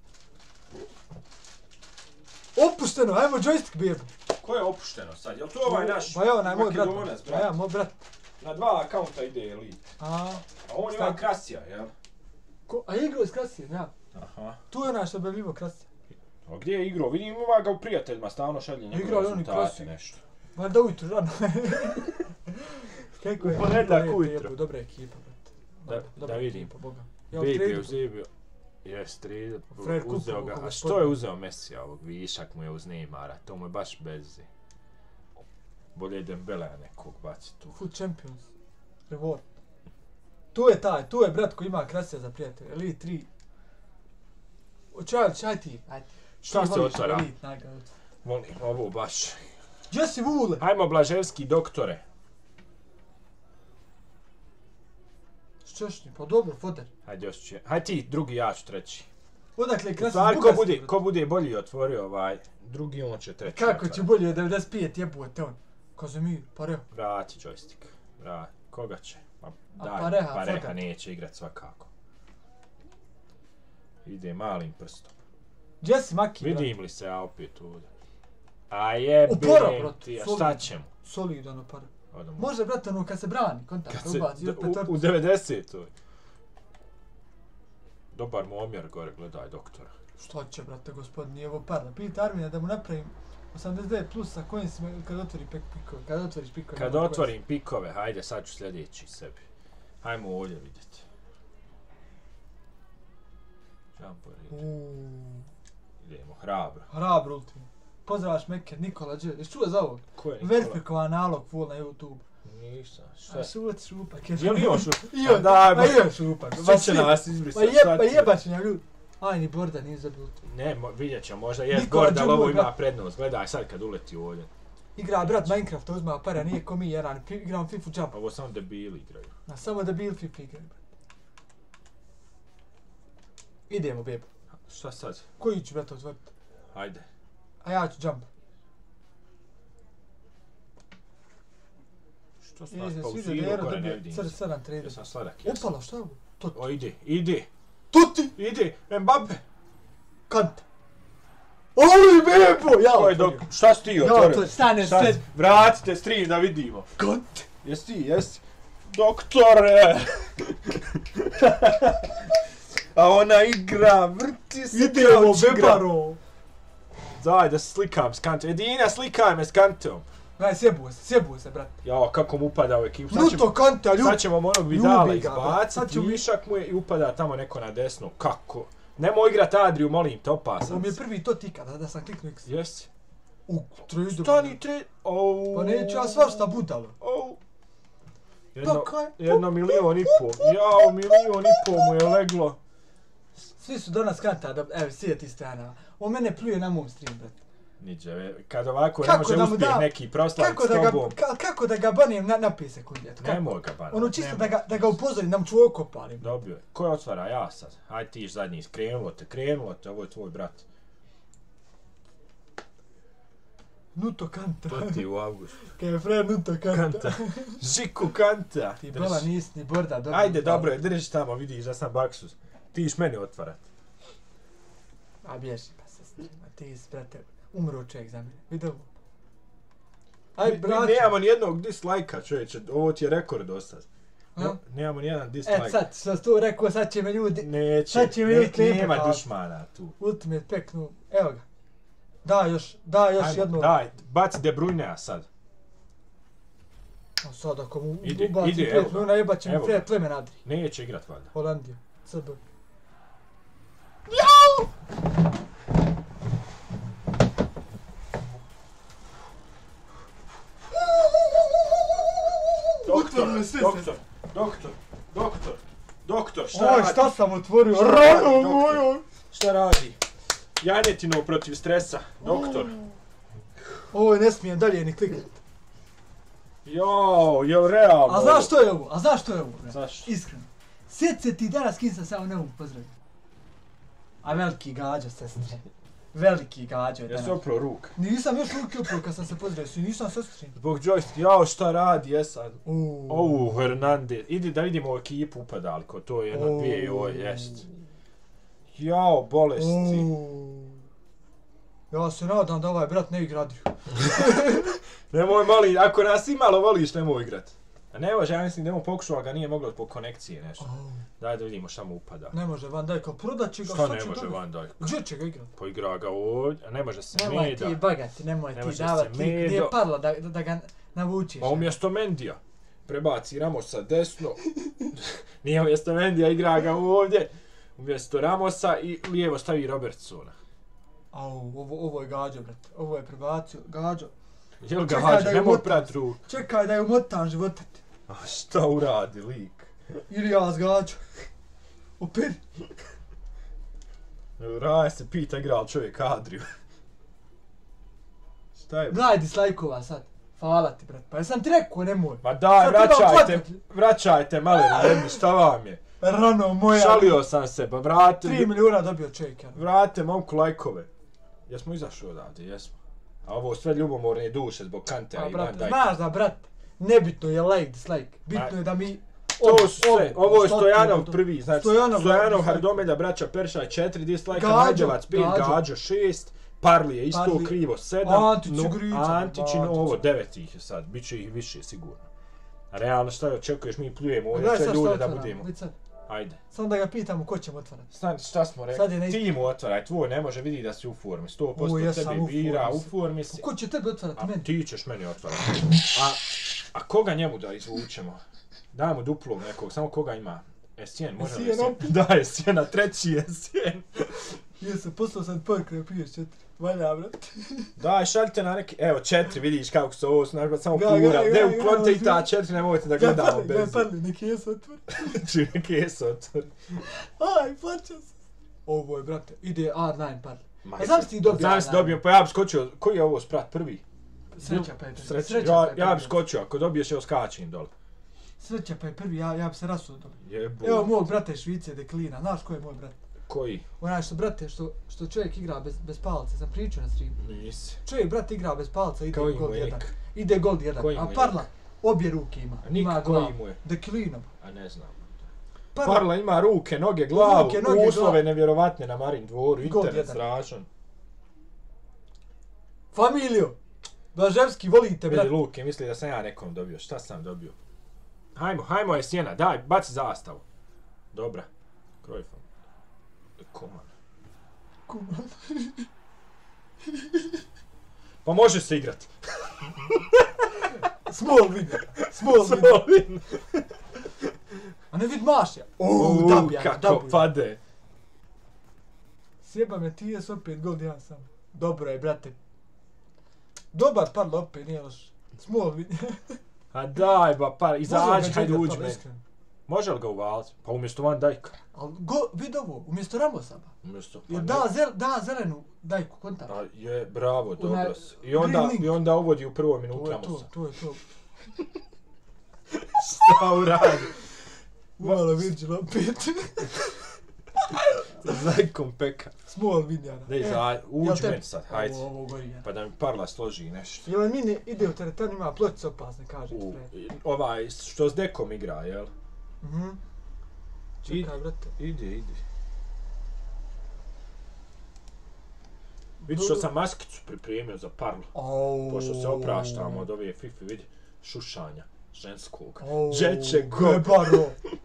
Opušteno, ajmo joystick bijebo. Ko je opušteno sad? Jel to ovaj naš Pa ja, onaj moj brat. Makedonac, Pa ja, moj brat. Na dva akaunta ide Elite. A, A on ima Krasija, jel? ko, a igrao je s Krasijem, ja. Aha. Tu je onaj što je objavljivo Krasija. A gdje je igrao? Vidim, ima ga u prijateljima, stalno šalje njegove Igrali oni rezultate, Krasiju. nešto. Ma da ujutru rano. Kako je? U ponedjeljak Lijepo, ujutro. lijepo, dobra ekipa, brate. Da- Dobra- dobra da vidim. ekipa, Boga. Ja Baby je tradu- uzebio. Jes, trade, Fred uzeo kupio ga. koga A što spodne. je uzeo Messi ovog? Višak mu je uz Neymara, to mu je baš bezi. Bolje je Dembelea nekog baci tu. Food Champions. Reward. Tu je taj, tu je brat koji ima Krasija za prijatelja. Elite tri. Očaj, čaj ti, ajde. Šta Ti se voliš otvara? Elite, nagradu. Volim ovo baš. Gdje si Vule? Hajmo Blaževski doktore. S češnji, pa dobro, foder. Hajde još će. Hajde ti, drugi, ja ću treći. Odakle je Krasija? Stvari, ko Bugarske, bude, brate. ko bude bolji otvorio ovaj, drugi on će treći. Kako otvara. će bolje od devedeset pet jebote on? Kazemir, Pareho. Vrati joystick. Vrati. Koga će? Ma, A daj, Pareha, Pareha Foden. neće igrat svakako. Ide malim prstom. Gdje si Maki, brate? Vidim li se ja opet ovdje? A jebem Upora, brate, ti, a solidan. šta ćemo? Solidan opara. Odemo. Može, brate, ono kad se brani, kontakt, Kad se, ubaci, d- opet u, u torcu. devedesetoj. Dobar mu omjer gore, gledaj doktora. Što će, brate, gospodin, nije ovo parla. Pita Armina da mu napravim osamdeset devet plus sa kojim si me, kad otvori pek pikove, kad otvoriš pikove. Kad nema otvorim pikove, hajde sad ću sljedeći sebi. Hajmo ovdje vidjeti. Jumper koje. ide. Uuuu, Idemo, hrabro. hrabro ultimo. Pozdravaš Meker, Nikola Đer. Jesi čuo za ovog? Ko je Nikola? Verifikovan nalog full na YouTube. Nisam, šta A je? šut, šupak. Je li on šupak? I on, A daj, pa ba. i on šupak. Sve će nas izbrisati. Pa jeba, jebačenja ljudi. Aj, ni Borda nije zabio ultimo. Ne, mo- vidjet ćemo, možda je Nikola Gord, ali ovo Đurbur, ima brat. prednost. Gledaj sad kad uleti ovdje. Igra brat Minecrafta, uzma para, nije ko mi jedan. Pi- Igram FIFA Jump. Ovo samo debili igraju. A samo da bil FIFA igra, brat. Idemo, bebo. Šta sad? Koji ću, brate, otvoriti? Hajde. A ja ću jump. Što su nas Ide, sviđa da pauzirao Jero gore, ne dobio vidim. C R sedam trader. Jesam sladak, jesam. Upala, šta je ovo? Tot. O, ide, ide. Tuti! Ide, Mbappe. Kante. Oli, bebo! Ja Ko je otvorio. dok... Šta si ti Ja otvorio? otvorio, stane Šta sve. si- Vratite stream da vidimo. Kante. Jesi ti, jesi? Doktore! A ona igra, vrti se Idemo, kao će igra. bebaro. Daj da se slikam s Kantom. Edina, slikaj me s Kantom. Gledaj, sjebuo se, sjebuo se, brate. Jao, kako mu upada u ekipu. Sad ćemo, Nuto Kante, a sad ljubi. ćemo onog Vidala ljubi ga, brate. Sad izbaciti, ćemo- višak mu je i upada tamo neko na desnu. Kako? Nemoj igrat Adriju, molim te, opasan. Ovo mi je prvi to tika, da, da sam kliknuo X. Jesi? U, trader. Stani tre... Au. Pa neću ja svašta budalo. Au. Jedno, Pa kaj? jedno milion i po. Jao, milion i po mu je leglo. Svi su danas Kanta, da, evo, sjeti strana. On mene pljuje na mom stream, brate. Niđe, kad ovako ne Kako može da mu uspjeh da- neki proslavit Kako s da ga, tobom. ka, kako da ga banem na, na pet sekundi, eto, kako? Nemoj ga bana. Ono čisto da nemoj. ga, da ga upozorim, da mu ću oko palim. Dobio je. Ko je otvara? Ja sad. Hajde ti iš zadnji, krenulo te, krenulo te, ovo je tvoj brat. Nuto Kanta. To ti u avgustu. Kaj je fre Nuto Kanta. Kanta. Žiku Kanta. Ti Drži. bola nisi ni Borda dobro. Ajde, dobro je, drži tamo, vidiš da sam baksus. Ti iš meni otvarat. A bježi pa se strima, ti si, brate, umro čovjek za mene. Vidio ovo. Aj, Mi- mi braće. nemamo nijednog dislajka, čovječe, ovo ti je rekord ostaz. A? Ne, nemamo nijedan dislike. E, sad, što si to rekao, sad će me ljudi... Neće, sad će mi ne, ljudi klipe nema kao- dušmana tu. Ultimate pack, no, evo ga. Da, još, da, još Ajmo, jedno. daj, baci De Bruyne sad. A sad ako mu Ide, ubaci ide, pet evo ga. milijuna, jebat će mi Evo pre ga. pleme nadri. Neće igrat valjda. Holandija, C B. Doktor, Utvrdno sve se- doktor, doktor, doktor. Doktor, šta Oj, radi? šta sam otvorio? Šta radi, Rano doktor? mojo! Šta radi? Janjetinu protiv stresa, doktor. Ovo ne smijem dalje ni kliknuti. Jao, jel realno? A znaš što je ovo? A znaš što je ovo? bre? Zašto? Iskreno. Sjeti se ti danas kim sam se ja ne mogu pozdraviti. A veliki gađa, sestre. Veliki gađa je danas. Jesi oprao ruk? Nisam još ruke oprao kad sam se pozdravio, si nisam sestri. Zbog joystick, jao šta radi, jesam. Uuu. Ovu, Hernandez. Idi da vidimo ekipu upadaliko, to je jedno dvije, ovo jest. Jao, bolesti. Uuu. Ja se nadam da ovaj brat ne igra Adriju. Nemoj mali, ako nas i malo voliš, nemoj igrat. A ne može, ja mislim da mu pokušao, a ga nije moglo zbog konekcije nešto. Daj da vidimo šta mu upada. Ne može Van Dijk, prodat će ga, Šta šta ne će može dobiti? Van Dijk? Gdje će ga igrat? Poigra ga ovdje, a ne može se Nemoj Meda. ti bagati, nemoj Ne ti može se davati, Medo. nije parla da, da, da ga navučiš. Pa umjesto Mendija prebaci Ramosa desno. Nije umjesto Mendija, igra ga ovdje. Umjesto Ramosa i lijevo stavi Robertsona. Au, ovo, ovo je gađo, brate. Ovo je prebacio, gađo. Jel ga Čekaj hađe, da ju nemoj motam. prat ruku. Čekaj da ju motam životati. A šta uradi lik? Ili ja s gađo. Opet. Raja se pita igra li čovjek Adriju. Šta je? Daj dislajkova sad. Hvala ti, brate. Pa jesam ti rekao, nemoj. Ma daj, Sad treba vraćajte, platiti. vraćajte maleni, jedni, šta vam je? Rano moja. Šalio sam se, pa vrate, Tri milijuna dobio čovjek. Ja. vrate momku lajkove. Jesmo izašli odavde, jesmo. A ovo sve ljubomorne duše zbog Kantea Pa, i Van brate, Dijka. znaš da, brate, nebitno je like, dislike. Bitno je da mi... To su sve, ovo je stotinu, Stojanov to- prvi, znači Stojanov, Stojanov, dislike. Hardomelja, braća Peršaj četiri dislajka, Gađo, Majdevac pet, Gađo. Gađo šest, Parli je isto Parli. krivo sedam, Antić no, Griča, Antić i Antić. Novo devet ih je sad, bit će ih više sigurno. A realno šta očekuješ, mi pljujemo ovdje Gledaj sve sad šta ljude da otvaramo, budemo. vidi sad. Ajde. Samo da ga pitamo ko ćemo otvarati. Stan, šta smo Sad rekli? je ne- Ti mu otvaraj, tvoj ne može vidi da si u formi, sto U, posto jesam tebi u bira, formi u sam. formi si. Ko će tebe otvarati? A Meni? ti ćeš meni otvarati. A, a koga njemu da izvučemo? Daj mu duplog nekog, samo koga ima? S jedan, može li S jedan S jedan? opet? Da, S jedan, treći S jedan. Jesu, poslao sam poruk da piješ četiri. Valja, brate. Daj, šaljite na neki, evo četiri, vidiš kako se ovo snažba, samo Ga, pura. ga, ga, Ne, ga, uklonite ga, i ta ga. četiri, nemojte da Gaj gledamo parli, gaj bez. parli, neki jesu otvori. Čini kesu otvori. Aj, plaća se. Ovo je, brate, ide R devet parli. Ma, A znam si ti dobio Znam si R devet? dobio, pa ja bi skočio, koji je ovo sprat prvi? Sreća pa je prvi. Sreća, Sreća ja, pa je ja bi prvi. skočio, ako dobiješ, evo skačim dole. Sreća pa je prvi, ja, ja bi se rasuo dole. Jebu. Evo mog brate Švice deklina, znaš ko je moj brat? Koji? Onaj što, brate, što, što čovjek igra bez, bez palca, sam pričao na streamu. Nisi. Čovjek, brate, igra bez palca, ide Koji gol mu je jedan. nik? Ide gol jedan. Koji mu A je Parla, nik? obje ruke ima. A nik Ima koji glavu. mu je? Deklinom. A ne znam. Parla, Parla ima ruke, noge, glavu, Ruke, noge, uslove glavu. nevjerovatne na Marin dvoru, Gol internet jedan. strašan. Familijo! Blaževski, volite, Vidi brate. Luke, misli da sam ja nekom dobio, šta sam dobio? Hajmo, hajmo je sjena, daj, baci zastavu. Dobra. Krojfom. Koman. Kuman. Pa može se igrat. Small win. Small win. Slovin. A ne vid Mašja. Uuu, Uuu, dabija, kako dabija. pade. Sjeba me ti jes opet gol jedan sam. Dobro je, brate. Dobar Parla opet, nije loš. Small win. A daj, ba, pa, izađi, hajde uđi meni. iskreno. Može li ga uvaliti? Pa umjesto Van Dijka. Al go, vid ovo, umjesto Ramosa ba. Umjesto, pa Jer ne. da, zel, da zelenu Dajku kontakt. A je, bravo, Onaj dobro si. I onda, green link. i onda uvodi u prvoj To minutu je to, Ramosa. to je to. Šta uradi? Umalo Virgil opet. Zajkom peka. Small win, jara. Dej, za, uđi meni sad, hajde. Ovo, ovo gori, ja. Pa da mi Parla složi nešto. Jel mini ide u teretanu, ima pločice opasne, kaže U, ti pre. ovaj, što s dekom igra, jel? Mhm. Čekaj, brate. Ide, ide. Vidi što sam maskicu pripremio za Parlu. Au. Pošto se opraštamo od ove FIFA, vidi, šušanja ženskog. Au. Džeće go. Bebaro.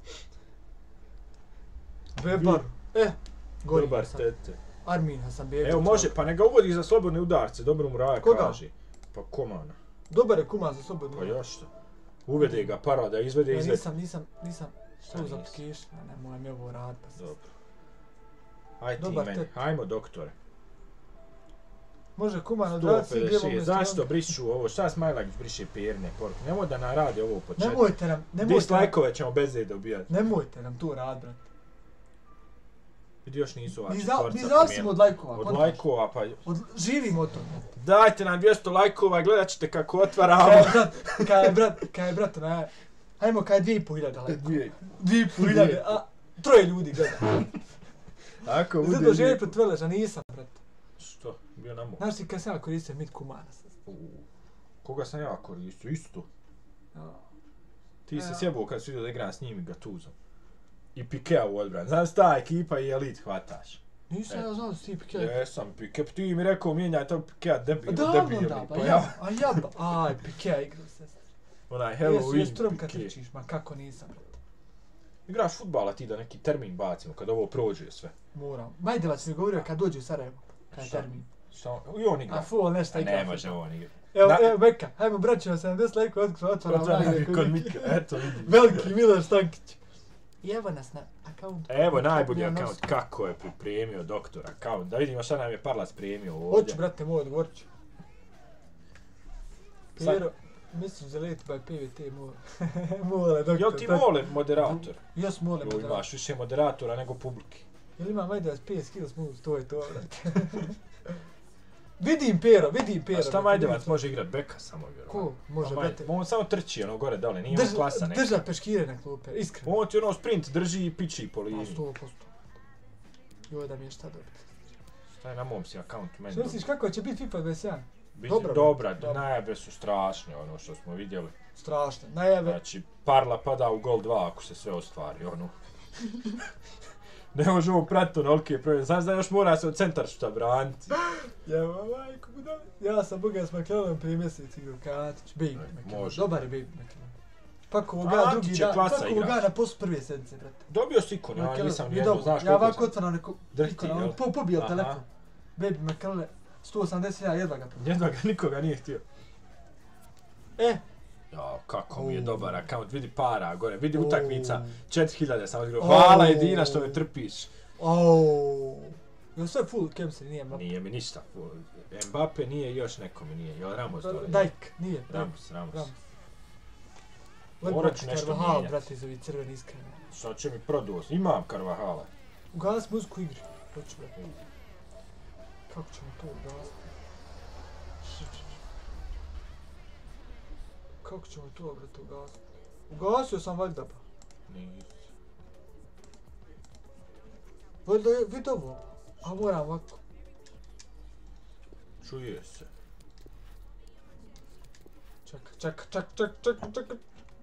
Bebaro. E, gori Dobar sad. tete. Armina sam bježao. Evo može, pa ne ga uvodi za slobodne udarce, dobro mu Raja Koga? kaže. Pa Komana. Dobar je Kuman za slobodno. Pa još što. Uvede ga Parla da izvede Ja izvede. nisam, nisam, nisam Šta to za nisi? application, nemoj mi ovo rad. Pa Dobro. Aj ti Dobar meni, tet. hajmo doktore. Može kuman sto odraditi gdje pedeset mogu šest, zašto brišu ovo? Šta Smajlagić briše Perine poruke? Nemoj da nam radi ovo u početku. Nemojte nam, nemojte nam, Dislajkove ćemo bez zeda ubijati. nemojte nam to rad, brate. Vidi još nisu ova Mi, za, četvorca mi zavisimo od lajkova. Od kontaš? lajkova, pa... Od, živimo od toga. Dajte nam dvjesto lajkova i gledat ćete kako Kaj otvaramo. je brat, kaj je brat, kaj je brat, onaj, hajmo kaj je dvije i po hiljada lajkova. Dvije. Dvije i po hiljade, a troje ljudi gleda. Ako bude... Zato želje protiv Veleža, nisam, brate. Što? Bio na mo. Znaš ti kad sam ja koristio mit kumana? Koga sam ja koristio? Isto. Ja. Ti se Ja. sjebao kad su vidio da igram s njim i Gatuzom. I Pikea u odbrani. Znaš ta ekipa i elit hvataš. Nisam E. ja znao da si ti Pikea. Jesam Pike, ti mi rekao mijenjaj tog Pikea debil, Da, debil, da, pa pa ja, ja. a ja, ba, aj, Pikea igrao se. Onaj Jesu, Halloween jesu trom kad Pike. trčiš, ma kako nisam, brate. Igraš futbala ti da neki termin bacimo kad ovo prođe sve. Moram. Majdevac mi govorio kad dođe u Sarajevo, kad je Šta? termin. Šta? I on igra. A ful nešto A igra. ne može on igra. Evo, Na- evo, Beka, hajmo braćima, sedamdeset lajkova otkriva otvara Otvara kod Mika, eto vidi. Veliki Miloš Stankić. I evo nas na akauntu. Evo najbolji Ja nos- akaunt, kako je pripremio doktor akaunt. Da vidimo šta nam je Parla spremio ovdje. Hoću, brate, moj odgovorit ću. Sad- Pero, mislim za leti by P V T mole. Mole, doktor. Jel ti tak- mole moderator? Jes mole, Jo, moderator. imaš više moderatora nego publike. Jel ima Majdevac pedeset kila smooth, to je to, brate. Vidim Pero, vidim Pero. A šta brate, Majdevac vidim. može igrat beka samo vjerovatno? Ko? Može, Pa Maj- brate. On samo trči ono gore dole, nije on Drž, klasa neka. drža peškire na klupe, iskreno. On ti ono sprint drži i piči po A liniji. sto posto. Joj da mi je šta dobiti. Šta je na mom si akaunt meni? Što misliš kako će biti FIFA dvadeset jedan? Biće Dobra, dobra, dobra. najave su strašne, ono što smo vidjeli. Strašno. Najave. Znači, Parla pada u gol dva ako se sve ostvari, ono. Ne može ovo pratiti onolike prve. Znaš da još mora se od centar šta braniti. Jeva majko budali. Ja sam Boga s McLarenom prije mjesec igrao Katić, Baby McLaren. može. Dobar je Baby McLaren. Pakovo A, ga Antić drugi je dan, klasa pakovo ga igrač. na post prve sedmice, brate. Dobio si ikon, ja McLaren, nisam i nijedno, dobro, znaš ja koliko ovako sam. otvaram neko Drhti, ikon, jel? on po, pobijel Aha. telefon. Baby McLaren, sto osamdeset hiljada jedva ga probio. Jedva ga nikoga nije htio. E, Ja, kako mi je U. dobar akaunt, vidi para gore, vidi U. utakmica, četiri hiljade sam odigrao. U. Hvala Edina što me trpiš. ooo. Jel sve full chemistry, nije Mbappe? Nije mi ništa. Mbappe nije, još neko mi nije. Jel Ramos dole? Dijk, nije. Ramos, Ramos. Ramos. Morat Lebron ću nešto Carvajal, mijenjati. brate, iz ovih crveni iskreni. Sad će mi prodao. Imam Carvajala. Ugasit muziku igri. Hoću, brate. Kako ćemo to ugasiti? Kako ćemo to, brate, ugasiti? Ugasio sam valjda pa. Nije. Valjda je, vidi ovo. A moram ovako. Čuje se. Čekaj, čekaj, čekaj, čekaj, čekaj, čekaj.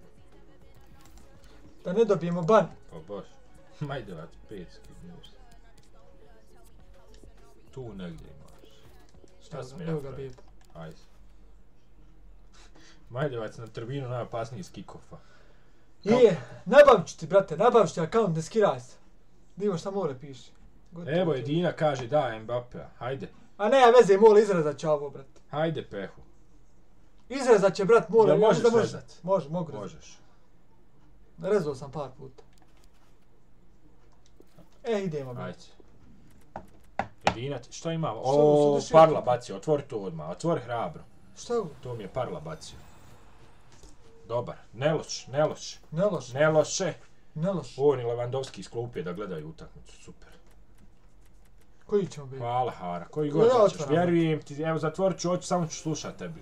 Da ne dobijemo ban. Pa baš. Majdevac pet skidneš. Tu negdje imaš. Šta si mi Evo ga napravio? beba. Ajde. Majdevac na tribinu najopasniji iz kickofa. Je, nabavit ću ti, brate, nabavit ću ti akaunt, ne skiraj se. Divo šta more piši. Gotovo Evo to. Edina kaže da Mbappea. Hajde. A ne, veze, mole izrezat će ovo, brate. Hajde Pehu. Izrezat će, brat, mole. Jel ja možeš mislim da može. rezat? Može, mogu rezat. Možeš. Rezao sam par puta. E, idemo, brate. Ajde. Edina, ti- što imamo? Šta, O, sad Parla još- bacio, otvori to odmah, otvori hrabro. Šta je ovo? To mi je Parla bacio. Dobar, ne loš, ne loš, Ne loš, ne loše. ne loš. On i Lewandowski iz klupe da gledaju utakmicu, super. Koji ćemo biti? Hvala Hara, koji Ja god hoćeš, otvaram. vjerujem ti, evo zatvorit ću oči, samo ću slušat tebi.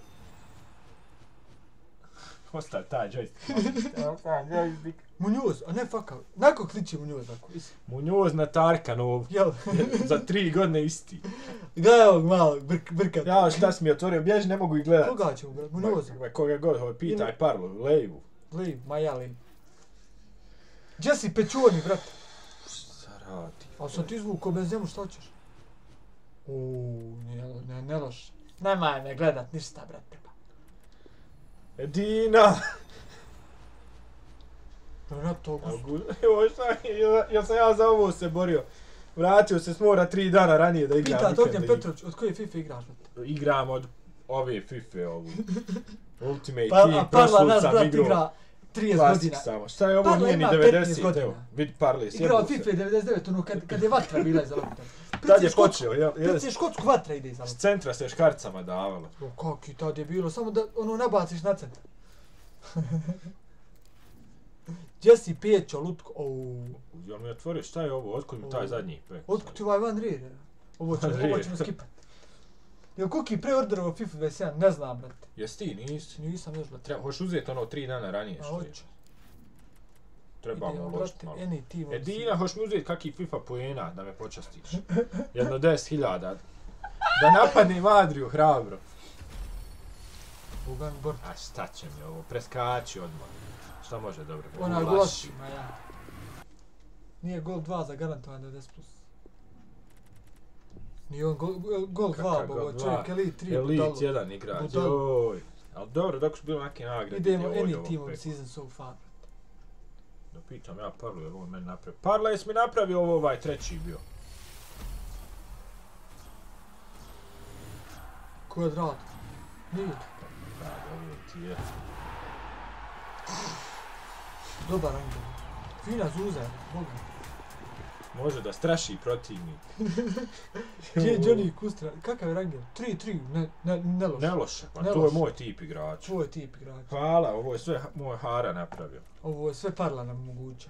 Ostav taj joystick. Evo taj joystick. Munjoz, a ne faka. Nako kliči Munjoz, ako. is- Munjoz na Tarkanov, Jel? za tri godine isti. Gledaj ovog malog, brk, brkat. Ja šta si mi otvorio, bježi, ne mogu ih gledat. Koga ćemo, brat? Munjoza. Ma, koga god, ovo pitaj Parlu, Leju. Liv, Maja Liv. Gdje si pečurni, brat? Šta radi? A sam ti izvukao benzemu, šta hoćeš? Uuu, ne, ne, ne loš. Nemaj me gledat, ništa, brate. Edina! Renato Augusto. Evo šta, ja, ja sam ja za ovo se borio. Vratio se s mora tri dana ranije da igram. Pitat vikend Ognjen da Petrović, od koje FIFA igraš, brate? Igram od ove FIFA ovu. Ultimate Pa, Team, a Parla prošlu naš sam brat igrao. igra trideset Klasik godina. samo. Šta je ovo, Parla nije ni ima devedeset, petnaest godina. evo. Vidi Parle, Igrao sjebao FIFA se. devedeset devet, ono kad, kad je vatra bila iza lopta. Tad je počeo, jel? Prici je škotsku vatra ide iza S lopte. centra se škarcama davalo. O, kaki tad je bilo, samo da ono nabaciš na centar. Gdje si Pećo, lutko, ouu. Jel mi otvorio, šta je ovo, otkud mi taj zadnji pek? Otkud ti ovaj Van Rier? Ovo ćemo, Van Rier. ovo ćemo skipat. Jel Kuki preorderovo FIFA dvadeset jedan? Ne znam, brate. Jesi ti, nisi? Nisam još, brate. Treba, hoćeš uzeti ono tri dana ranije A što je? hoću. Trebamo Idemo, uložiti brate, malo. any team. Edina, hoćeš mi uzeti kaki FIFA poena da me počastiš? Jedno deset hiljada. Da napadnem Adriju hrabro. Bogan Bort. A šta će mi ovo, preskači odmah. Šta može dobro? Ona Ulaši. golaši, ma ja. Nije gol dva za garantovan devedeset plus. Nije on gol, gol, gol dva, Kakav bogo, gol dva? čovjek Elite tri. Elite jedan igrač, Budalo. joj. Ali dobro, dok su bili neke nagrade. Idemo gdje ovdje any ovo team of the peko. season so far. Da pitam ja Parlu, jer ovo meni napravio. Parla jes mi napravio ovo ovaj treći bio. Ko je rad? Nije. Da, ovo ti je. Dobar angel. Fina zuza, boga. Može da straši protivnik. Gdje je Johnny Kustra? Kakav je rangel? tri tri, ne, ne, ne loš. Ne loše, pa Ne to je loše. moj tip igrača. Tvoj tip igrač. Hvala, ovo je sve ha- moj Hara napravio. Ovo je sve Parla nam moguće.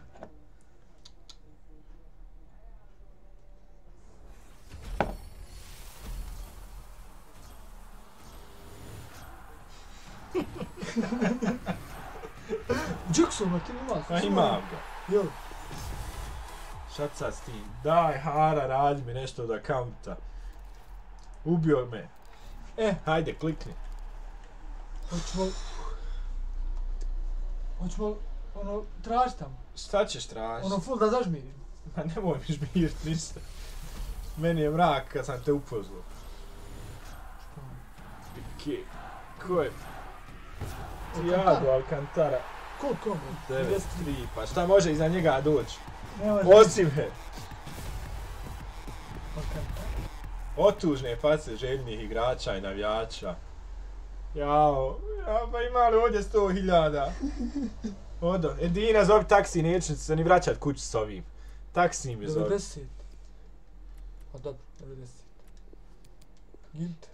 Jacksona ti ima? Pa imam ga. Jel? Šat sad s tim? Daj Hara, radi mi nešto od akaunta. Ubio me. E, Hajde, klikni. hoćemo... Hoćemo, ono, traži tamo. Šta ćeš tražiti? Ono, full da zažmirim. Ma nemoj mi žmirit ništa. Meni je mrak kad sam te upoznao. Pike. Ko je? Thiago Alcantara. Koliko on? devet tri, pa šta može iza njega doći? Ne može. Osim he. Alcantara. Otužne face željnih igrača i navijača. Jao, ja, pa ima li ovdje sto hiljada? Odo, Edina zovi taksi, neću se ni vraćat kući s ovim. Taksi mi zove. devedeset. A dobro, devedeset. Ginter.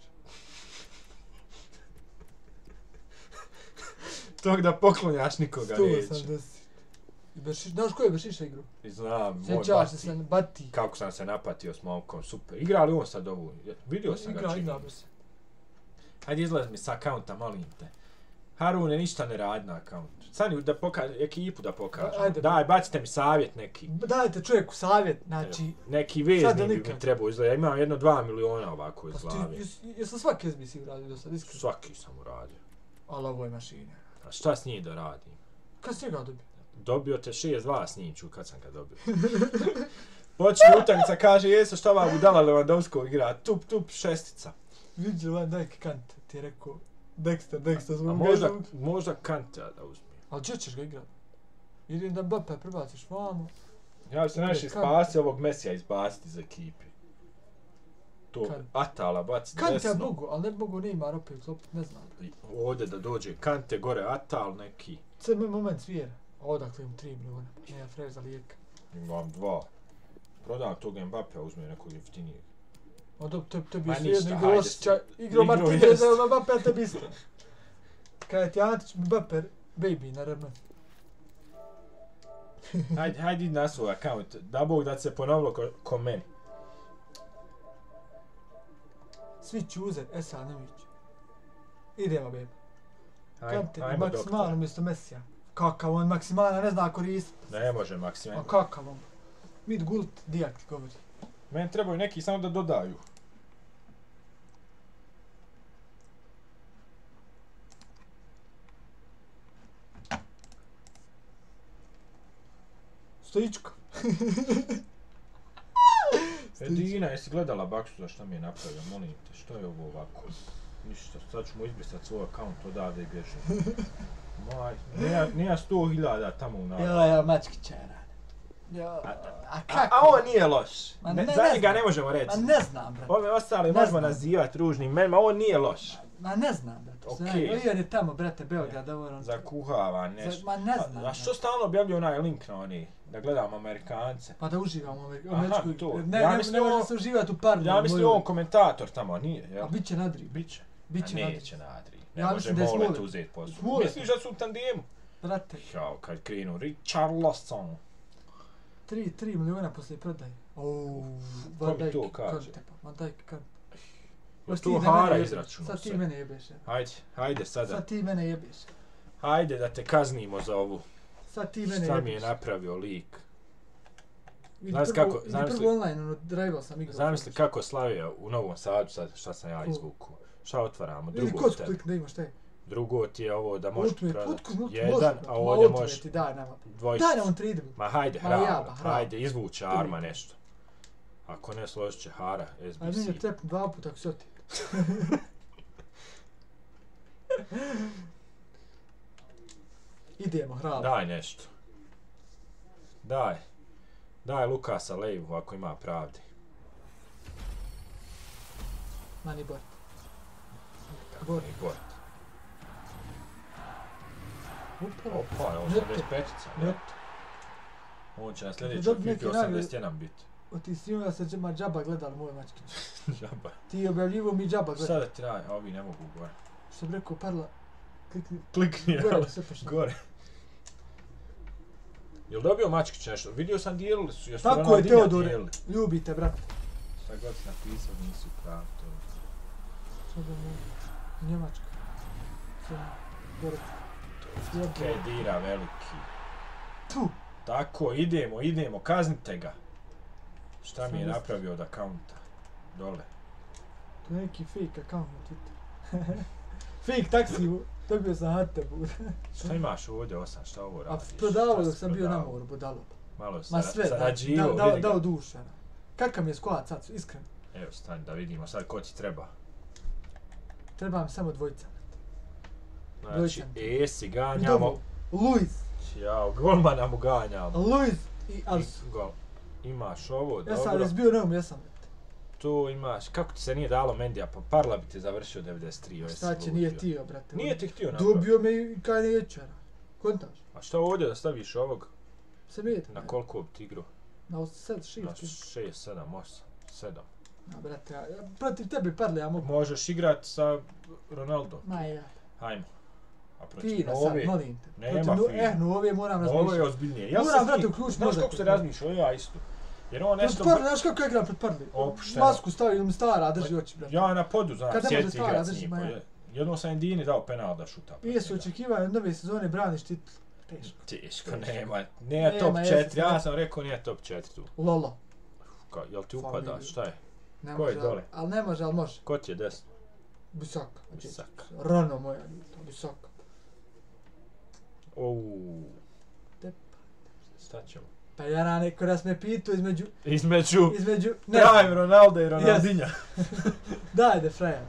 Tog da poklonjaš nikoga sto neće. osamdeset. I Bešiš, znaš ko je Bešiša igrao? I znam, moj Sjećaš se Bati. se Bati. Kako sam se napatio s momkom, super. Igra li on sad ovu? Vidio sam ga Igra, čini. igra se. Hajde izlaz mi sa akaunta, molim te. Harune, ništa ne radi na akauntu. Sani da pokaže, ekipu da pokaže. Ajde. Daj, bacite mi savjet neki. Dajte čovjeku savjet, znači... Neki Sad vezni da bi mi nikad. trebao izgleda. Imam jedno dva miliona ovako iz Pa ti, glave. jes- jesam svaki S B C uradio do sad, iskreno. Svaki sam uradio. Ali ovo je mašina. A šta s njim da radim? Kad si njega dobio? Dobio te šest dva s njim ću kad sam ga dobio. Počne utakmica, kaže, jesu šta ova budala Lewandowskog igra, tup, tup, šestica. Vidio Van Dijk Kante, ti je rekao Dexter, Dexter, A smo možda, možda Kantea da uzmi. Ali gdje ćeš ga igrat? Ili da Mbappé prebaciš vamo? Ja bi se Ide, najviše Kante. spasio ovog Mesija izbaciti iz ekipi. To Kante. Atala baciti Kante desno. mogu, ali ne mogu Neymar opet klopit, ne znam. I ovdje da dođe Kante gore, Atal neki. Sad moj moment svijera. A odakle im tri miliona, pa nema frajer za lijeka. Imam dva. Prodam tog Mbappéa, uzme nekog jeftinijeg. A dobro, to, to bi Ma svejedno ništa, igrao hajde osjećaj, si. igrao Igrao Martinez, jest. evo Mbappé tebi isto. Kada ti Antić, Mbappé, baby, naravno. Hajde, hajde idi na svoj account. Da Bog da se ponovilo ko, ko meni. Svi će uzet, Esa Nemić. Idemo, baby. Hajde, Kante, ajmo Maksimal doktor. umjesto Mesija. Kakav on Maksimala ne zna koristiti. Ne može A Maksimal. kakav on? Mid Gult, Dijak ti govori. Meni trebaju neki samo da dodaju. Stojičko. Edina, jesi gledala Baksu za šta mi je napravio? Molim te, što je ovo ovako? Ništa, sad ću mu izbrisat svoj account odavde i bježim. Maj, nija, nija sto hiljada tamo u narodu. Ja, ja, mačkića je rade. Ja, a A, kako? a on nije loš. Ma Ne, ne, za ne njega znam. ne možemo reći. Ma ne znam, brate. Ove ostale Ne možemo znam. nazivati ružnim imenima, on nije loš. Ma ne znam, brate. Okej. Okay. Ivan je tamo, brate, Beograd, ovo ono... Zakuhava nešto. Za, ma ne znam. A, a što stalno objavljaju onaj link na oni? Da gledamo Amerikance. Pa da uživamo u Ameriku. Aha, to. Ne, Ja ne, mislim ne može ovo- se uživati u parnu. Ja mislim on komentator tamo, nije, jel? A bit će nadri. Biće. Bit će A nadri. neće na Adri. Ne Ja može mislim da je Molet Smolet. uzeti posao. Smolet. Misliš da su u tandemu? Brate, Jao, kad krenu Richarlison. tri, tri miliona poslije prodaje. Ouu, Ko Van mi Dijk, to kaže? Kante, pa, Van Dijk, Kante. Je Hoćeš to ti da Hara mene jebeš? izračunao Sad ti sve? mene jebeš. evo. Hajde, hajde sada. Sad ti mene jebeš. Hajde da te kaznimo za ovu. Sad ti mene Šta mi je jebeš. napravio lik. Vidi Znaš prvo- kako- vidi zamisli- prvo online, ono, drive-al sam igrao. Zamisli kako slavio u Novom Sadu sad, šta sam ja Ko? izvukao. Šta otvaramo? Vidi Drugo kocku te. klik da imaš taj. Drugo ti je ovo da možeš Ultimate, prodati. utku, ultimate, Jedan, može, a brate, ovdje ma možeš ultimate, daj nama. dvojicu. Daj nam tri idemo. Ma hajde, Ma hraba, jaba, hraba. hajde, izvuče Arma nešto. Ako ne, složit će Hara, A meni S B C. je trepnu dva puta ako se oti. Idemo, hraba. Daj nešto. Daj. Daj Lukasa Leivu ako ima pravdi. Mani bort. Bort. I Bort. Upravo. Opa, je Neto. osamdeset petica. Neto. On će na sljedećoj Dobri neki FIFA osamdeset jedan biti. O ti si imao se ma džaba gledali moje mačke. Žaba. Ti objavljivo mi džaba Šta gledali. da ti radi? A ovi ne mogu gore. Što bi rekao, parla, klikni, Klikni, gore jel? da sve počne. Gore. Jel dobio Mačkić nešto? Vidio sam dijelili su, jesu Tako je, Ronaldinha Teodore. dijelili. Ljubite, brate. Šta god si napisao, nisu pravi to. Što da mu... Njemačka. Sve, gore. Jebo. Kedira veliki. Tu. Tako, idemo, idemo, kaznite ga. Šta mi je Sam napravio od akaunta? Dole. To je neki fake account na Twitteru. Fake taksi, dobio sam Hatebu. Šta imaš ovdje osam, šta ovo A radiš? prodavao Šta dok si sam bio na prodavao? moru, budalo. Malo Ma sa, sve, da, sarađivo, da, vidi ga. dao duše. Kakav mi je skovat sad, iskreno. Evo, stani da vidimo sad ko ti treba. Treba mi samo dvojica. Znači, Dvojica. Esi, ganjamo. Luis. Jao, golmana mu ganjamo. Luis i Alsu. I gol. Imaš ovo, Ja sam dobro. razbio neum, ja sam. Tu imaš, kako ti se nije dalo Mendija, pa Parla bi te završio devedeset tri. jesi Šta će, ludio. nije tio, brate. Nije ti htio napraviti. Dobio me i kaj ne ječara. Kontaš? A šta ovdje da staviš ovog? Se vidite. Na koliko bi ti igrao? Na sed, Na šest. šest, sedam, osam, sedam. Na, brate, ja, ja, protiv tebe parle, ja mogu. Možeš igrat sa Ronaldom. Ma ja. Hajmo. A protiv Fina sad, Nove, molim te. Nema Protiv no- fina. Eh, Nove moram Ovo je razmišljati. ozbiljnije. Ja Moram, se brate, ti- uključiti Znaš mozak. kako se razmišljao, ja isto. Jer on Protiv nešto... parle, znaš kako ja igram pred parle? Opušteno. Masku stavim im stara, drži oči, brate. Ja na podu znam, Kad ne može sjeti stara, igrat s drži, njim. ma pa ja. je- Jednom sam Indini dao penal da šuta. protiv Jesu njega. očekivanja od nove sezone, braniš titul. Teško. Teško, Teško. nema. Nije top Nema, jeste, četiri, ja nema. sam rekao nije top četiri tu. Lolo. Ka, jel ti Familiju. upada, šta je? Ne Ko je može, dole? ali ne može, ali može. Ko ti je desno? Bisaka. Bisaka. Rano moja, ljuto, Bisaka. Ouu. Tep. Šta ćemo? Pa ja na neko raz me pitu između, Između između, ne, Prime Ronaldo i Ronaldinha. daj de frajer.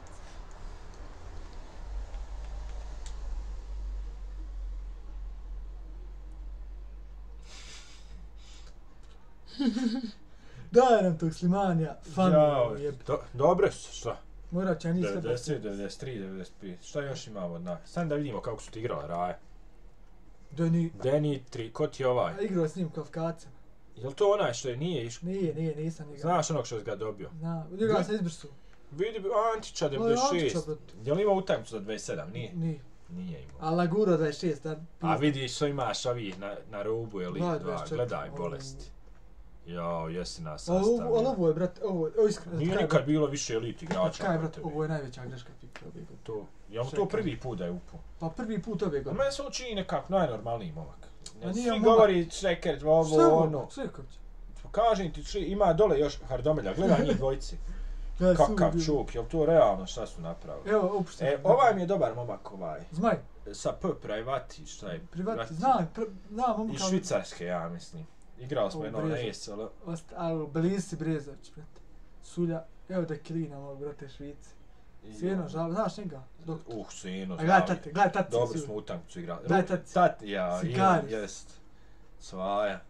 Daj nam tog Slimanija, fan Jao, jeb. do, dobre su, šta? Morat će ja nisam devedeset, devedeset tri, devedeset pet. Šta još imamo od nas? Sam da vidimo kako su ti igrali Raje. Doni, Deni, tri, ko ti je ovaj? a igrao s njim kvalifikacijama. Jel to onaj što je nije išao? Nije, nije, nisam igrao. Znaš onog što si ga dobio? Zna, igrao sam izbrsu. Vidi, Antića To je devedeset Antića, šest. brate. Jel ima utakmicu za dvadeset sedam? Nije. Nije. Nije imao. A Laguro dvadeset šest, da. A vidiš što imaš ovih na, na rubu ili Dva, dva, dvadeset četiri, gledaj ovo- bolesti. Jao, jesi nas Ali ovo, ali sastavio. ovo je, brate, ovo, ovo iskreno. Nije kaj, nikad bilo više elite brate, igrača. Kaj, kod brate, tebe. ovo je najveća greška FIFA ove godine. To, jel to Čekaj. prvi put da je upao? Pa prvi put ove A godine. meni se on čini nekako najnormalniji momak. A Svi nije momak. govori Šreker, Šta ovo, je ono. ovo? Cveković. Kažem ti, či, ima dole još Hardomelja, gledaj njih dvojici. Ja, Kakav sudi. čuk, jel to realno šta su napravili? Evo, upušteno. E, ovaj mi je dobar momak ovaj. Zmaj, Sa P, Privati, šta je? privati, znam, pr, znam, momka. Iz Švicarske, ja mislim. Igrali smo O, jedno na Brezović. E S L. Osta, ali Belisi Brezović, brate. Sulja, evo da kilina mog, brate, Švici. Sjeno, žal, znaš njega? Dok... Uh, Sjeno, A gledaj znam. tate, gledaj tate. Dobro si- smo utakmicu igrali. Gledaj Ru- tate. Tat, ja, Sikaris. Ivan, jest. Svaja.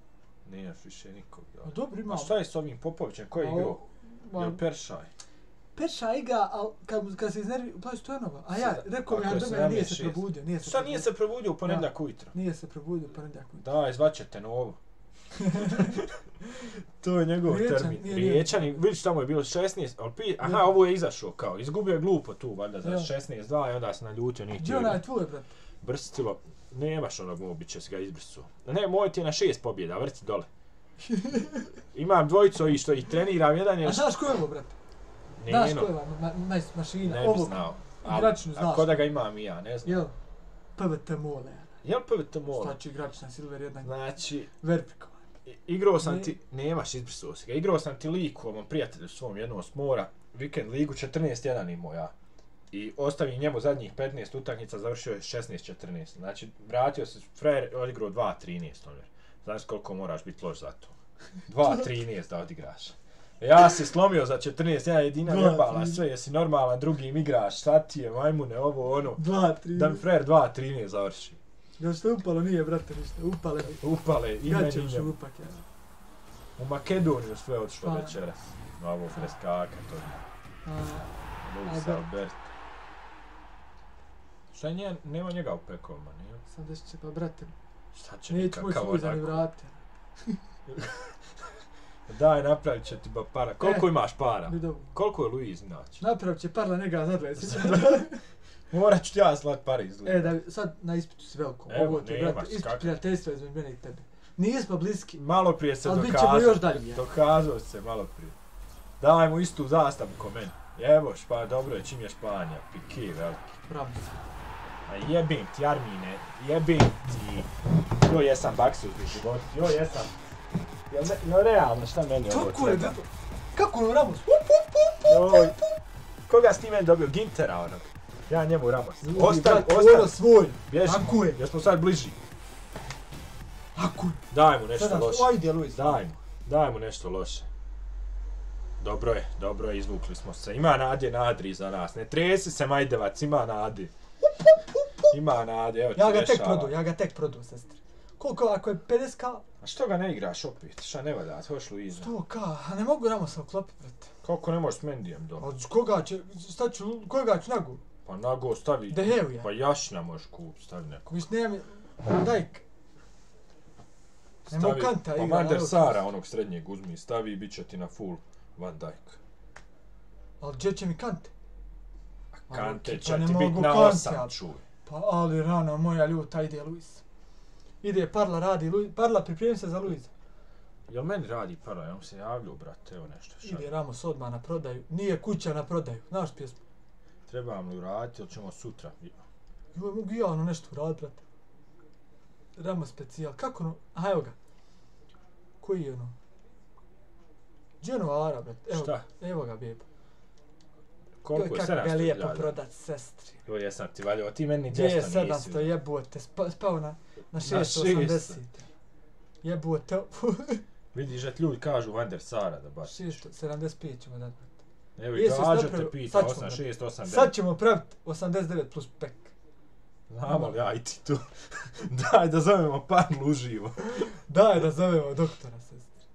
Nije još više nikog. A dobro A imamo. šta je s ovim Popovićem, ko je A igrao? o- ma, Jel Peršaj? Peša igra, al kad, kad se iznervi, pa Stojanova. A ja, rekao mi Ako je Handobija, nije se sedamnaest šest. probudio. Nije se Šta nije se probudio u ponedjeljak ujutro? Nije se probudio u ponedjeljak ujutro. Daj, zvaćete novu. To je njegov Riječan, termin. nije Riječan, Riječan. vidiš tamo je bilo šesnaest, ali pi... Aha, Ja. ovo je izašao kao, izgubio je glupo tu, valjda za Ja. šesnaest dva i onda se naljutio, nije Gdje htio onaj igrati. tvoj, brate? Brstilo, nemaš onog mobića, si ga izbrsuo. Ne, moj ti je na šest pobjeda, vrci dole. Imam dvojicu ovih što ih treniram, jedan je... A znaš ko je ovo, brate? Znaš Neno, ko je ovo, ma, ma, mašina, ne bi ovo, znao. A, igračinu a znaš. ko da ga imam i ja, ne znam. Jel? P V T Mole. Jel P V T Mole? Znači igračina Silver jedna. Znači, Verpiko. i- igrao sam Ne. ti, nemaš izbrsuo si ga, igrao sam ti liku, ovom prijatelju svom jednom s mora, vikend ligu četrnaest jedan imao ja. I ostavim njemu zadnjih petnaest utakmica, završio je šesnaest četrnaest. Znači, vratio se, frajer odigrao dva trinaest, omjer. Znaš koliko moraš biti loš za to? dva trinaest da odigraš. Ja se slomio za četrnaest jedan jedina dva jebala trinaest. sve, jesi normalan, drugim igraš, šta ti je, majmune, ovo, ono. Dva, tri. Da mi frajer dva trinaest završi. Da što je upalo nije, brate, ništa. Upale bi. Upale, i Kad meni ćeš i njemu. upak, ja. U Makedoniju sve otišlo Pa. večeras. Ovo freskaka, to je. A, Luis A, da. Albert. Šta je nje, nema njega u pekovima, nije? sad desit će, pa brate, Šta će mi neće moći kakav Luiza ni onako? vrate. Daj, napravit će ti ba para. Koliko E, imaš para? Bi dobro. Koliko je Luiz inače? Napravit će parla njega za dvadeset. Morat ću ti ja slat pare iz E, da, sad na ispitu si veliko. Evo, Ovo ti je, nemaš, brate, ispit kakav. prijateljstva između mene i tebe. Nismo bliski. Malo prije se Ali bit dokazao. ćemo još dalje, ja. Dokazao se malo prije. Daj mu istu zastavu ko meni. Evo, špa, dobro je, čim je Španja. Pike, veliki. Bravo. A jebim ti, Armine, jebim ti. Jo, jesam baksu u životu, jo, jesam. Jel, ne, jel realno, šta meni ovo Kako je, treba? brate? Kako je Ramos? Up, up, up, Joj, koga si ti meni dobio? Gintera onog. Ja njemu Ramos. up. Ostavi, Brate, ono ostavi. svoj. Bježi. Tako je. Jer smo sad bliži. Tako je. Daj mu nešto Sedam, loše. ajde, Luis. Daj mu, daj mu nešto loše. Dobro je, dobro je, izvukli smo se. Ima nade Nadri za nas. Ne tresi se, Majdevac, ima nade. Ima nade, evo ti Ja ga tek rešava. prodao, ja ga tek prodao, sestri. Koliko, ako je pedeset ka, A što ga ne igraš opet? Šta ne valja, hoš Luiza? sto ka, a ne mogu Ramosa uklopiti, brate. Kako ne možeš s Mendijem do? Od koga će, šta ću, koga ću nagu? Pa nago stavi. De Geu je. Pa Jašina možeš kup, stavi neko. Viš nemam, Dajk. Nemo Stavi, Kanta pa igra. Van der evo, Sara onog srednjeg uzmi, stavi i bit će ti na full Van Dijk. Ali gdje će mi Kante? A Kante Ali, će pa ne ti bit mogu na Kante, osam, ali- čuj. Pa ali rana moja ljuta, ide Luis. Ide Parla radi, Luis, Parla pripremi se za Luisa. Jel meni radi para, ja mu se javljao, brate, evo nešto Ide šalje. Ramos odmah na prodaju, nije kuća na prodaju, znaš pjesmu? Trebam li uraditi ili ćemo sutra? Joj, mogu i ja ono nešto uradit, brate. Ramos specijal, kako ono, aha evo ga. Koji je ono? Gdje je ono Ara, brate? Evo, Šta? Evo ga, beba. Koliko Joj, je kako ga sedamsto lijepo hiljada? prodat, sestri. Jo, jesam ti valjao, ti meni Gdje je dvjesto nisi. sedamsto, jebote, spa, spao na, na šesto. šesto osamdeset. Jebote, Vidiš da ti ljudi kažu Van der Sara da baš. šesto sedamdeset pet ćemo dati. Evo i Jesi Gađo napravio- te pita, sad ćemo osam šest osam Sad devet. ćemo praviti osamdeset devet plus pek. Znamo li ja i ti tu? Daj da zovemo Parlu uživo. Daj da zovemo doktora, sestri.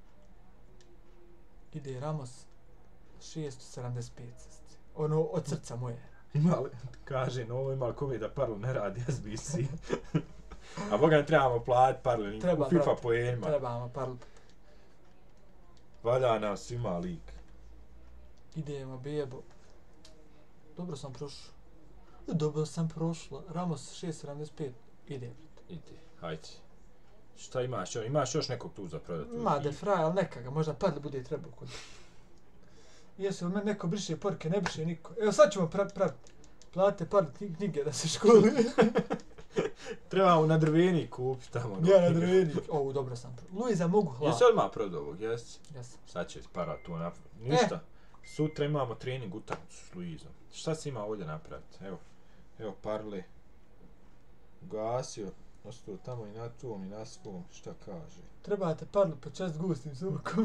Ide Ramos, šesto sedamdeset pet, sestri. Ono, od srca moje. Ima li, kaže, no ovo ima li kome da Parlu ne radi S B C. A boga ne trebamo platiti Parlu Treba, u FIFA brate. poenima. Trebamo parl. Valja nam svima lik. Idemo, bebo. Dobro sam prošao. Dobro sam prošla. Ramos šesto sedamdeset pet. Ide, brate. Idi, hajde. Šta imaš još? Imaš još nekog tu za prodati? Ma, de fraj, ali neka ga, možda parl bude trebao kod. Jesu li meni neko briše porke, ne briše niko. Evo sad ćemo pra praviti. Plate parl knjige da se školi. Trebamo na drveni kupiti tamo. Ja na drveni. Ovo, dobro sam prošao. Luiza mogu hladiti. Jesi odmah prodao ovog, jesi? Jesam. Sad će para tu napraviti. Ništa. E. Sutra imamo trening utakmicu s Luizom. Šta si ima ovdje napraviti? Evo. Evo Parle. Gasio. Ostao tamo i na tom i na svom. Šta kaže? Trebate parlu po čast gustim sukom.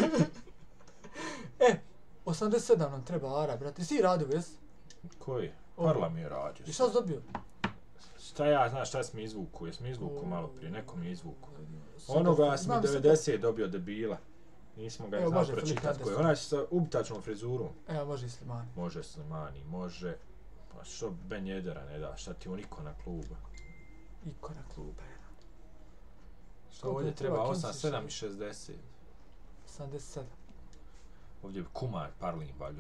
E, osamdeset sedam nam treba Ara, brate. Si radio, jes? Koji? Ovo. Parla mi je radio. I šta si dobio? Šta ja, znaš šta si mi izvuku? Jes mi izvuku O. malo prije, neko mi je izvuku. Sad Onoga da- si mi znam sad da- devedeset dobio debila. Nismo ga Evo, znali može pročitati Filipe koji je. Anderson. Onaj sa ubitačnom frizurom. Evo, može i Slimani. Može Slimani, može... Pa što Ben Jedera ne da, šta ti on ikona kluba? Ikona kluba, jedan. Što ovdje treba osam sedam i šezdeset. osamdeset sedam. Ovdje je kumar Parlin valju.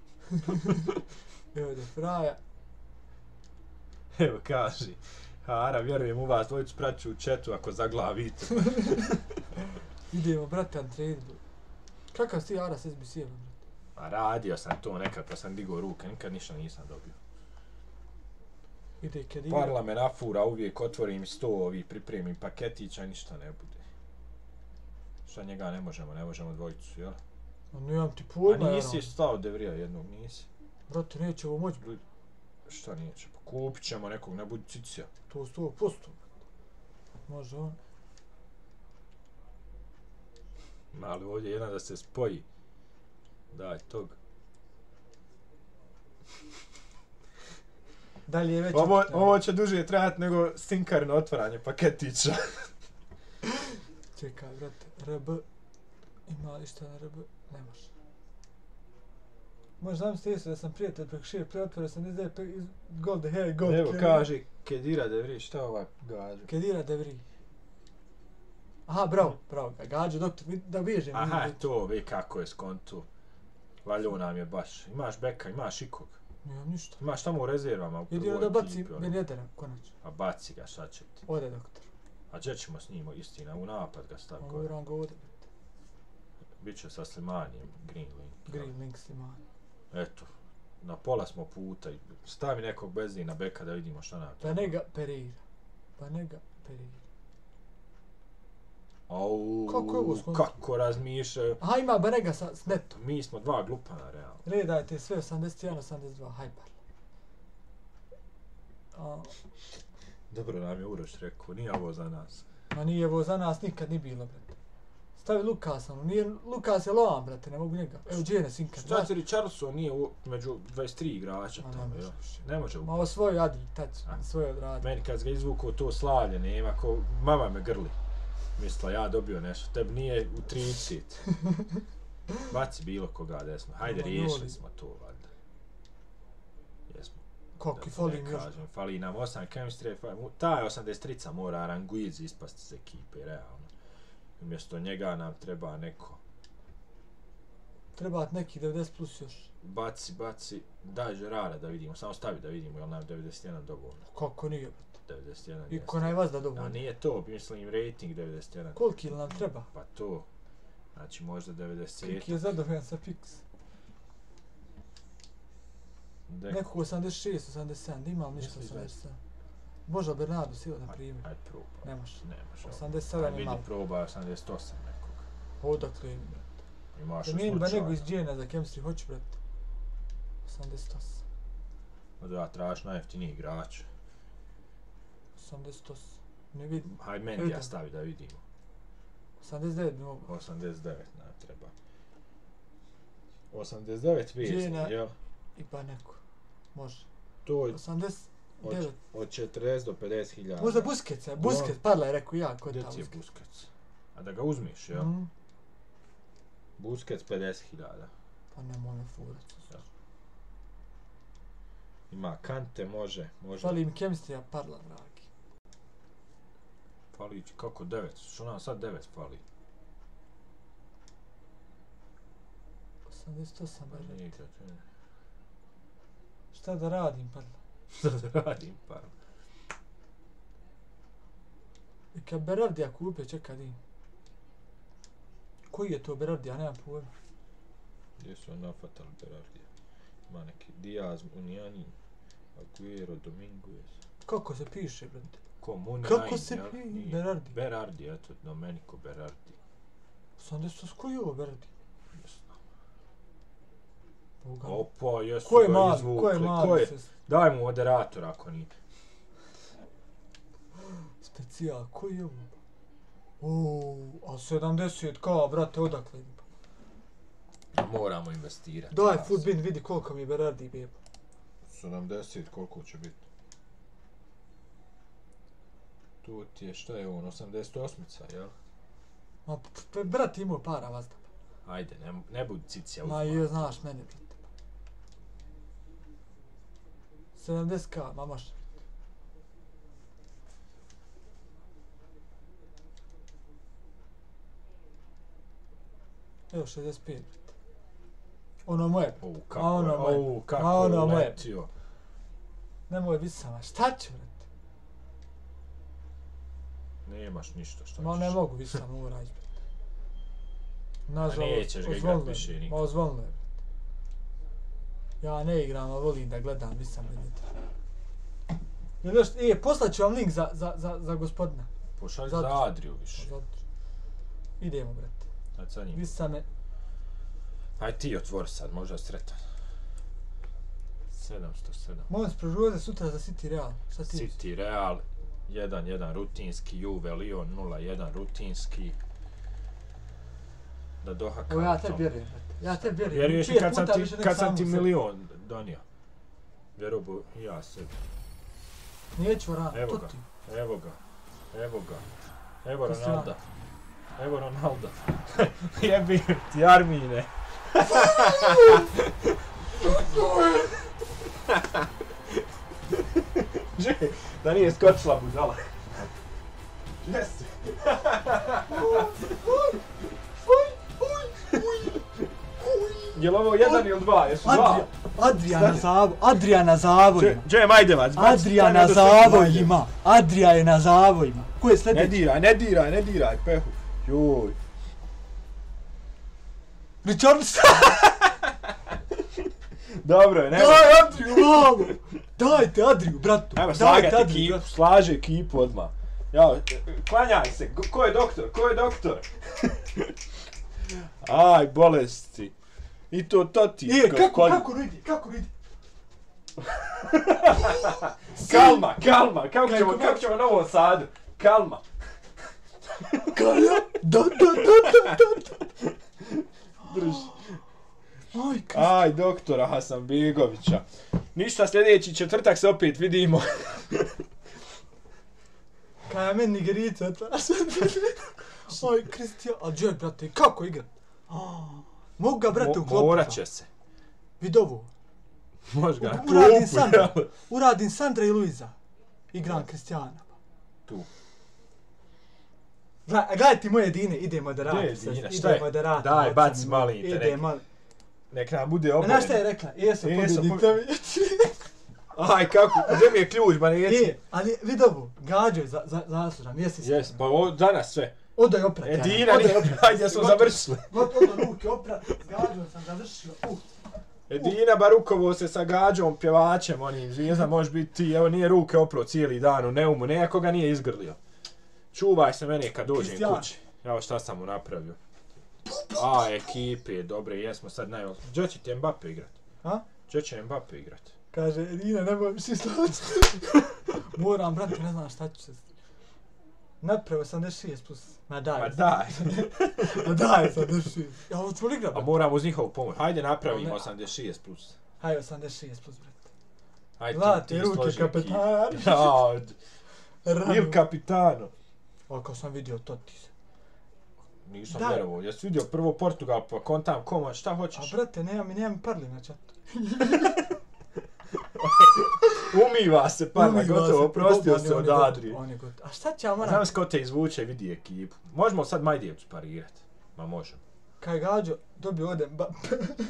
Evo da Fraja. Evo kaži. Hara, vjerujem u vas, dvojicu praću u četu ako zaglavite. Idemo, brate, Antredu. Kakav si ti Ara s S B C-om, brate? A radio sam to nekako, sam digao ruke, nikad ništa nisam dobio. Ide kad Parla me nafura, uvijek otvorim sto ovih, pripremim paketića i ništa ne bude. Šta njega ne možemo, ne možemo dvojicu, jel? A nemam ti pojma, A nisi stao Devrija jednog, nisi? Brate, neće ovo moći. Šta neće? Pa kupit ćemo nekog, ne budi cicija. To sto posto. Može on. Ali ovdje jedan da se spoji. Daj, tog. Dalje je već... Ovo, ovo će duže trajati nego stinkarno otvaranje paketića. Čekaj, brate, R B. Ima li šta na R B? Ne može. Može zamisliti jesu da sam prijatelj preko šire preotvore sam izdaje iz Gold Hey, Gold Evo, Hey. kaže Kedira Devri, šta ovaj gađa? Kedira Devri. Aha, bravo, bravo, gađa, doktor, da bježem. Aha, to, vi kako je skontu. Valjo nam je baš. Imaš beka, imaš ikog. Nemam ništa. Imaš tamo u rezervama u prvoj Jedino da baci ekipi, ono. Ben Jedera, konačno. A baci ga, šta će ti? Ode, doktor. A gdje ćemo s njim, istina, u napad ga stavi Ovo gore. moram ga ode, brate. Biće sa Slimanijem, Green Link. Green Link Slimani. Eto, na pola smo puta. Stavi nekog Bezdina beka da vidimo šta nam treba. Banega Pereira. Banega Pereira. Au, Kako je ovo skonto? kako razmišljaju. Aha, ima Banega sa s netom. Mi smo dva glupana, realno. Redajte sve osamdeset jedan osamdeset dva, hajpar. A, Dobro nam je Uroš rekao, nije ovo za nas. a nije ovo za nas nikad ni bilo, brate. Stavi Lukasa, no nije, Lukas je lovan, brate, ne mogu njega. Evo, Džene Sinkar. Šta ti Richarlison nije u, među dvadeset tri igrača Ma, ne tamo, može jel? više. Ne može u... Ma ovo svoj Adri, tać, A. svoj odradi. Meni kad ga izvukao to slavlje, nema ko... Mama me grli. Mislila, ja dobio nešto, tebi nije u trideset. Baci bilo koga desno. Hajde, Ma, riješili joli. smo to, valjda. Jesmo. Koliko Da fali ne mi još. kažem, fali nam osam chemistry, fali, taj osamdeset tri mora Aranguiz ispasti iz ekipe, realno. Umjesto njega nam treba neko. Treba neki devedeset plus još. Baci, baci, daj Žerara da vidimo, samo stavi da vidimo, jel nam devedeset jedan dovoljno. Kako nije, brate. devedeset jedan I jeste. ko najvazda A dovoljno. nije to, mislim rating devedeset jedan. Koliki ili nam treba? Pa to, znači možda devedeset. Kik je zadovoljan sa Pix. Dek- Nekog osamdeset šest, osamdeset sedam, da imam ništa Misliš da je? osamdeset sedam. Boža Bernardo Silva, na Aj- primjer. Ajde probaj. Ne može. Ne može. ovo. osamdeset sedam Aj, je vidi, malo. probaj osamdeset osam nekog. Odakle im, brate. Imaš u Zamijeni Banegu slučaju. iz Džena za chemistry, hoću, brate. osamdeset osam. Da ja tražiš najjeftiniji igrač. osamdeset osam. Ne vidim. Hajde Mendija Vidim. stavi da vidimo. osamdeset devet bi mogu. osamdeset devet nam treba. osamdeset devet Vesni, Džena. jel? I Baneku. Može. To je osamdeset od, devet. od četrdeset do pedeset hiljada. Možda Busquets, je. Busquets, parla je rekao ja, ko Gdje je ta ti je Busquets. Busquets? A da ga uzmiš, jel? Mm. Busquets pedeset hiljada. Pa nemoj me furat. Ima Kante, može, može. Fali mi chemistry, parla, dragi. Fali, kako devet? Što nam sad devet fali? osamdeset osam, Pa brate. nije kad je. Šta da radim, parla? Šta da radim, pa? I kad Berardija kupe, čekaj di. Koji je to Berardija, nemam pojma. Gdje su on nafatali Berardija? Ima neki Diaz, Unijani, Aguero, Dominguez. Kako se piše, brate? Ko, Muniain, Kako se jel? pi- Nije. Berardi. Berardi, eto, Domenico Berardi. osamdeset osam, koji je ovo Berardi? Boga. Opa, jesu Ko je ga mali, izvukli. ko je mali? Ko je? sest- Daj mu moderator ako nije. Specijal, koji je ovo? Ooo, a sedamdeset kao, brate, odakle? Moramo investirati. Daj Nas. Foodbin, vidi koliko mi je Berardi beba. sedamdeset, koliko će biti? Tu ti je, šta je on, osamdeset osam, jel? Ma, p- p- brat imao para vazda. Ajde, ne, ne budi cicija Ma uzman. joj, znaš mene, brate. sedamdeset ka, ma može. Evo, šezdeset pet, brate. Ono moje. U, Ma kako ono je, moje. u, kako Ma ono je moje. letio. Nemoj visama, šta ću, brate? Nemaš ništa što Ma ćeš. ne mogu visama urać, brate. Nažalost, nećeš ga igrat ozvolno je, više nikad. Ma ozvolno je, brate. Ja ne igram, a volim da gledam visam vidite. Jel još, e, poslaću vam link za, za, za, za gospodina. Pošalj Zato. za Adriju više. Zato. Idemo, brate. Ajde sa njim. Visame. Aj ti otvori sad, možda sretan. sedamsto sedam. Molim se prožuze sutra za City Real. Šta ti? City, Real, jedan jedan rutinski, Juve, Lyon, nula jedan rutinski. Da dohakam. Evo ja te vjerujem, brate. Ja te vjerujem. Vjeruješ mi Pet kad sam puta ti, više nego kad sam samu ti sebi. milion donio. Vjerujem i ja sebi. Neću ra, Evo to ga. ti. Evo ga. Evo ga. Evo Cristiano. Ronalda. Evo Ronalda. Jebi ti Armine. Že, da nije skočila budala. Jesi. Jel ovo jedan ili dva? Jesu dva? Adria, Adriana Zavo, Adriana Zavojima. Džem, ajde vas. Adriana Zavojima. Adria je na Zavojima. Ko je Ne sljedeći? diraj, ne diraj, ne diraj, pehu. Joj. Richarlison. Dobro je, ne. Daj Adriju, vamo. Dajte Adriju, bratu. Ajmo Dajte slagati Adriju, ekipu, bratu. slaže ekipu odmah. Ja, klanjaj se, ko je doktor, ko je doktor? Aj, bolesti. I to to ti. E, kako, gospodin. kako vidi, kako vidi? Kalma, kalma, kako Kako ćemo, kako? kako ćemo na ovom sadu? Kalma. Kalja, da, da, da, da, da. Drži. Aj, Krist. Aj, doktora Hasanbegovića. Ništa, sljedeći četvrtak se opet vidimo. Kaj ja meni Nigerice otvara sve. Aj, Kristijan. A džoj, brate, kako igra? Mogu ga, brate, Mo- uklopiti. Morat će se. Vid ovo. Može ga na Uradim klupu, Sandra. jel? Uradim Sandra i Luiza. Igram Kristijana. Tu. Gledaj, gledaj ti moje Dine, ide moderator. Gdje je sad, Dina? ide Šta je? moderator, Daj, oca baci mi, mali te Ide neki. mali. Nek nam bude A obojen. znaš šta je rekla? Jeso, Jeso, pobjednik, po- to mi je. Aj, kako, gdje mi je ključ, ba neci? E, ali vid ovo, gađo je za, za, zaslužan, jesi si. Jes, pa ovo danas sve. Odaj oprat. E, Jana, Dina, odaj nije, oprat. ajde smo Gotovo. završili. Gotovo ruke oprat, gađo sam završio. Uh. Edina Barukovo se sa gađom, pjevačem, onim zvijezda, može biti ti, evo nije ruke opro cijeli dan u neumu, nekako ga nije izgrlio. Čuvaj se mene kad dođem Cristiano. kući. Evo šta sam mu napravio. A, ekipe, dobre, jesmo sad najol... Gdje će ti Mbappe igrat? A? Gdje će Mbappe igrat? Kaže, Edina, nemoj mi si slaći. Moram, brate, ne znam šta ću se... Napravo osamdeset šest plus. Ma daj. Ma daj. Ma daj osamdeset šest. Ja, ovo ćemo li igra, A brate? moramo uz njihovu pomoć. Hajde napravimo Ne. osamdeset šest plus. Hajde, osamdeset šest plus, brate. Hajde Zlate ti ruke složi kapetana. ekipu. Ja, Rano. Il Capitano. O, kao sam vidio Totis. Nisam Da. vjerovao. Jesi vidio prvo Portugal, pa kontam koma, šta A hoćeš? brate, nemam mi, nemam parli na čatu. Umiva se parla, Umiva gotovo, se, oprostio on je- se on od je gotov, Adrije. On je gotov. A šta će ja A moram? znam s ko te izvuče, vidi ekipu. Možemo sad Majdijevcu parirat. Ma možemo. Kaj gađo, dobio ovdje Mbappe.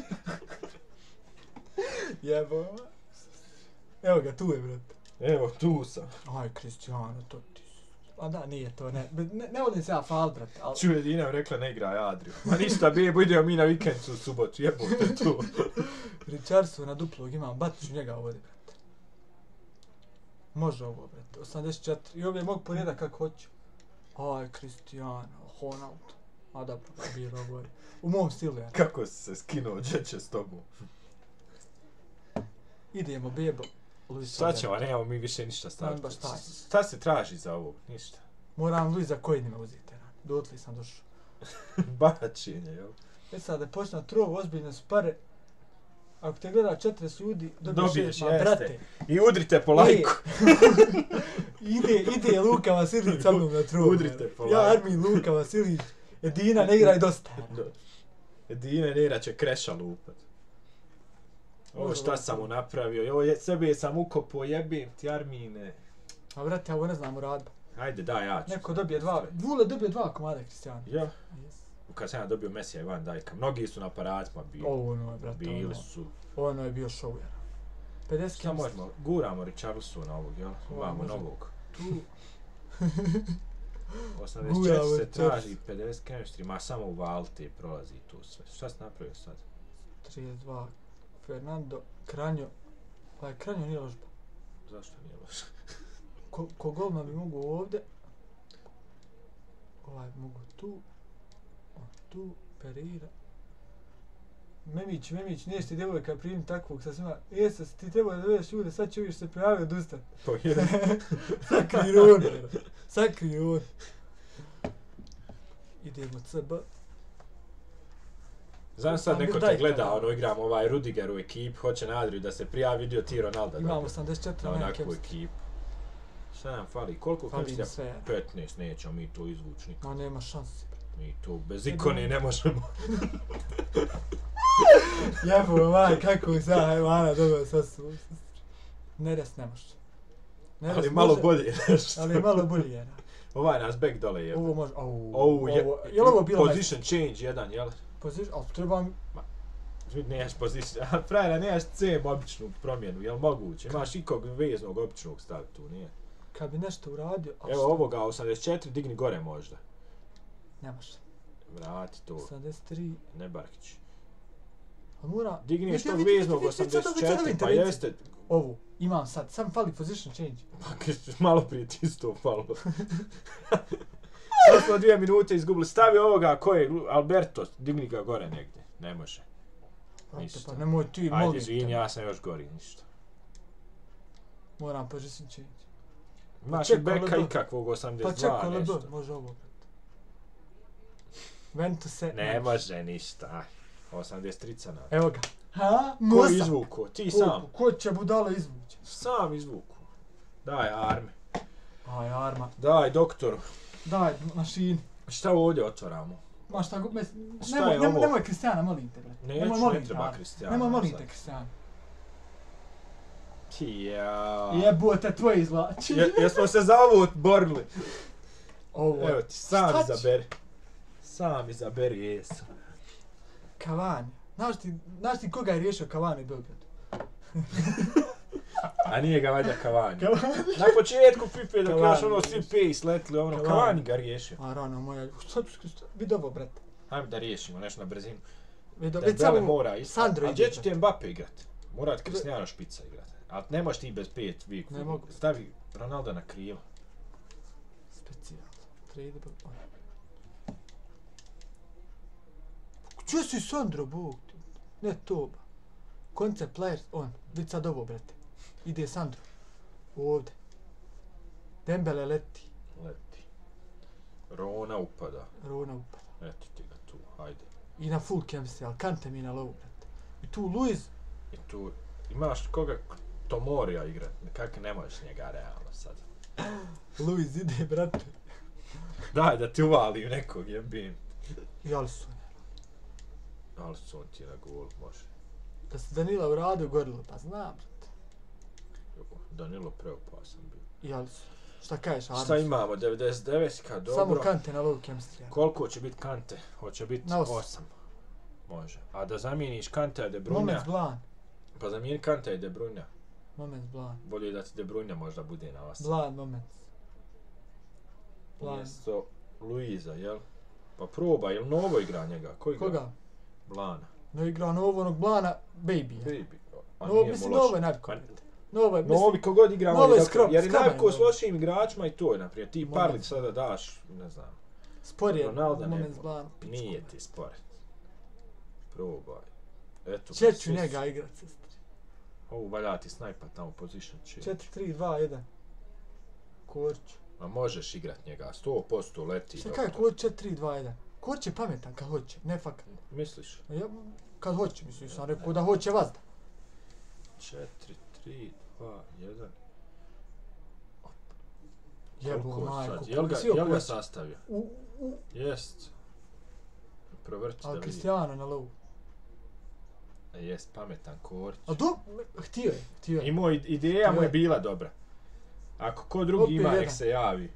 Jebo. Evo ga, tu je, brate. Evo, tu sam. Aj, Cristiano, Totis. A da, nije to, ne. Ne, ne volim se ja fal, brate. Al... Čuje Dina rekla ne igraj Adriju. Ma ništa, bebo, idemo mi na vikendicu u subotu, jebote tu. Richarlison na duplog imam, batit ću njega ovdje, brate. Može ovo, brate. osamdeset četiri. I ovdje mogu porijedat kako hoću. Aj, Cristiano, Ronaldo. A da, bilo ovo. U mom stilu, ja. Kako si se skinuo, džeće s tobom. Idemo, bebo. Luis Šta Suarez. ćemo, nemamo mi više ništa staviti. baš taj. Šta se traži za ovo? Ništa. Moram Luisa Coinima uzeti, ran. Dotli sam došao. Bačenje, jel? E sad da počne trov, ozbiljne su pare. Ako te gleda četrdeset ljudi, dobiješ Dobiješ, šest, ma jeste. brate. I udrite po lajku. ide, ide Luka Vasilić sa mnom na trov. Udrite po Ja, lajku. Armin, Luka Vasilić, Edina, ne igraj dosta. Do- Dine Nera će kreša lupat. Ovo šta sam mu napravio, ovo je, sebe sam ukopao, jebim ti Armine. A brate, ja ovo ne znam u radba. Ajde, daj, ja ću. Neko dobije dva, Vule dobije dva komada Kristijana. Ja, Yes. kad sam ja dobio Mesija i Van Dijka, mnogi su na aparatima bili. Ovo ono je, brate, Bili ono. su. Ono je bio show, jer. pedeset Šta možemo, guramo Richarlisona ovog, jel? Imamo možemo. novog. Tu. osamdeset četiri Guramo se Richarlison. traži, pedeset chemistry, ma samo u Valte prolazi tu sve. Šta si napravio sad? trideset dva. Fernando, Kranjo. Ovaj Kranjo nije ložba. Zašto nije loš? Ko, ko golma bi mogu ovdje. Ovaj mogu tu. On tu. Pereira. Memić, Memić, nije ti djevojka primim takvog sa svima. E, sad ti trebao da dovedeš ljude, sad će oviš se prijavio odustat. To je. Sakri on. Sakri on. Idemo C B. Znam sad Sam neko bio te daj gleda, kada. ono igram ovaj Rudiger u ekip, hoće na Adriju da se prijavi, vidio ti Ronalda. Imamo dobio osamdeset četiri na na onakvu Kemst. ekipu. Šta nam fali? Koliko Fali chemistry? mi sve. petnaest, nećemo mi to izvući nikad. Ma nema šanse. Mi to bez ikone ne možemo. Jebo, maj, kako sad, ajmo, Ana, dobro, sad su... Neres ne može. Neres Ali malo može, bolje nešto. Ali je malo bolje, jera. Ovaj nas back dole je. Ovo može, au, Ovo je, je li ovo bilo position change jedan, jel? Position, ali treba mi... Nemaš position, a frajera nemaš C običnu promjenu, jel moguće? Imaš ikog veznog običnog staviti tu, nije? Kad bi nešto uradio... ali Evo šta? ovoga osamdeset četiri, digni gore možda. Ne može. Vrati to, osamdeset tri... ne Barkić. A mora... Digni Vidi, što vidi, veznog vidi, vidi, sad osamdeset ove- sad ove četiri, pa intervencije. jeste. Ovu, imam sad, sam fali position change. Malo prije ti isto palo. Sad smo dvije minute izgubili. Stavi ovoga, ko je Alberto, digni ga gore negdje. Ne može. Brate, Ništa. pa nemoj ti, Ajde, molim izvini, te. ja sam još gori, ništa. Moram position change. Imaš i čekaj, beka Ledo. ikakvog Pa osamdeset čekaj, dva Ledo, nešto. može ovo. Ventuse... Ne može ništa. Aj, osamdeset tri cana. Evo ga. Ha? Ko Mosa. izvuko? Ti sam. Ko, ko će budala izvući? Sam izvuku. Daj arme. Aj, arma. Daj doktoru. Daj, mašini. Šta ovdje otvaramo? Ma šta god, mes... Šta Nemoj, je nemoj, ovo? nemoj Kristijana, molim te, bre. Neću, Nemoj, ne molim te, treba Arma. Kristijana Nemoj, molim sad. te, Kristijana. Ja. Jebote, tvoje izvlači. Je, jesmo se za ovo borili? Ovo. Evo ti, sam Šta će? izaberi. Sam izaberi, jesu. Cavani. Znaš ti, znaš ti koga je riješio Cavani u Beogradu? A nije ga valjda Cavani. Cavani. Na početku FIFA dok Cavani. još ono svi pace letli, ono Cavani. Cavani ga riješio. A rano moja, šta ću Kristijana? Vidi ovo, brate. Hajmo da riješimo nešto na brzinu. Vidi, već Dembele samo mora isto. Sandro A ide, gdje će ti brate. Mbappe igrat? Mora ti Cristiano špica igrat. Ali ne možeš ti bez pet viku. Ne mogu. Stavi Ronaldo na krilo. Specijalno. Trade ball. Gdje si Sandro, Bog ti? Ne to, ba. Concept players, on. Vidi sad ovo, brate. Ide Sandro. Ovdje. Dembele leti. Leti. Rona upada. Rona upada. Eto ti ga tu, hajde. I na full chemistry, ali Kante mi na low, brate. I tu Luiz. I tu imaš koga Tomorija igrat. Kako ne možeš njega realno sad. Luiz ide, brate. Daj da ti uvali u nekog jebim. I Alisson. Ali on ti na gol može. Da se Danila uradio gorilo, pa znam, brate. Danilo preopasan bio. I Alisson. Šta kažeš, Armas? Šta imamo? devedeset devet, dobro. Samo Kante na low chemistry. Koliko će biti Kante? Hoće biti Na osam. osam. Može. A da zamijeniš Kante i De Bruyne, Moments Blan. pa zamijeni Kante i De Bruyne. Moments Blan. Bolje da ti De Bruyne možda bude na osam. Blan moments. Blan. Umjesto Luiza, jel? Pa probaj, jel Novo igra njega? Ko igra? Koga? Blana. No igra Novo onog Blana, Baby. Baby. A No, nije mu mislim, loše. Novo je najbolji. Pa- Novo je, mislim, Novi kogod igra, Novo on je je skrob, dobro. Jer je skroman je najko s Novo. lošim igračima i to je, naprijed. Ti Moment. Parlić sada daš, ne znam, spor je Ronaldo ne Moments mo- Blan. pičku. nije ti spor. Probaj. Eto, Če ću svi su- njega igrat, sestri. Ovu valja ti snajpa tamo position će. četiri tri dva jedan. Korć. Ma možeš igrat njega, sto posto leti. Šta doktor. kaj, Korć četiri tri dva jedan. Korć je pametan kad hoće, ne fakat. Misliš? Ja, kad hoće, mislim, sam rekao da hoće vazda. četiri, tri, dva, jedan. Jebo, Koliko majko, sad? Jel ga, svi oko jel ga Korća. sastavio? U, u, Jest. provrti da Ali vidim. Cristiano na lovu. Jes, pametan Korić. A do, htio je, htio je. Imao i- ideja mu je bila dobra. Ako ko drugi Opet ima, nek jedan. se javi.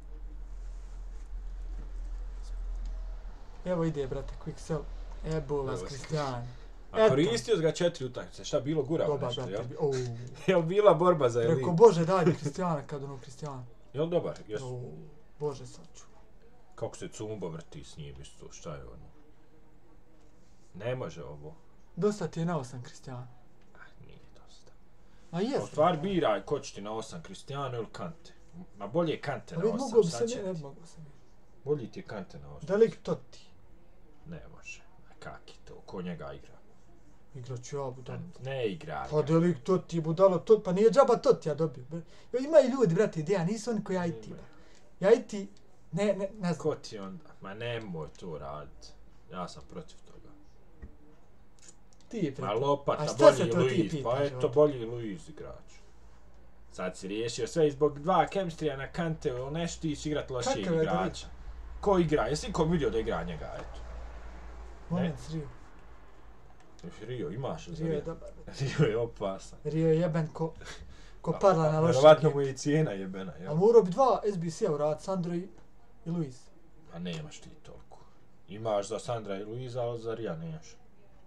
Evo ide, brate, Quicksell. Ebola s Evo. Cristiano. A koristio ga četiri utakmice, šta bilo gurao Dobar, nešto, jel? brate. Ouu. Jel bila borba za elitu? Preko Bože, daj mi Cristiano kad ono Cristiano. Jel dobar? Jes. Ouu, Bože, saču. Kako se Cumbo vrti s njim isto, šta je ono? Ne može ovo. Dosta ti je na osam Cristiano. Ah, nije dosta. A U jes. stvari biraj ko će ti na osam, Cristiano ili Kante. Ma bolje je Kante Pa na vidi, mogo osam, bi sad se, će ne, ne ti. mogo se. Bolji ti je Kante na osam. Delik Totti. Ne može. A kak je to? Ko njega igra? Igraću ja budalo. Ne igra. Pa Delik Totti budalo, to, pa nije džaba Totti ja dobio. bre. Jo, ima i ljudi, brate, ideja, nisu oni koji ja i ti. bre. Ja i ti, ne, ne, ne znam. Ko ti onda? Ma nemoj to radit. Ja sam protiv toga. Ti je Ma brate. lopata, A šta bolji se to ti Luiz. pitaš, Pa eto, ovdje? bolji Luiz igrač. Sad si riješio sve i zbog dva chemstrija na Kante ili nešto ti će igrat lošijeg Kakav je igrača. Ko igra? Jesi kom vidio da igra njega, eto? Moment, Rio. Rio, imaš za Rio je Rio. dobar. Rio je opasan. Rio je jeben ko, ko parla na lošeg. Vjerovatno mu je i cijena jebena, A jel? morao bi dva S B C-a uradit, Sandro i, i Luis. A nemaš ti toliko. Imaš za Sandra i Luiza, ali za Rija nemaš.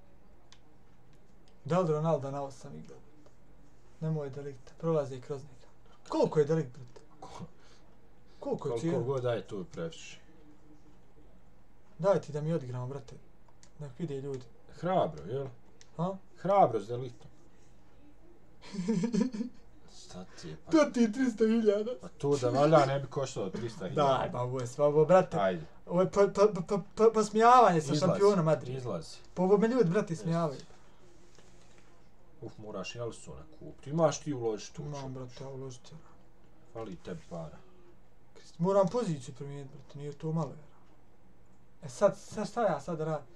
Da li Ronaldo na osam igra? Nemoj Delikta, prolazi kroz njega. Koliko je Delikt, brate? Koliko je Koliko cijena? god daje tu previše. Daj ti da mi odigramo, brate. Nek vide ljudi. Hrabro, jel? Ha? Hrabro s Delitom. Šta ti je? Pa, To ti je trista hiljada. pa to da valja ne bi koštalo trista hiljada. Daj, ba, ovo je sve, ovo, brate. Ajde, Ovo je pa, pa, pa, pa, pa, pa smijavanje sa izlazi. šampionom Madrida. Izlazi. Pa ovo me ljudi, brate, smijavaju. Uf, moraš i Alisona kupiti. Imaš ti uložiti tu. Imam, brate, ja uložiti. Fali tebi para. Moram poziciju promijeniti, brate, nije to malo, jer. E sad, sad šta ja sad radim?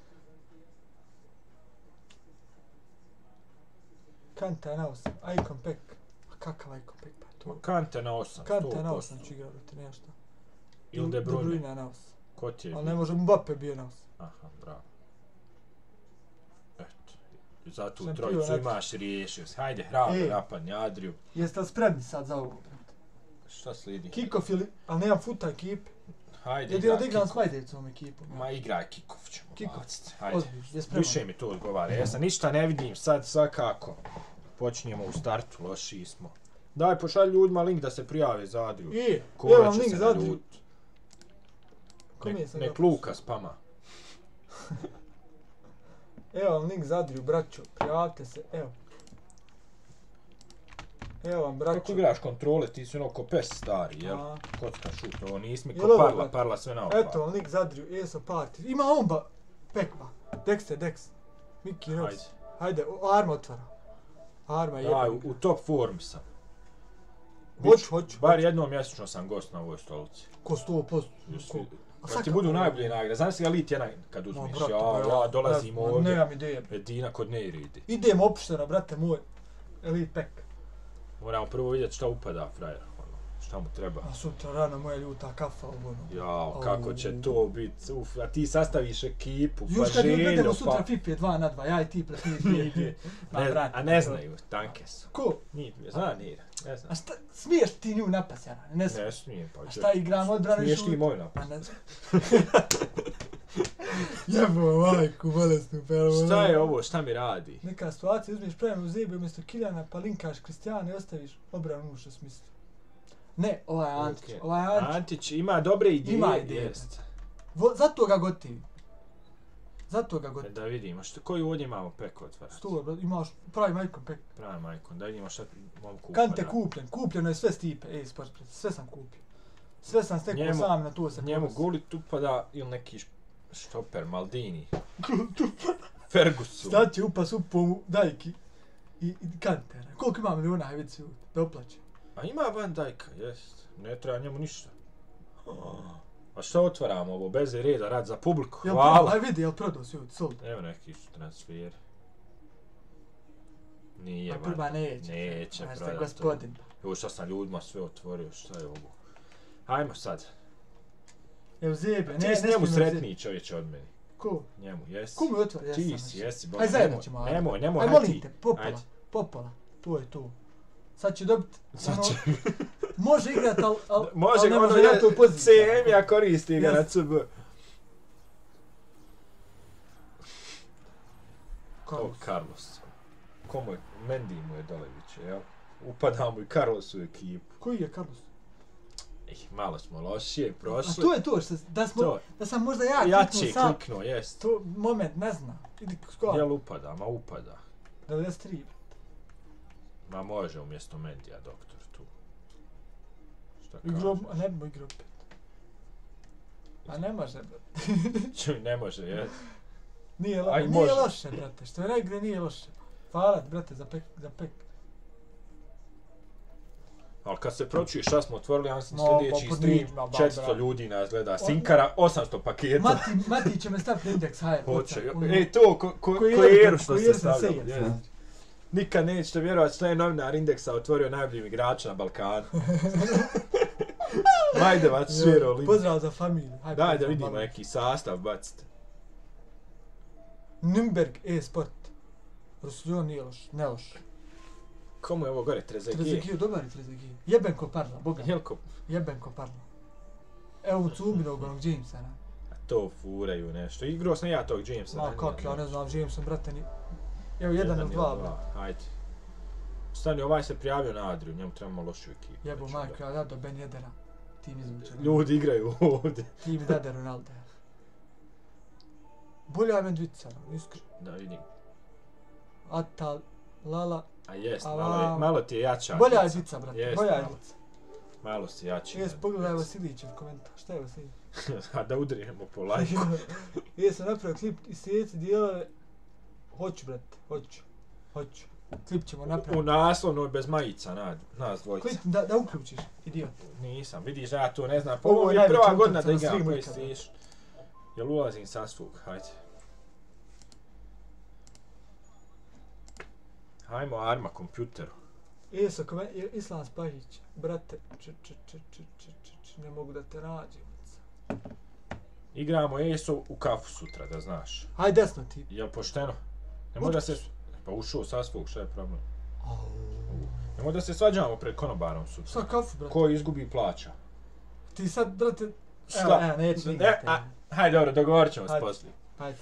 Kante je na osam, Icon Pack. A kakav Icon Pack, pa Ma to? Kante na osam, Kante je na sto osam posto. ću igrati, brate, nema šta. Ili De Bruyne. De Bruyne je na osam. Ko ti je? Ali ne može Mbappe bio na osam. Aha, bravo. Eto. I za tu Sam trojicu pio, imaš riješio se. Hajde, hrabro, Ej. napadni Adriju. Jeste li spremni sad za ovo, brate? Šta slijedi? Kickoff ili, ali nemam futa ekipe. Hajde, Jedino da igraj igram s kick. Majdevcovom ekipom. ja. Ma igraj kickov ćemo Kickov. baciti. Hajde. Ozbiljno, je spreman. Više mi to odgovara. Ja sam ništa ne vidim sad svakako. Počinjemo u startu, lošiji smo. Daj, pošalj ljudima link da se prijave za Adriju. I, Kola evo vam će link se za Adriju. naljut. Kom je Nek, sam nek ga- Luka spama. Evo vam link za Adriju, braćo, prijavite se, evo. Evo vam, braćo. Kako igraš kontrole, ti si ono ko pes stari, jel? A. Kocka šut, ovo nisi mi Jel ko ovo, parla, brate? parla sve naopako. Eto vam link za Adriju, E S O Party. Ima on ba, Pekba, Dexter, Dex, Mickey Hajde. Rose. Hajde, o, Arma otvara. Arma Daj, jebe. u, u top formi sam. Hoću, hoću. Bar jednom mjesečno sam gost na ovoj stolici. Ko sto posto. Jesu- Ko? A Kad sad ti kako? budu najbolje nagrade, znaš li Elite jedan kad Ma, uzmeš, brate, ja, pa ja dolazim ma, ovdje, Nemam ideje. Edina kod ne ide. Idemo opušteno, brate moj. Elite Pack. Moramo prvo vidjeti šta upada frajer, ono, šta mu treba. A sutra rano moja ljuta kafa u ono. Jao, kako će to biti, uf, a ti sastaviš ekipu, pa Još kad idemo Željo, sutra pa... FIFA dva na dva, ja i ti protiv dvije. Ne, a ne znaju, tanke su. Ko? Nije, zna Nira, ne zna. A šta, smiješ ti nju napast, Jara? Ne znam. Ne smijem, pa A će- šta igram odbrane Smiješ šut? ti moj Pa napad. ne znam. Jebo majku, bolesnu peru. Šta je ovo, šta mi radi? Neka situacija, uzmeš prema u zebi umjesto Kiljana, pa linkaš Kristijana i ostaviš obranu u što smisli. Ne, ovaj je Antić, Ok. ovaj je Antić. Antić ima dobre ideje. Ima ideje, jest. Vo, zato ga gotivi. Zato ga gotivi. Da vidimo, što, koji ovdje imamo peko otvarati? Sto, bro, imaš pravi majkom pek. Pravi majkon, da vidimo šta momku Kante upada. kupljen, kupljeno je sve Stipe, ej, sport, sve sam kupio. Sve sam stekao Njemu- sam na to se Njemu ponosim. Gullit upada ili neki š- štoper, Maldini. Ferguson. Šta će upas upomu Dajki i, i Kantera. Koliko ima miliona, haj vidi se da oplaće. A ima Van Dijk'a, jest. Ne treba njemu ništa. A šta otvaramo ovo, bez reda, rad za publiku, Jel hvala. prodao, haj vidi, jel prodao si ovdje, sold. Evo neki su transferi. Nije, Pa Van prva Dijk. neće. Neće Znaš, prodati. gospodin. Evo šta sam ljudima sve otvorio, šta je ovo? Hajmo sad. Evo zebe, ne, Ti ne si njemu smijem sretniji čovječe od meni. Ko? Njemu, jesi. Ko mi otvori? Ti si, jesi. Aj zajedno ćemo. Nemoj, nemoj, aj hajde molim ti. te, popola, Ajde. popola. To je to. Sad će dobit, Sad ono, će. može igrat, al, al, Može, al ne ono može je, na toj poziciji. C M ja koristi ga na C B. O, Carlos. Komu je, Mendy mu je dole viće, jel? Upada mu i Carlos u ekipu. Koji je Carlos? Eh, malo smo lošije prošli. A to je to, što, da, smo, To. da sam možda ja Jače kliknuo sam. kliknuo, jest. To moment, ne znam. Idi skoro. Jel upada, ma upada. devedeset tri. Ma može umjesto Mendija doktor tu. Šta Igro, kažeš? a ne bi igrao pet. A ne može, brate. Čuj, ne može, jest. Nije, lo, Aj, nije može. loše, brate. Što je negdje nije loše. Hvala ti, brate, za pek. Za pek. Ali kad se pročuje šta smo otvorili, ja sam No, sljedeći pa stream, podničma, ba, četiristo bra. ljudi nas gleda. Sinkara, osamsto paketa. Mati, Mati će me staviti na indeks, hajde. Hoće. ono, E, to, ko, ko, Kojeru, kojeru što kojeru ste sam stavljali. sejao. jest. Nikad nećete vjerovati što je novinar indeksa otvorio najboljim igrača na Balkanu. Majdevac svirao link. Pozdrav za familiju. Hajde, Daj da pozdrav, vidimo malo. neki sastav, bacite. Nürnberg e-sport. Rusljon nije loš, ne loš. Komu je ovo gore, Trezegije? Trezegiju, dobar je Trezegiju. Jeben ko parla, boga. Jelko, Jeben ko parla. Evo u Cuminog, onog Jamesa, ne. a to furaju nešto. Igrao sam ja tog Jamesa. Ma ranije, kak, ja ne znači. znam, Jamesom, brate, ni... Evo, jedan ili dva, brate. Hajde. Stani, ovaj se prijavio na Adriju, njemu trebamo lošu ekipu. Jebo Znači, majko, da- ja dado Ben Jedera. Tim izvuče. Ljudi igraju ovdje. Tim dade Ronaldo. Bolja Medvica, iskreno. Da vidim. Atal, Lala. A jest, A, malo, je, malo ti je jača. Bolja je Dica. Dica, brate, Jest, bolja je malo. Dica. Malo si jači. Jes, od pogledaj Dice. Vasilićev komentar. Šta je Vasilij? A da udrijemo po lajku. Jes, sam napravio klip i sjeci dijelove. Hoću, brate, hoću. Hoću. Klip ćemo U napraviti. naslovnoj bez majica, nad, nas dvojica. Klip da, da uključiš, idiot. Nisam, vidiš da ja to ne znam. Pa Ovo ovo je je najveća prva godina utakmica da na igram streamu ikada. PlayStation. Jel ulazim sa svog, hajde. Hajmo arma kompjuteru. Jesu, komen, Islam Spahić, brate, č, č, č, č, č, č, č, ne mogu da te nađem. Igramo E S O u kafu sutra, da znaš. Haj desno ti. Jel pošteno? Nemoj da se... Pa ušao sa svog, šta je problem? Nemoj da se svađamo pred konobarom sutra. Šta kafu, brate? Ko izgubi plaća. Ti sad, brate, evo, Šta? evo, neću E, igrati. a, hajde, dobro, dogovorit ćemo se Hajde. poslije. Hajde.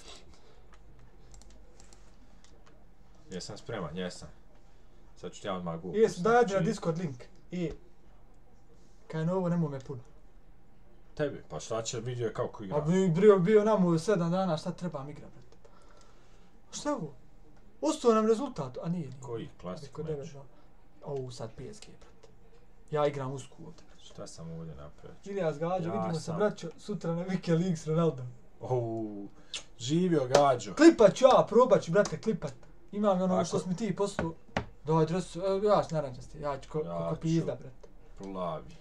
Jesam spreman, jesam. Sad ću ti ja odmah glupo. Jesu, daj na Znači, Discord link. I... Kaj novo, nemoj me puno. Tebi, pa šta će vidio je kako igra. A bi bio, bio nam u sedam dana, šta trebam igra, brate? Šta je ovo? Ostao nam rezultat, a nije. nije. Koji klasik Rekao meč? devet dva. Ovu sad P S G, brate. Ja igram usku ovdje. Šta sam ovdje napravio? Ilija Gađo, Ja vidimo se, sam. braćo, sutra na Wiki League s Ronaldom. Ouu, živio gađo. Klipat ću ja, probat ću, brate, klipat. Imam ono Ako- što smo ti poslao. Doj, dresu, evo, ja ću narančasti, ja ću ko, Ja ko, ko ću. pizda, brate. Plavi.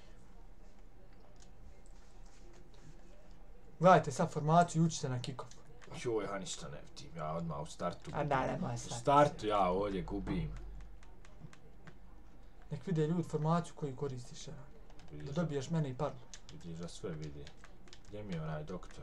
Gledajte sad formaciju i učite na kick-off. Joj, ja ništa ne vidim, ja odmah u startu A gubim. da, nemoj U sad. startu ja ovdje gubim. Nek vide ljudi formaciju koju koristiš, ja. Da Vidiš, dobiješ mene i parlu. vidiš da sve vidi. Gdje mi je onaj doktor?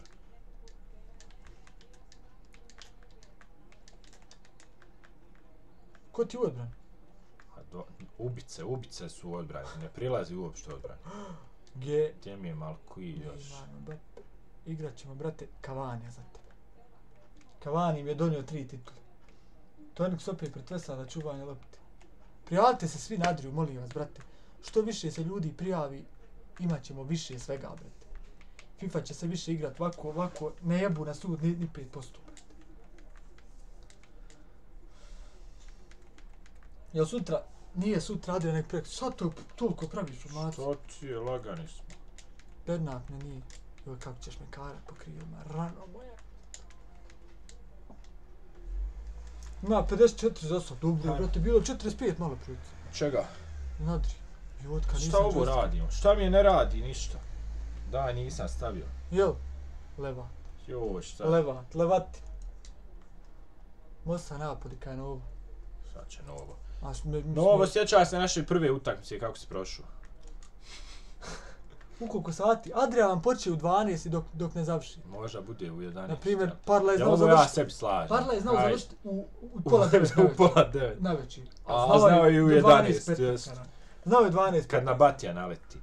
Ko ti u odbrani? A do, ubice, ubice su u odbrani, ne prilazi uopšte u odbrani. G. Gdje mi je Malkuji još? Imamo, brate. Igrat ćemo, brate, Cavani za tebe. Cavani mi je donio tri titule. Tonik se opet pretvesa za čuvanje lopte. Prijavite se svi na Adriju, molim vas, brate. Što više se ljudi prijavi, imat ćemo više svega, brate. FIFA će se više igrat ovako, ovako, ne jebu na sud ni, ni pet posto, brate. Jel sutra, nije sutra Adrija nek preko, sad to toliko praviš formaciju? Što ti je, lagani smo. Bernat me nije. Joj, kako ćeš me karat po krilima, rano moja. Ima pedeset četiri za osam, dobro, Ajde. brate, bilo četrdeset pet malo prije. Čega? Nadri. Jotka, nisam Šta ovo čuo. radimo? Šta mi je ne radi ništa? Da, nisam stavio. Jel? Leva. Joj, šta? Levat, levati. Mosa napadi kaj novo. Sad će novo. A s- me, Novo, sjeća se naše prve utakmice, kako si prošao. U koliko sati? Adria vam počne u dvanaest dok, dok ne završi. Možda bude u jedanaest. Na primjer, Parla je Jel znao ovo ja završiti. sebi slažem? Parla je znao Ajde. završiti u, u pola devet U pola devet. na večer. A znao je i u jedanaest, jest. Znao je dvanaest. Kad na Batija naleti.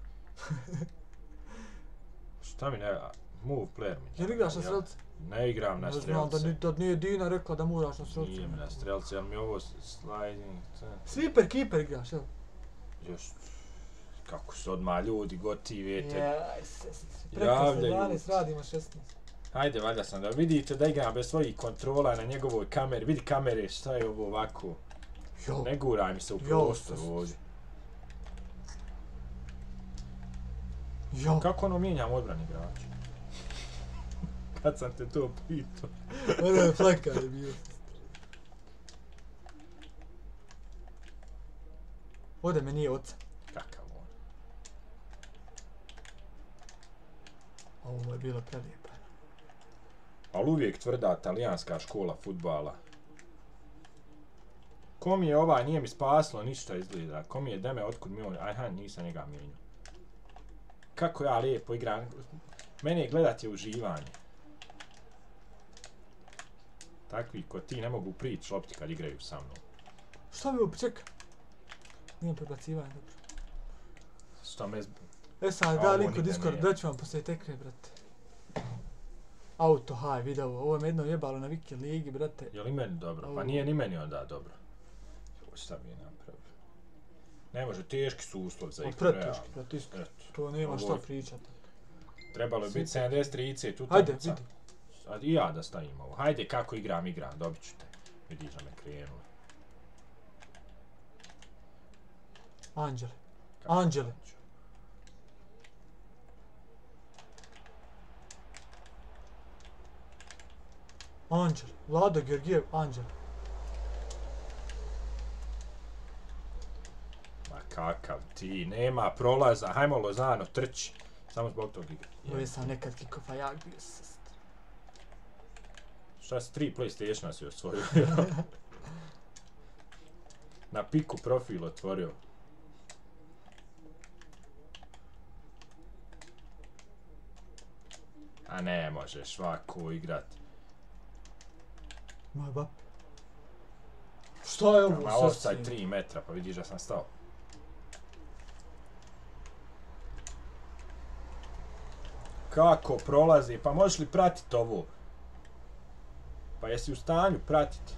Šta mi ne... Move player mi. Jel igraš na strelce? Ne igram na Ne znam da, strelce. ni, da nije Dina rekla da moraš na strelce. Nije mi na strelce, ali mi ovo sliding... Sweeper, keeper igraš, jel? Još... Kako su odmah ljudi gotivete. Jaj, sestri. Preko Javljaju. sedamnaest radimo šesnaest. Hajde, valjda sam da vidite da igram bez svojih kontrola na njegovoj kameri. Vidi kamere, šta je ovo ovako. Jo. Ne guraj mi se u Jo, prostor sestri. ovdje. Jo. Kako ono mijenjam odbran igrača? Kad sam te to pitao. Ono je fleka je bio. Ode me nije oca. Kakav on. Ovo mu je bilo prelijepo. Ali uvijek tvrda talijanska škola fudbala. Ko mi je ovaj, nije mi spaslo ništa izgleda. Ko mi je deme, otkud mi on, ajha, nisam njega mijenio. Kako ja lijepo igram. Meni je gledat je uživanje. Takvi ko ti ne mogu prići lopti kad igraju sa mnom. Šta mi ovo čeka? Nijem prebacivanje, dobro. Što me... E sad, A, da ovo liko nigde Discord, nije. daću vam poslije tekre, brate. Auto, haj, video, ovo me jedno jebalo na Wiki ligi, brate. Je li meni dobro? Pa Ovo. nije ni meni onda dobro. Joj, šta mi je napravio? Ne može, teški su uslovi za O, igru, preteški, realno. brate, iskreno. Eto. To nema Ovo šta je- pričati. Trebalo je biti sedamdeset trideset utakmica. Hajde, vidi. A i ja da stavim ovo. Hajde kako igram, igram, dobit ću te. Vidiš da me krenulo. Anđele. Kako Anđele. ću? Anđel. Vlado Georgijev, Anđel. Ma kakav ti, nema prolaza. Hajmo Lozano, trči. Samo zbog tog igra. Ovo sam nekad kikova jak bio sest. Šta si tri PlayStationa si osvojio? Na piku profil otvorio. A ne možeš ovako igrat. Moj bap. Šta je ovo, Ma sest? offside tri metra, pa vidiš da sam stao. Kako prolazi? Pa možeš li pratit ovo? Pa jesi u stanju pratit?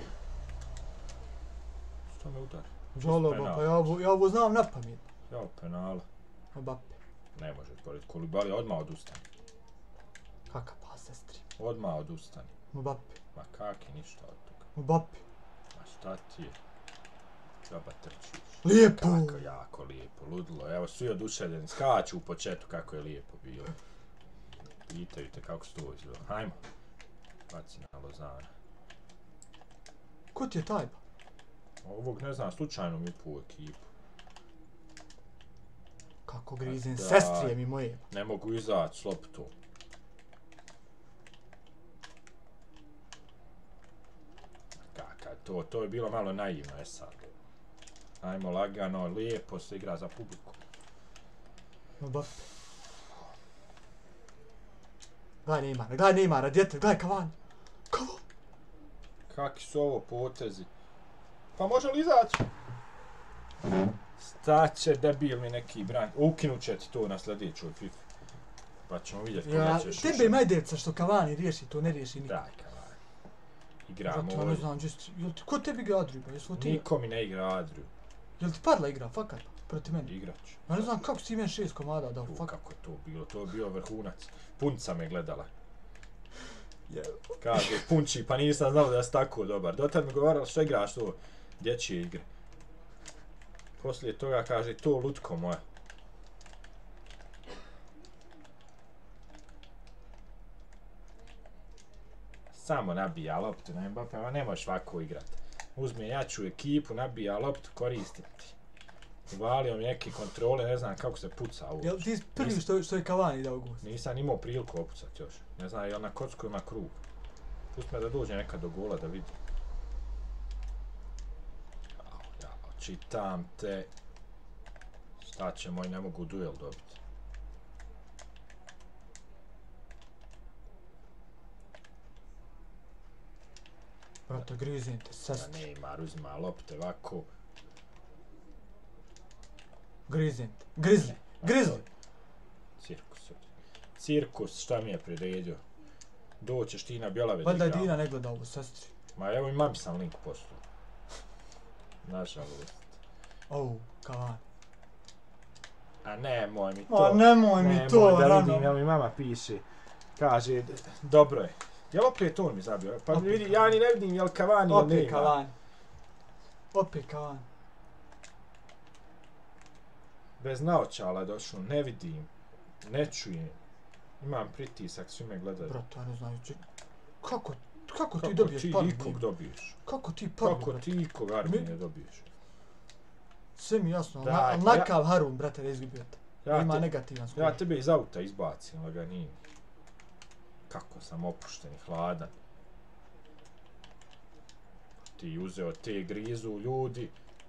Što me udari? Žaloba, Penal. pa ja ovo, ja ovo znam na pamet. Jao, penala. Moj bap. Ne može pored Kulibali, odmah odustani. Kaka pa, sestri. Odmah odustani. Moj bap. Ma kaki, ništa od toga. Moj bap. Ma šta ti je? Džaba trčiš. Lijepo. Kako jako lijepo, ludilo. Evo, svi oduševljeni, skaču u početu kako je lijepo bilo. Pitaju te kako se to izgleda. Hajmo. Baci na Lozana. Ko ti je taj pa? Ovog ne znam, slučajno mi upu u ekipu. Kako grizem, Da. sestrije mi moje. Ne mogu izaći s loptom. Kaka, to, to je bilo malo naivno, je sad. Ajmo lagano, lijepo se igra za publiku. Moj bap. Gledaj Neymara, gledaj Neymara, djete, gledaj Cavani. Cavani. Kakvi su ovo potezi? Pa može li izaći? Staće debil mi neki bran. Ukinut će ti to na sljedećoj FIFA. Pa ćemo vidjeti koga Ja, ćeš tebe Majdevca što Cavani riješi, to ne riješi niko. Daj, Cavani. Igramo Zato ja ne ovdje. znam, just, jel ti, ko tebi igra Adriju, pa jesu ti? Niko mi ne igra Adriju. Jel ti Parla igra, fakat, protiv mene? Igrat ću. Ja ne znam kako si meni šest komada dao, U, fakat. kako je to bilo, to je bio vrhunac. Punca me gledala. Je, Kaže, punči, pa nisam znao da si tako dobar. Dotad mi govorila što igraš to dječje igre. Poslije toga kaže, to lutko moja. Samo nabija loptu na Mbappé, a ne možeš ovako igrat. Uzme jaču ekipu, nabija loptu, koristi ti. Uvalio mi neke kontrole, ne znam kako se puca ovo. jel ti prvi što, što je Cavani dao gol? Nisam imao priliku opucat još. Ne znam, jel na kocku ima krug. Pust me da dođe nekad do gola da vidim. Jao, jao, čitam te. Šta ćemo i ne mogu duel dobiti. Brate, grizim te, Da sestri. Neymar uzima lopte ovako. Grizim te. Grizli. Grizli. Cirkus. Cirkus, šta mi je priredio? Doćeš ti na Bjelave da Valjda igramo. Dina ne gleda ovu, sestri. Ma evo i mami sam link poslao. Nažalost. Ovu, Cavani. A nemoj mi Ma to. nemoj mi to, da rano. vidim, jel mi mama piše. Kaže, d- dobro je. Jel opet on mi zabio? Pa Opet vidi, Cavani. ja ni ne vidim jel Cavani ili Opet Neymar. Cavani. Opet Cavani. Bez naočala došlo, ne vidim. Ne čujem. Imam pritisak, svi me gledaju. Brate, ja ne znam, če- kako, kako ti Kako dobiješ ti parnu? ikog Dino? dobiješ? Kako ti parnu, Kako brate? ti ikog Mi- Armine dobiješ? Sve mi jasno, Da, na, ja- nakav Harun, brate, da izgubio te. Ja, Ima te, negativan skor. ja tebe iz auta izbacim, laganin. Kako sam opušten i hladan. Ti uzeo te grizu ljudi,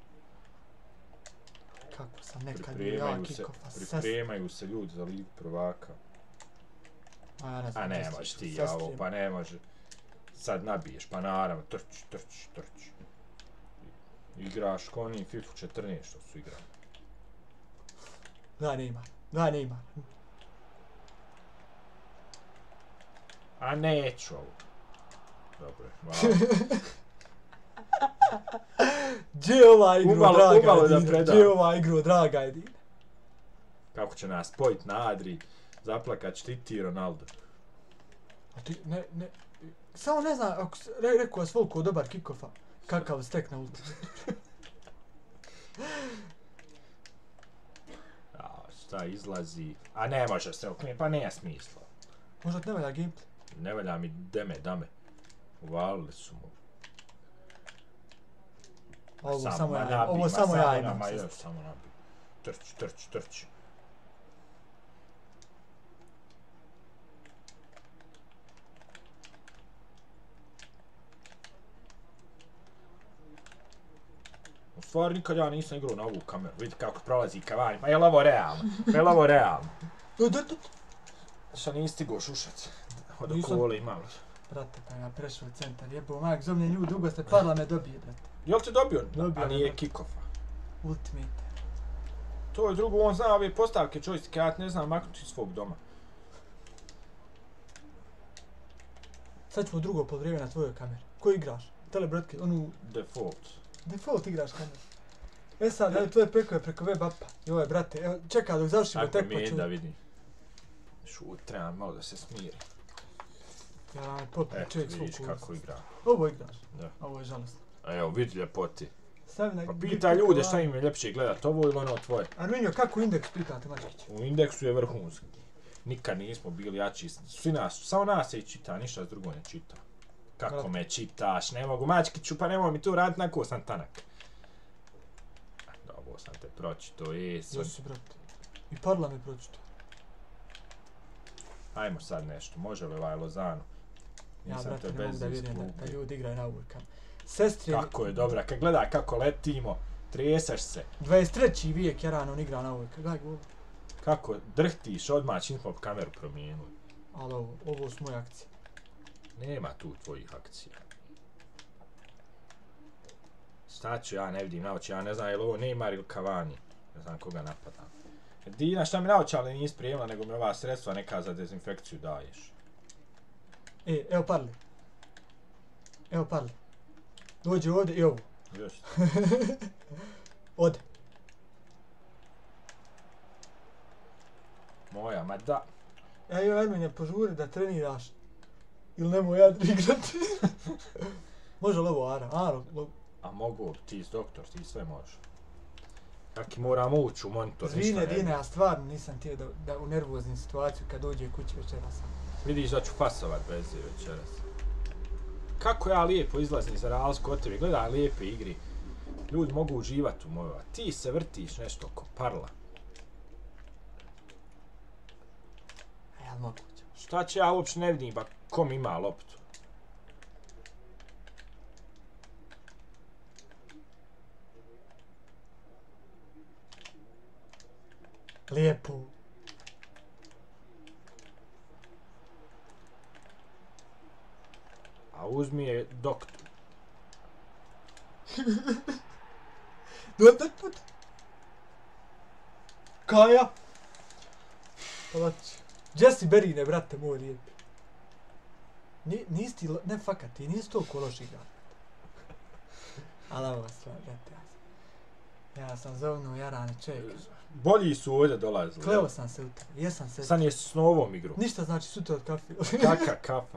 Kako sam nekad bio ja, pripremaju se, Kikofa, sestri. pripremaju se ljudi za ligu prvaka. A ja ne znam, A ne sestri, možeš ti sestri. ovo, pa ne može. Sad nabiješ, pa naravno, trči, trči, trči. Igraš ko oni FIFA četrnaest što su igrali. Da, Neymar, da, Neymar. A neću ovo. Dobro, hvala. Gdje je ova igro, Umalo- draga umalo da Edina? predam. Gdje je ova igro, draga Edina? Kako će nas spojit na Adri, zaplakat će ti ti Ronaldo. A ti, ne, ne, samo ne znam, ako s- re, rekao vas volko dobar kikofa, kakav stek na ulti. A, šta izlazi? A ne može se okrenuti, pa nema smisla. Možda ti ne valja gameplay. Ne valja mi deme, dame. Uvalili su mu. Ovo Samo samo ja, nabi, imam, ovo ma samo ja samo imam. nama, sestri. još samo nabi. Trči, trči, trči. U stvari nikad ja nisam igrao na ovu kameru. Vidi kako prolazi Cavani. Pa je li ovo realno? Pa je li ovo realno? Da, da, da. Šta nisi stigao šušac? Od Nisam. okole imalo. Brate, pa ja prešao u centar, jebo majak, zomljen ljudi, dugo ste parla me dobije, brate. Jel te dobio? Dobio A me, nije brate. kickofa. Ultimate. To je drugo, on zna ove postavke joysticka, ja ne znam maknuti iz svog doma. Sad ćemo drugo podvrijeme na tvojoj kameri. Ko igraš? Telebratke, onu Default. default igraš kameru. E sad, evo tvoje preko je preko web apa. I ovo je, brate, evo, čeka dok završimo Tako tekmo mi je ću... da vidim. Šut, trebam malo da se smiri. Ja vam popio Eto, čovjek svog vidiš kursa. kako igra. Ovo igraš. Da. Ovo je žalostno. A evo, vidi ljepoti. Stavi na... Pa pita ljude šta im je ljepše gledat, ovo ili ono tvoje. Arminio, kako indeks pitate, Mačkić? U indeksu je vrhunski. Nikad nismo bili jači, svi nas, samo nas se i čita, ništa s drugo ne čita. Kako Brate. me čitaš, ne mogu Mačkiću, pa nemoj mi tu raditi, nako sam tanak. Dobro sam te pročito, jesu. Jesu, brate. I parla me pročito. Ajmo sad nešto, može li ovaj Lozano? Ja, Nisam brate, te ne mogu bez da vjerujem da, da isklupio. ljudi igraju na ovoj kam. Sestri, Kako je dobra, kad gledaj kako letimo, tresaš se, dvadeset treći vijek je rano on igra na ovoj kam. Gledaj gol. kako drhtiš, odmah čim smo kameru promijenili. Ali ovo, ovo su moje akcije. Nema tu tvojih akcija. Šta ću, ja ne vidim naoči, ja ne znam je li ovo Neymar ili Cavani. Ne znam koga napada. Dina, šta mi naočale nisi prijemila, nego mi ova sredstva neka za dezinfekciju daješ. E, evo parli. Evo parli. Dođe ovdje i ovo. Just. Ode. Moja, ma da. Ja joj Armin je požuri da treniraš. Ili nemoj ja igrati. Može li ovo Ara? Ara, lo... A mogu, ti si doktor, ti sve možeš. Kaki moram ući u monitor, ništa Zvine, ne Dine, vidim. ja stvarno nisam htio da, da u nervoznim situaciju kad dođe kući večeras. Vidiš da ću fasovat bez je večeras. Kako ja lijepo izlazim za razliku od tebe, gledaj lijepe igri. Ljudi mogu uživati u mojoj, a ti se vrtiš nešto ko parla. A jel moguće? Šta će, ja uopće ne vidim, ba kom ima loptu. Lijepo. A uzmi je doktor. Kaja. Palači. Jesse Berine, brate moj lijepi. Ni, nisi ti, ne fakat, ti nisi toliko loš igra. Ali ovo stvar, brate, ja sam. Ja sam zovnuo Jarane, čekaj. Bolji su ovdje dolazili. Kleo sam se u tebe, jesam se... Sad je s novom igru. Ništa znači sutra od kafe. Kaka, kafa.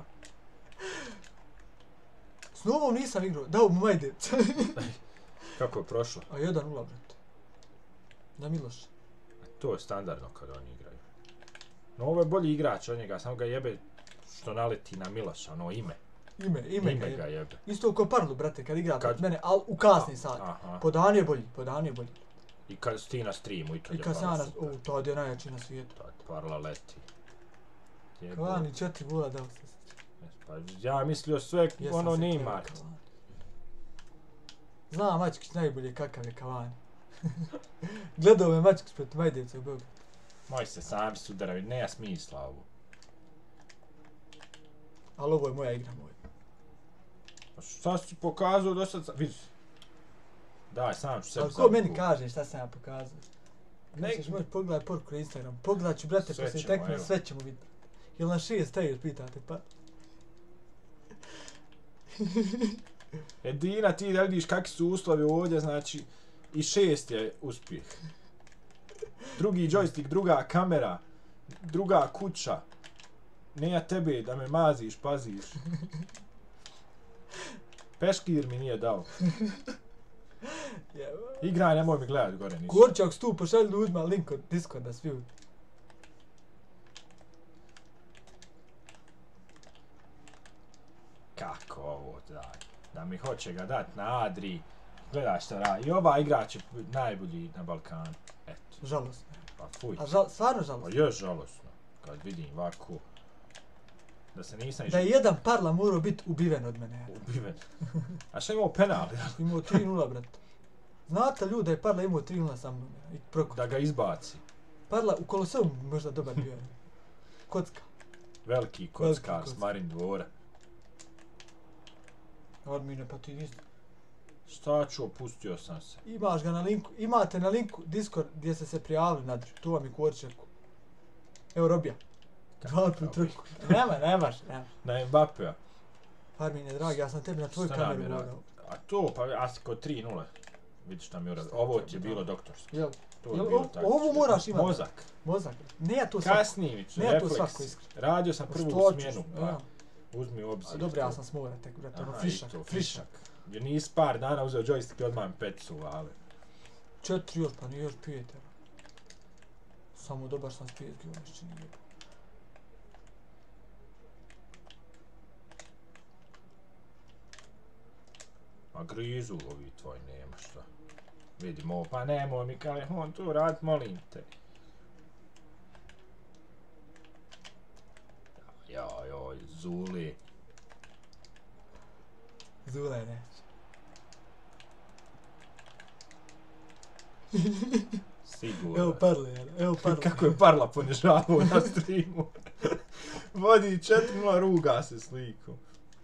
S novom nisam igrao, dao mu majde. Kako je prošlo? A jedan nula, brate. Da Miloš. To je standardno kada oni igraju. No ovo je bolji igrač od njega, samo ga jebe što naleti na Miloša, ono ime. Ime, ime, ime ga ga jebe. jebe. Isto ko Parlu, brate, kad igra Kad- kad... mene, al u kasni sat. Aha. Po dan je bolji, po dan je bolji. I kad si ti na streamu i to I je kad sam Parla na... super. U, to je najjači na svijetu. Tad Parla leti. Jebe. Kavani četiri gola dao se. Pa ja mislio sve Jesam ono se Neymar. kleo Cavani. Zna Mačkić najbolje kakav je Cavani. Gledao me Mačkić protiv Majdevca u Beogradu. Moji se sami sudaraju, nema smisla ovo. Ali ovo je moja igra moja. Pa šta si pokazao do sad? Vidiš. Daj, sam ću sebi Ali ko zabuku. meni kaže šta sam ja pokazao? Ne- Ne, ćeš moći pogledaj poruku na Instagram. Pogledat ću, brate, Sve poslije ćemo, tekme, evo. sve ćemo vidjeti. Jel na šest staješ, pitate, pa? Edina, ti da vidiš kakvi su uslovi ovdje, znači i šest je uspjeh. Drugi joystick, druga kamera, druga kuća. Nema tebe da me maziš, paziš. Peškir mi nije dao. Igraj, nemoj mi gledat gore ništa. Gorčak stu, pošalj ljudima link od Discorda sviju. Kako ovo daj? Da mi hoće ga dat na Adri. Gledaj šta radi. I ova igrač je najbolji na Balkanu. Eto. Žalosno. Pa fuj. A žal, stvarno Pa žalosno. još žalosno. Kad vidim ovako. Da se nisam Da je jedan Parla morao biti ubiven od mene. ubiven. A šta imao penal? Imao tri nula, brate. Znate ljudi da je Parla imao tri nula sa mnom. I proko. Da ga izbaci. Parla u Koloseu možda dobar bio. Kocka. Veliki kockar kockar. s Marin dvora. Armine, pa ti nisi. Šta ću, opustio sam se. Imaš ga na linku, imate na linku Discord gdje ste se prijavili nadri. Tu vam je Korčeku. Evo Robija. Dva put trku. Nema, nemaš, nemaš. Na Mbappéa. Armine, dragi, ja sam tebi na tvoju Šta nam kameru je gledao. radio? A to, pa a si kod tri nula. Vidiš šta mi je uradio. Ovo ti je bilo doktorsko. Jel? To je Jel, bilo o- tako. ovo moraš imati. Mozak. Mozak. Ne ja to svako. Kasnije mi ću, Ne ja to refleks. svako iskreno. Radio sam prvu Što ćeš, smjenu, ja. pa uzmi u obzir. A dobro, ja to. sam smora tek, brate, ono Aha, frišak, i to, frišak. Jer nisi par dana uzeo joystick i odmah mi peticu uvale. Četiri još, pa nije još pijet, evo. Samo dobar sam s pijet, ono što nije. A grizu ovi tvoji nema šta. Vidimo, pa nemoj mi kaj, on tu rad, molim te. Joj, joj, Zuli. Zula je neće. Sigurno. Evo parle, jel? Evo parle. Kako je Parla ponižavao na streamu. Vodi četiri nula, ruga se sliku.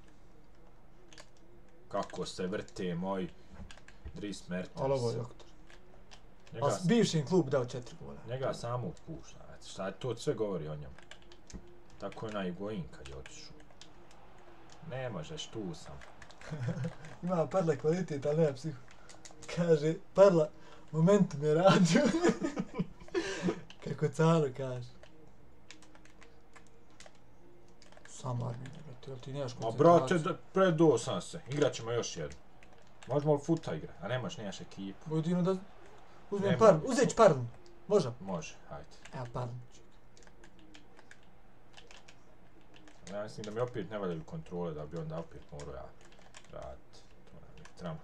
Kako se vrte moj Dries Mertens. Ali ovo je doktor. Njega, A s bivšim klub dao četiri gola. njega samo pušta. Eto, šta to sve govori o njemu. Tako je na Higuain kad je otišao. Ne možeš, tu sam. Ima Parla kvalitet, ali nema psihu. Kaže, Parla, momentum je radio. Kako Caro kaže. Samo Armine, brate, jel ti nemaš Ma koncentraciju? brate, da- predo sam se. Igrat ćemo još jednu. Možemo li futa igra? A nemaš, nemaš ekipu. Jedino da uzmem Nema. Parlu, uzet ću Parlu. Može? Može, hajde. Evo Parlu. Ja mislim da mi opet ne valjaju kontrole, da bi onda opet morao ja raditi. To nam je tramak.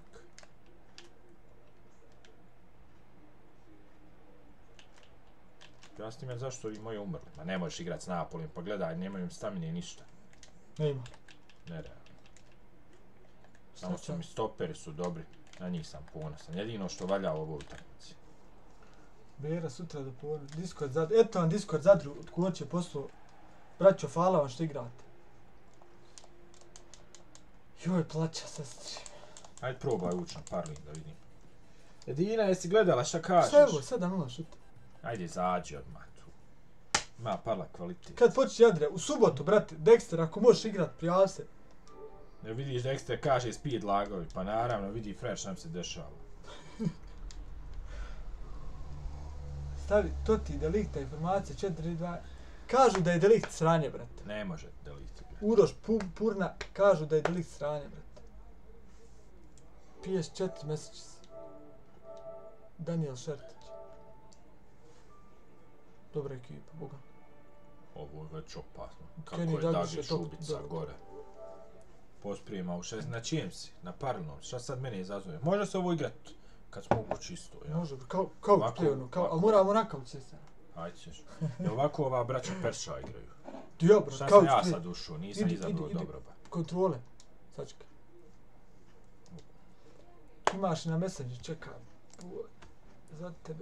Ja s time zašto ovi moji umrli. Ma ne možeš igrat s Napolijem, pa gledaj, nemaju im stamine ništa. Ne ima. Nerealno. Samo Šta su će? mi stoperi su dobri, na njih sam ponosan. Jedino što valja u ovoj utakmici. Bera sutra do pola. Discord Zadru. Eto vam Discord Zadru od Koće poslao. Braćo, hvala vam što igrate. Joj, plaća sestri. Ajde probaj ući na Parlin da vidim. Edina, jesi gledala šta kažeš? Šta je ovo, sedam nula šut? Ajde, izađi odmah tu. Ima Parla kvalitet. Kad počeš Jadre, u subotu, brate, Dexter, ako možeš igrat, prijavi se. Ne vidiš Dexter kaže speed lagovi, pa naravno vidi Fresh nam se dešava. Stavi, to ti delikta informacija, četiri dva. Kažu da je delikt sranje, brate. Ne može deliti. Uroš pu, Purna, kažu da je delikt sranje, brate. P S četiri messages. Daniel Šertić. Dobra ekipa, boga. Ovo je već opasno. Kako Kenny je Douglas Dagi je top, Šubica dobro. gore. Posprijema u šest. Na čijem si? Na Parlinom. Šta sad mene izazove? Može se ovo igrat kad smo u čisto, ja? Može, kao, kao Ovako, play ono, kao, ovako. ali moramo nakauć se sad. Ajde ćeš. Jel ovako ova braća Perša igraju? Ja, bro, Šta kao sam ja play. sad ušao? Nisam Idi, izabrao idi, idi. dobro ba. Kontrole. Sačka. Imaš na Messenger, čekam. Za tebe.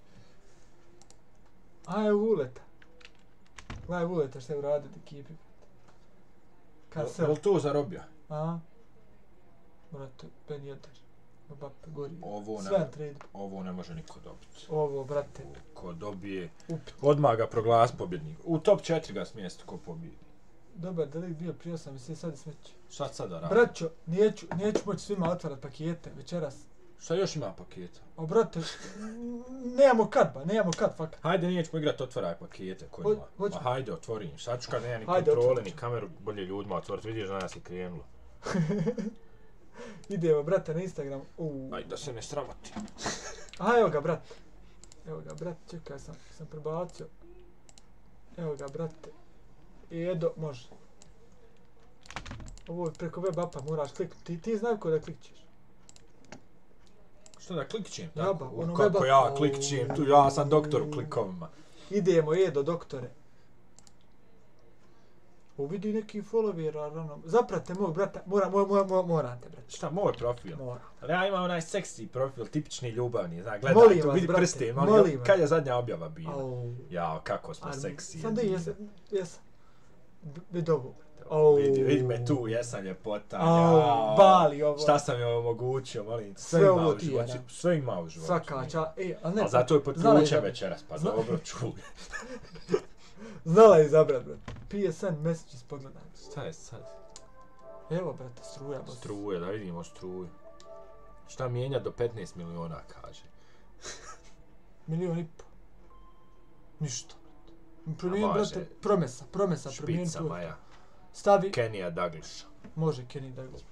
Aj, uleta. Aj, uleta šta je uradio ekipi. Kad se... Jel to zarobio? A? Brate, Ben Yedder. Mbappe, gori. Ovo Sve ne, na trade. ovo ne može niko dobiti. Ovo, brate. Ko dobije, Upit. odmah ga proglas pobjednik. U top četiri ga smijesti ko pobjedi. Dobar delikt bio prije sam se sad smeće. Šta sada radi? Braćo, neću, neću moći svima otvarat pakete večeras. Šta još ima paketa? A brate, nemamo kad ba, nemamo kad fakat. Hajde, nećemo igrat otvaraj pakete ko Ho- ima. hoćemo. Ma hajde, otvori im. Sad ću kad nema ni Hajde, kontrole, otvori. ni kameru, bolje ljudima otvoriti. Vidiš da nas je krenulo. Idemo, brate, na Instagram. Uuu. Ajde, da se ne sramoti. A, evo ga, brate. Evo ga, brate, čekaj, sam, sam prebacio. Evo ga, brate. Edo, može. Ovo je preko web apa moraš kliknuti. Ti, ti znaju ko da klikćeš. Što da klikćem? Jaba, Tako? ono Kako web ja app. klikćem? Tu ja sam doktor u klikovima. Idemo, Edo, doktore. O, vidi neki followera, rano. Zaprate mog brata, mora, mora, mora, mora, morate, brate. Šta, moj profil? Mora. Ali ja imam onaj seksi profil, tipični ljubavni, zna, gledaj, Molim tu vas, vidi brate, prste, molim molim, vas. kad je zadnja objava bila? Au. Jao, kako smo Ali, seksi. Sam da jedini. jesam, jesam. Vidi ovo, brate. Evo, Vidi, vidi me tu, jesam ljepota, Au, jao. bali ovo. Šta sam joj omogućio, molim, sve, Sve ima ovo u ti, životu, ja. sve ima u životu. Svaka ča, e, ali ne. Ali zato je pod znala ključem izabrat. večeras, pa Zna- dobro čuj. Znala je izabrat, brate. P S N messages pogledaj. Šta je sad? Evo, brate, struja, boss. Struje, da vidimo struju. Šta mijenja do petnaest miliona, kaže. Milion i po. Ništa, brate. Promijeni, A važe. brate, promesa, promesa, promijeni Špica tu. Maja. Stavi, Kenija Douglas. može Kenny Douglas.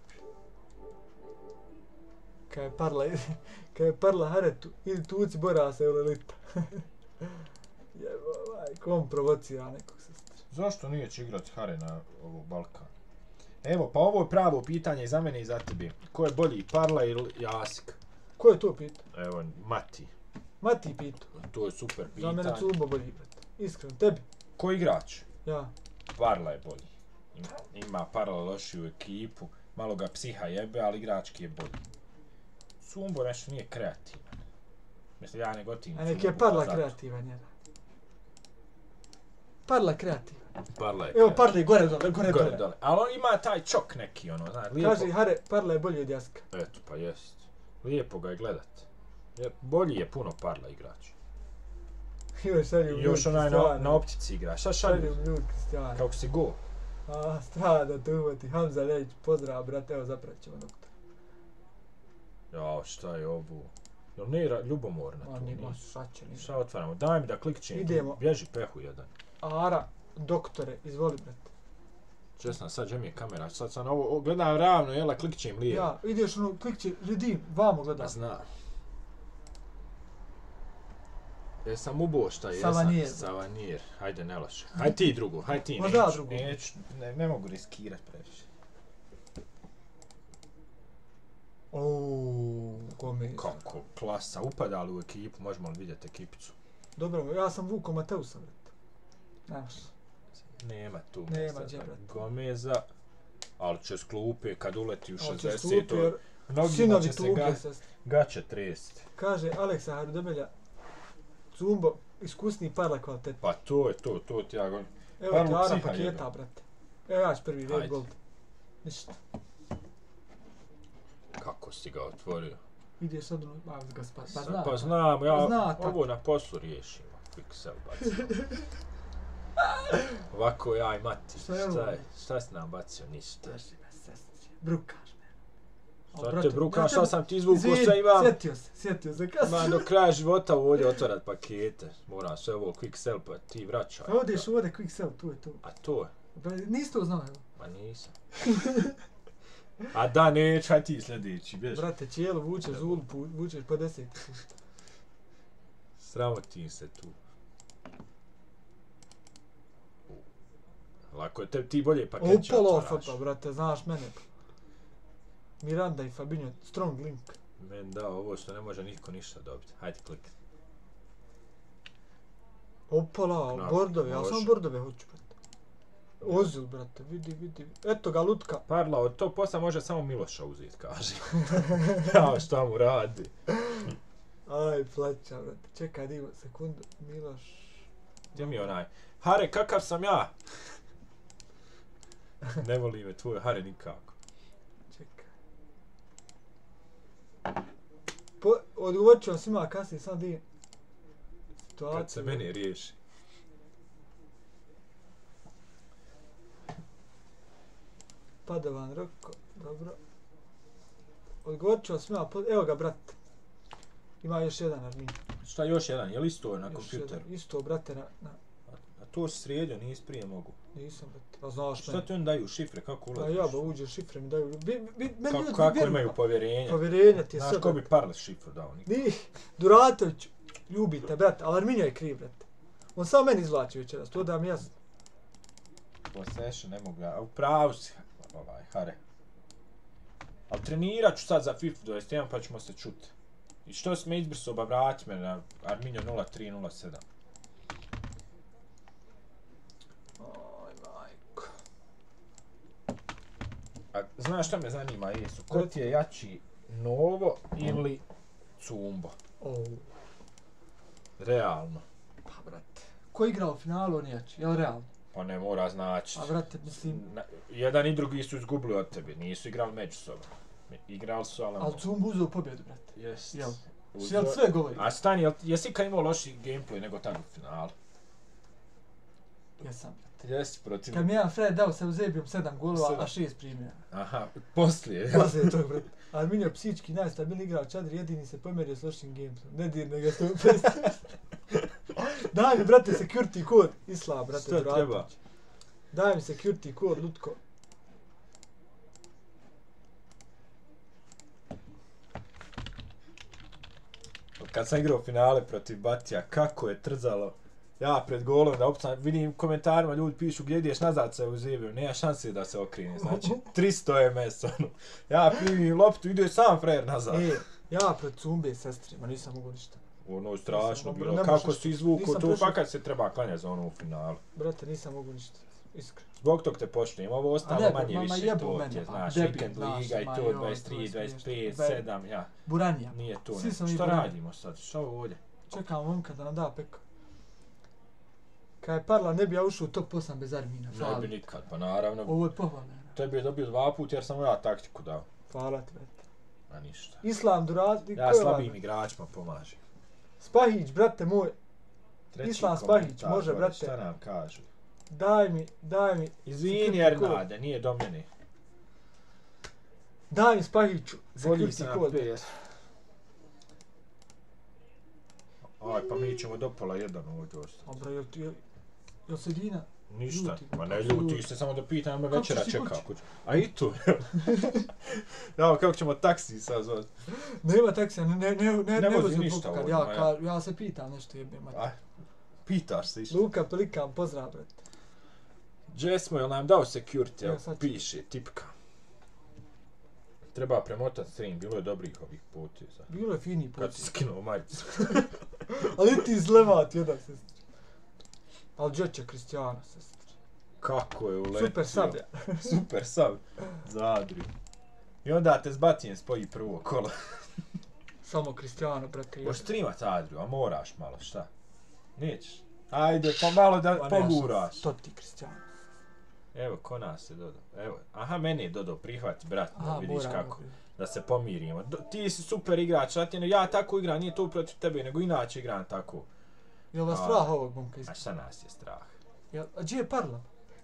Kad je parla, kad je parla Haretu, idi tuci Bora se u Lelita. Jebo, ovaj, kom provocira nekog sestra. Zašto nije će igrati Hare na ovo Balkan? Evo, pa ovo je pravo pitanje i za mene i za tebe. Ko je bolji, Parla ili Jasik? Ko je to pitao? Evo, Mati. Mati pitao. To je super Za pitanje. mene Cumbo bolji, brate. Iskreno, tebi. Ko igrač? Ja. Parla je bolji. Ima, ima Parla lošiju ekipu, malo ga psiha jebe, ali igrački je bolji. Sumbo nešto nije kreativan. Mislim, ja ne gotivim A nek Sumbu, je Parla zato. kreativan, jedan. Parla kreativan. Parla je Evo kreativan. Parla i gore dole, gore, Gore dole. dole. Ali on ima taj čok neki, ono, znaš, lijepo. Kaži, Hare, Parla je bolji od Jaska. Eto, pa jest. Lijepo ga je gledat. Je, bolji je puno Parla igrač. Još šalju I još onaj na, na optici igra. Šta šalju? Šalju mljud Kristijana. Kako si go? A, strada tu uvati. Hamza Ljević, pozdrav, brate, evo zaprat ćemo doktor. Jao, šta je ovo? Jel ne ra- ljubomorna Ma, tu? nima, nisu? šta će, nima. Šta otvaramo? Daj mi da klikćem. Idemo. Bježi pehu jedan. Ara, doktore, izvoli, brate. Česna, sad gdje mi je kamera? Sad sam ovo, o, gledam ravno, jela, klikćem lijevo. Ja, ideš ono, klikće, redeem, vamo Da gledam. znam. Jesam ubo šta jesam? Savanier. Savanier. Hajde, ne loše. Hajde ti drugu, hajde ti. Ma neću, da, drugu. Neću, ne, ne mogu riskirat previše. Ouuu, Gomez. Kako klasa, upada li u ekipu, možemo li vidjeti ekipicu? Dobro, ja sam Vuko Mateusa, brate. Znaš. Nema tu. Nema mjesta gdje, za brate. Gomeza, ali će s klupe kad uleti u Ali će šezdeset. slupi, jer Mnogima sinovi će se tuge ga, se. gaće trest. Kaže Aleksa Harudebelja, Cumbo, iskusni Parla kvalitet. Pa to je to, to ti ja govorim. Evo Parlu ti Ara psiha paketa, jebe. brate. Evo ja ću prvi, red Ajde. gold. Ništa. Kako si ga otvorio? Ideš sad ono, a ga spa, pa Sad, znam. pa znam, ja Zna tako. ovo na poslu riješimo. Pixel bacimo. Ovako ja i Mati, Šta je ovo? šta je? Šta si nam bacio? Ništa. Drži me, sestri. Brukaš me. Al, Šta brate, te brukaš, ja šta te- sam ti izvukao, Izvini, šta imam? Sjetio se, sjetio se, kad Ma sam... do kraja života ovdje otvarat pakete. Moram sve ovo quick sell pa ti vraćaj. Odeš ovdje quick sell, tu je to. A to je? Pa nisi to znao, evo. Ma nisam. A da, neću, aj ti sljedeći, bješ. Brate, cijelo vučeš zulu, pu- vučeš po deset. Sramotim se tu. Lako je te, ti bolje paketića Opalo otvaraš. fopa, brate, znaš mene. Miranda i Fabinho, strong link. Men da, ovo što ne može niko ništa dobiti. Hajde klik. Opala, Knap, bordove, ja može. sam bordove hoću, brate. Ozil, brate, vidi, vidi. Eto ga, lutka. Parla, od tog posla može samo Miloša uzeti, kaže. Ja, šta mu radi? Aj, plaća, brate. Čekaj, divo, sekundu. Miloš... Gdje mi je onaj? Hare, kakav sam ja? Ne voli me tvoj Hare nikako. Čekaj. Po, odgovorit ću vam svima kasnije, sam di... Situaciju. Kad se mene riješi. Padovan Roko, dobro. Odgovorit ću vam svima, po... evo ga, brate. Ima još jedan Armin. Šta još jedan? Je li isto na Još kompjuteru? jedan. Isto, brate, na... na... A to si srijedio, nisi prije mogu. Nisam, brate. Pa znaš Šta mene. ti oni daju šifre, kako Pa ulaziš? ja ba uđe šifre mi daju. Bi, bi, meni Kako, ljudi kako vjeruju, imaju pa. povjerenja? Povjerenja ti je sve. Znaš ko bi brate. Parle šifru dao? Niko. Ni, Duratović, ljubite, brate, ali Arminio je kriv, brate. On samo meni izvlači večeras, to da mi jasno. Possession, ne mogu ja. A u pravu si, ovaj, Hare. Ali trenirat ću sad za FIFA dvadeset jedan pa ćemo se čuti. I što si me izbrisao, ba vrati me na Arminio nula tri nula sedam. Oj, majko. A znaš šta me zanima, jesu? Ko ti je jači, Novo ili Cumbo? Oh. Realno. Pa, brate. Ko je igrao u finalu, on je jači, jel realno? Pa ne mora znači. A, brate, mislim... Na, jedan i drugi su izgubili od tebe, nisu igrali međusobno. Igrali su, ali... Ali Cumbu uzeo pobjedu, brate. Jest. Jel? Uzeo- Jel sve govori? A stani, jel, jesi kad imao loši gameplay nego tad u finalu? Jesam, brate. Jesi protiv... Kad mi jedan Fred dao se u Zebijom sedam golova, Sedam. a šest primjera. Aha, poslije, ja. Poslije tog, brate. Arminio psički najstabilniji igrač, Čadri jedini se pomjerio s lošim gameplayom. Ne dirne ga sto pedeset. Daj mi, brate, security kod. Islam, brate, Šta Duratović. treba? Daj mi security kod, Lutko. Kad sam igrao finale protiv Batija, kako je trzalo. Ja pred golom da opstam, vidim u komentarima ljudi pišu gdje ideš nazad se uzivaju, nema šanse da se okrene, znači tristo eme es ono. Ja primim loptu, ide sam frajer nazad. E, ja pred Cumbe sestrima nisam mogu ništa. Ono je strašno Nisam, bilo, ne kako možeš- si izvukao nisam tu, prešao- fakat se treba klanjati za ono u finalu. Brate, nisam mogu ništa. Iskreno. Zbog tog te počnem, ovo ostalo ne, manje ma- ma više jebu to mene, ti je, pa, znaš, debil, Weekend znaš, Liga i ma to, joj, dvadeset to tri, je dvadeset smiješno. pet, Be- sedam, ja. Buranija. Nije to, Svi ne. smo mi Šta Buranija. radimo sad, šta ovo ovdje? Čekamo momka da nam da peko. Kad je Parla, ne bi ja ušao u top osam bez Armina. Ne Hvala. bi nikad, pa naravno. Ovo je pohvalno. Tebi je dobio dva put jer sam mu ja taktiku dao. Hvala ti, brate. A ništa. Islam Duratović, Ja slabijim igračima pomažem. Spahić, brate moj, Treći Islam Spahić, komentar, može, gore, brate. Šta nam kažu? daj mi, daj mi. Izvini security code. Ernade, nije do mene. Daj mi Spahiću, Bolji se security na code. P S. Aj, pa mi ćemo do pola jedan ovdje ostati. Dobro, jel ti, jel, jel se Dina? Ništa, Ljuti, ma ne kako ljuti ljuti? se, samo da pitam, me Kako večera si čeka kući? kući. A i tu. Evo, kako ćemo taksi sad zvati. Nema taksija, ne, ne, ne, ne, Ne ne vozi vozi ništa Luka, ovdje, ja, ma ka, ja se pitam nešto jebem. mate. Aj, pitaš se isto. Luka Pelikan, pozdrav, brate. Gdje smo, jel nam dao security, Evo, evo, sad ću. piše, tipka. Treba premotat stream, bilo je dobrih ovih poteza. Bilo je fini Kad si put. skinuo majicu. Ali ti izlevat jedan, sestri. Ali Đoće Kristijana, sestri. Kako je uletio. Super sub. Super sub. Zadri. I onda te s Batijem spoji prvo kolo. Samo Kristijano, brate. Možeš streamat Adriju, a moraš malo, šta? Nećeš? Ajde, pa malo da Pa ne, poguraš. To ti Kristijano. Evo, ko nas je dodao? Evo, aha, meni je dodao, prihvati, brat, da Aha, vidiš moram kako. da- Da se pomirimo. Do, ti si super igrač, Latino, ja tako igram, nije to protiv tebe, nego inače igram tako. Jel vas A. strah ovog momka A iskri? šta nas je strah? Jel, a gdje je Parla?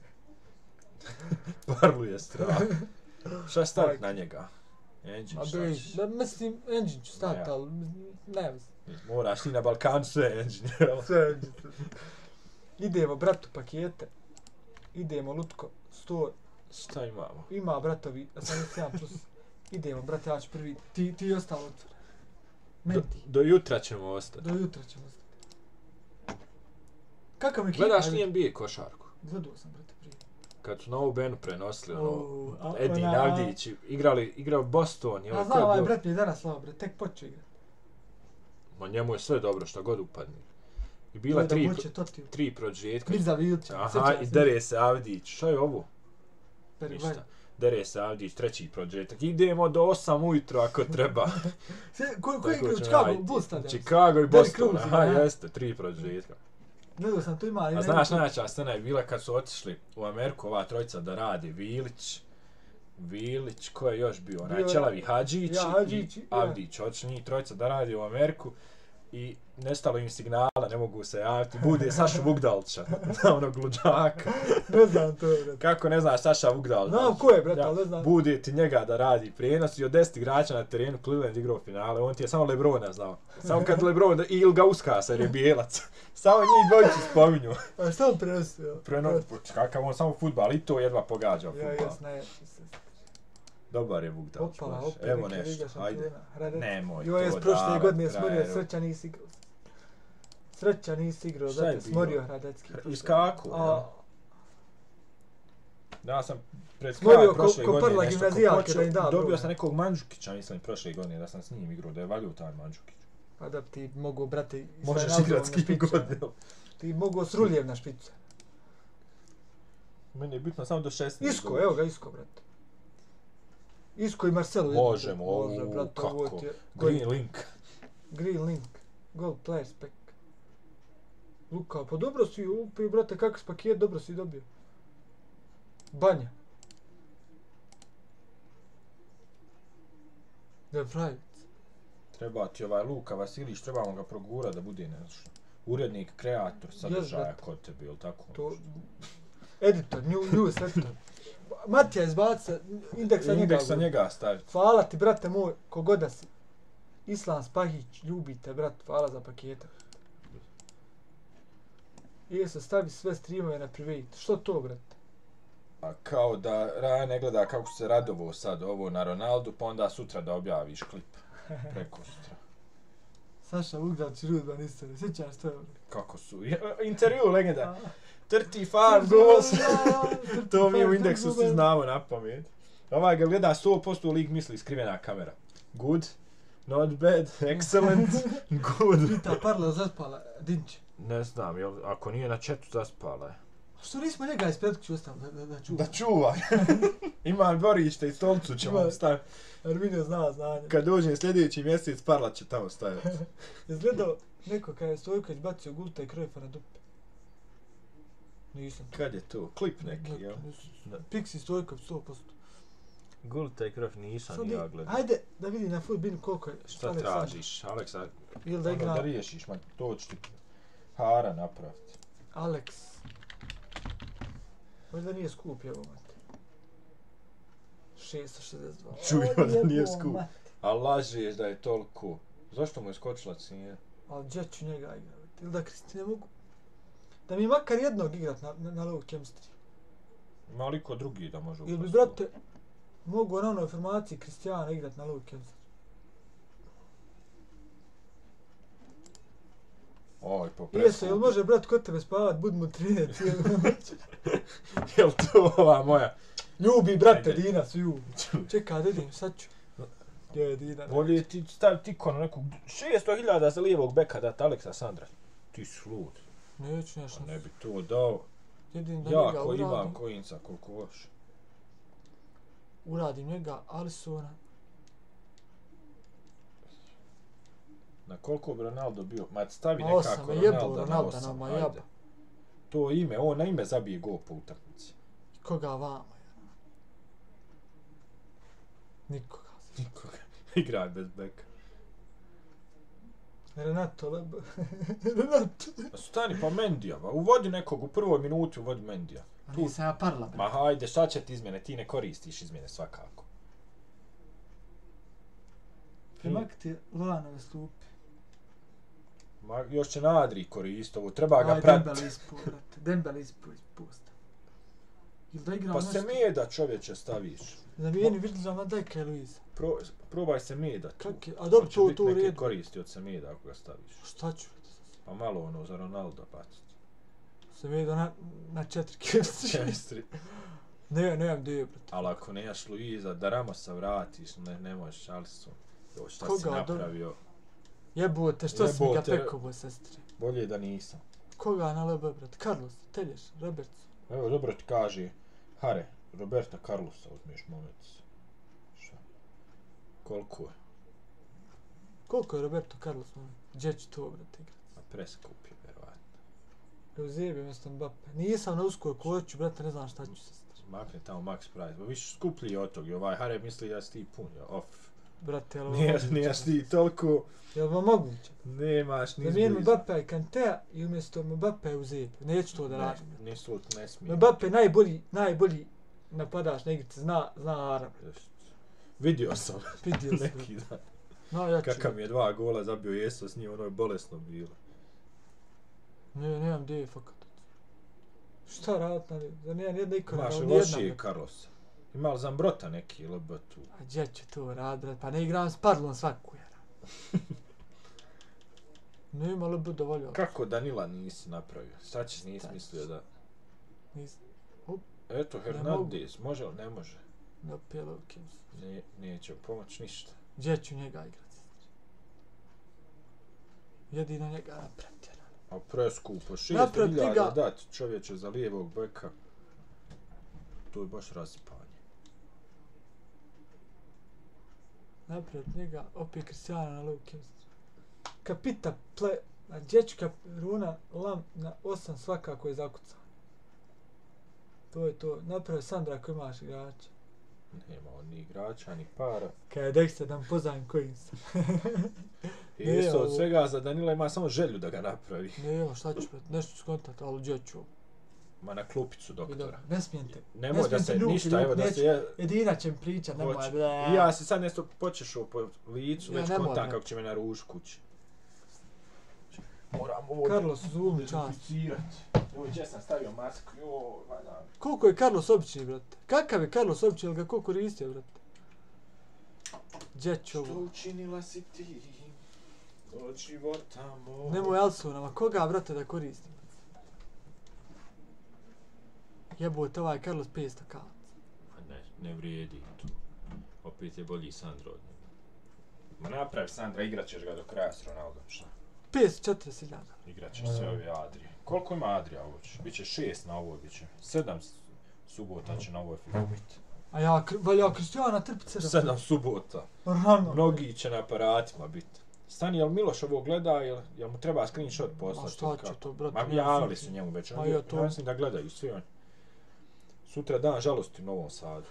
Parlu je strah. Šta staviti na njega? Engine, A šta bej, ćeš? da mislim, engine ću staviti, Ja. ali ne znam. Moraš ti na Balkanu sve engine, jel? Sve engine. Idemo, bratu, pakete. Idemo, Lutko, sto. Šta imamo? Ima, bratovi, osamdeset jedan plus. Idemo, brate, ja ću prvi. Ti, ti ostalo otvore. Do, Menti. do jutra ćemo ostati. Do jutra ćemo ostati. Kakav mi Gledaš li N B A košarku? Gledao sam, brate, prije. Kad su Novu Benu prenosili, ono, O, a- Edin ona- Avdić, igrali, igrao Boston, jel? Ja ko znam, je ovaj bio? brat mi je danas slao, bre, tek počeo igrat. Ma njemu je sve dobro, šta god upadne. I To bila je da tri, vuče Totiju. tri produžetka. Mirza Vilčić, Aha, sjećam i se. dere se Avdić. Šta je ovo? Peri Ništa. Vajn. Dere se Avdić, treći produžetak. Idemo do osam ujutro ako treba. Sve- Ko, ko Tako igra u ćemo Chicago? raditi. Bulls stadion. Chicago i Derrick Boston. Rose Aha, igra, ja. jeste, tri produžetka. Gledao sam, tu ima... A ne- znaš, najjača scena je bila kad su otišli u Ameriku, ova trojica da radi, Vilić, Vilić, ko je još bio? Onaj Bio je- Čelavi Hadžić Ja, Hadžić, i ja. Avdić. Otišli njih trojica da radi u Ameriku i nestalo im signala, ne mogu se javiti. Bude Saša Vugdalića, onog luđaka. Ne znam to, brate. Kako ne znaš Saša Vugdalić? Znam ko je, brate, ali ne znam. Bude ti njega da radi prijenos i od deset igrača na terenu Cleveland igrao finale, on ti je samo Lebrona znao. Samo kad Lebron da- i Ilgauskasa jer je bijelac. Samo njih dvojicu spominju. A šta on prenosio? Preno, kakav on samo fudbal i to jedva pogađa Ja, fudbal. jes, ne, jes. Dobar je Vugdalić. Opala, baš. opet Evo neke nešto, Liga ajde. šampiona. Hradec. Nemoj Jo, jes, to prošle davat godine kraj smorio, roka. sreća nisi igrao. Sreća nisi igrao, Šta je zato bilo? smorio Hradecki. Iskaku, A, ja. Ja sam pred Smorio kraj ko- prošle ko godine Parla nešto gimnazijalke počeo- da im da dobio broj. sam nekog Mandžukića, mislim, prošle godine da sam s njim igrao, da je valio taj Mandžukić. Pa da bi ti mogu, brate, i s Možeš Ronaldom igrat s na kim špicu. god, jel? Ti mogu s Ruljev na špicu. Meni je bitno samo do šesnaest. Isko, evo ga, Isko, brate. Isko i Marcelo. jedno, Možemo, može, ovu, brate, ovo kako. ti je- Green Link. Green Link. Gold player spec. Luka, pa dobro si, upi, brate, kakav si paket, dobro si dobio. Banja. De Vrajec. Treba ti ovaj Luka Vasilić, trebamo ga progurat da bude nešto. Urednik, kreator sadržaja brate. kod tebe, ili tako? To... Editor, new, news editor. Matija izbaca, indeks sa njega. Indeks sa bude. njega staviti. Hvala ti, brate moj, kogoda si. Islam Spahić, ljubite, brat, hvala za pakete. I se stavi sve streamove na private. Što to, brate? A kao da Raja ne gleda kako se radovo sad ovo na Ronaldu, pa onda sutra da objaviš klip. Preko sutra. Saša Vugdalić i Rudman isto, sjećaš to? Kako su? Intervju legenda. trideset pet goals. To mi u indeksu svi znamo na pamet. Ovaj ga gleda sto posto lik misli skrivena kamera. Good, not bad, excellent, good. Pita Parla zaspala, Dinče. Ne znam, jel, ako nije na chatu zaspala je. Što nismo njega iz pretkuću ostavili da, da, da čuva? Da čuva. Ima dvorište i stolcu ćemo Ima. staviti. Arminio zna znanje. Kad dođe sljedeći mjesec, Parla će tamo staviti. Jesi gledao neko kada je Stojković bacio Gulta i Krojfa na dupe? Nisam. Kad je to? Klip neki, jel? Da. Pixi Stojković sto posto. Gulta i krov nisam Sad ni ja i- gledao. Ajde da vidi na futbinu koliko je. Šta Aleksandar. tražiš, Aleksa? Ili da Ono igra da riješiš, ma to ću ti para napraviti. Alex. Možda nije skup, evo mate. šesto šezdeset dva. Čujem da nije Jebo, skup. mate. A lažeš da je toliko. Zašto mu je skočila cijena? Ali gdje ću njega igrat? Ili da Kristi ne mogu? Da mi makar jednog igrat na, na, na low chemistry. Ima li ko drugi da može Ili bi, upasti? brate, mogu na onoj formaciji Kristijana igrat na low chemistry. Oj, po Jesu, jel može brat kod tebe spavat, bud mu trine cijelu noć? Jel to ova moja? Ljubi, brate, Ajde. Dina su ljubi. Čekaj, da idem, sad ću. Gdje je Dina? Bolje ti staviti ikonu nekog šesto hiljada za lijevog beka dati Aleksa Sandra. Ti si lud. Neću nešto. Pa ne bi to dao. Jedin da Ja njega ko imam uradim. kojinca koliko hoš. Uradim njega, Alisona. Na koliko bi Ronaldo bio? Ma stavi Ma nekako osam, jebo Ronaldo na Ronaldo osam. nama, ajde. jaba. To ime, on na ime zabije gol po utakmici. Koga vamo? Nikoga. Nikoga. Igraj bez beka. Renato Lebo. Renato. Stani pa Mendija, ba. Uvodi nekog u prvoj minuti, uvodi Mendija. Tu... Nisam ja parla. Ma hajde, šta će ti izmjene? Ti ne koristiš izmjene svakako. Primakti Lanove stupi. Ma još će Nadri koristiti ovo, treba ga Aj, pratiti. Dembele ispust. Dembele ispust. Ili da igra Pa nešto... se Meda čovječe staviš. Zamijeni Virgila van Dijka i Luisa. Pro, probaj se Meda tu. Kak je? A dobro, to, to u redu. redu. Koristi od Semeda ako ga staviš. Šta ću? Pa malo ono za Ronaldo baciti. Semedo na, na četiri kestri. Čestri. Ne, nemam gdje, brate. Ali ako nemaš Luiza, da Ramosa vratiš, ne, ne možeš, Alisson. Jo, šta Koga si napravio? Jebote, što si mi ga Jebote. pekovo, sestri? Bolje da nisam. Koga na L B, brate? Carlos, Telješ, Roberts. Evo, dobro ti kaže, Hare, Roberta Carlosa uzmiješ moment. Šta? Koliko je? Koliko je Roberto Carlos, man? Gdje ću to, brate, igrat? A preskup je, vjerovatno. Evo zjebe mjesto Mbappe. Nisam na uskoj koću, brate, ne znam šta ću, sestri. Makne tamo Max Price, ba više skuplji je od tog, i ovaj Hare misli da si ti pun, ja, off. Brate, jel ovo Nije, moguće? nije ti toliko, Jel ovo moguće? nemaš ni Zamijenim izbliza. Mbappe i Kantea i umjesto Mbappe u Zebe. Neću to da Ne, radim. nisu, ne smije. Mbappe najbolji, najbolji napadaš na igrici, zna, zna Arab. Just. Vidio sam Vidio sam. neki dan. No, ja ću. Kakav mi je dva gola zabio Jeso s njim, ono je bolesno bilo. Ne, nemam gdje je fakat. Šta radit na lijevu? Zar nemam jedna ikona? Imaš kao li nijedna, lošije brate? Carlosa? Ima li Zambrota neki L B tu? A gdje ću to radit, brate? Pa ne igram s Padlom svaku, jara. Nema li bude volio? Kako Danila nisi napravio? Šta ćeš nisi Šta mislio ćeš? da... Nis... Up, Eto, Hernandez, može li? Ne može. ne opijelo kim. Ne, neće pomoć ništa. Gdje ću njega igrat? Jedino njega napraviti, jara. A preskupo, šest Naprav ti hiljada ga- dati čovječe za lijevog beka. To je baš rasipanje. Napred njega, opet Cristiano na Luke. Kapita, ple, a dječka runa, lam na osam svakako je zakucan. To je to. Napravio Sandra ako imaš igrača. Nema on ni igrača, ni para. Kaj je Dexter da mu pozavim kojim sam. I Ne, jesu od ovo- svega za Danila ima samo želju da ga napravi. Ne, evo šta ću, brate, nešto ću skontati, ali gdje ću. Ma na klupicu doktora. Ne smijem te. Nemoj da smijem se te ljubi, ništa, ljubi, evo da neću. se ja... Jedina će mi pričat, nemoj, Hoće. ble. I ja se sad nešto počešao po licu, Ja već ne kontam moram. kako će me naružiti kući. Moram ovo Carlos Zoom, čast. dezinficirati. Evo gdje sam stavio masku, joj, valjda. Koliko je Carlos obični, brate? Kakav je Carlos obični, ili ga ko koristio, brate? Gdje ću Što ovo? učinila si ti od života moj? Nemoj Alsona, ma koga, brate, da koristim? Jebote, ovaj Carlos petsto kalac. Ne, ne vrijedi tu. Opet je bolji Sandro od njega. Ma napravi Sandra, igrat ćeš ga do kraja s Ronaldom, šta? petsto četrdeset hiljada. Igrat ćeš sve ove Adrije. Koliko ima Adrija ovo će? Biće šest na ovoj, biće. Sedam s- subota će na ovoj FIFA biti. A ja, kr- valja Kristijana trpit sedam. Sedam subota. Rano. Mnogi će na aparatima biti. Stani, jel Miloš ovo gleda, jel, jel mu treba screenshot Ma poslati? šta ili će kako? to, brate? Ma javili su njemu već, Ma on, ja ja, to- ja mislim da gledaju svi oni. Sutra dan žalosti u Novom Sadu.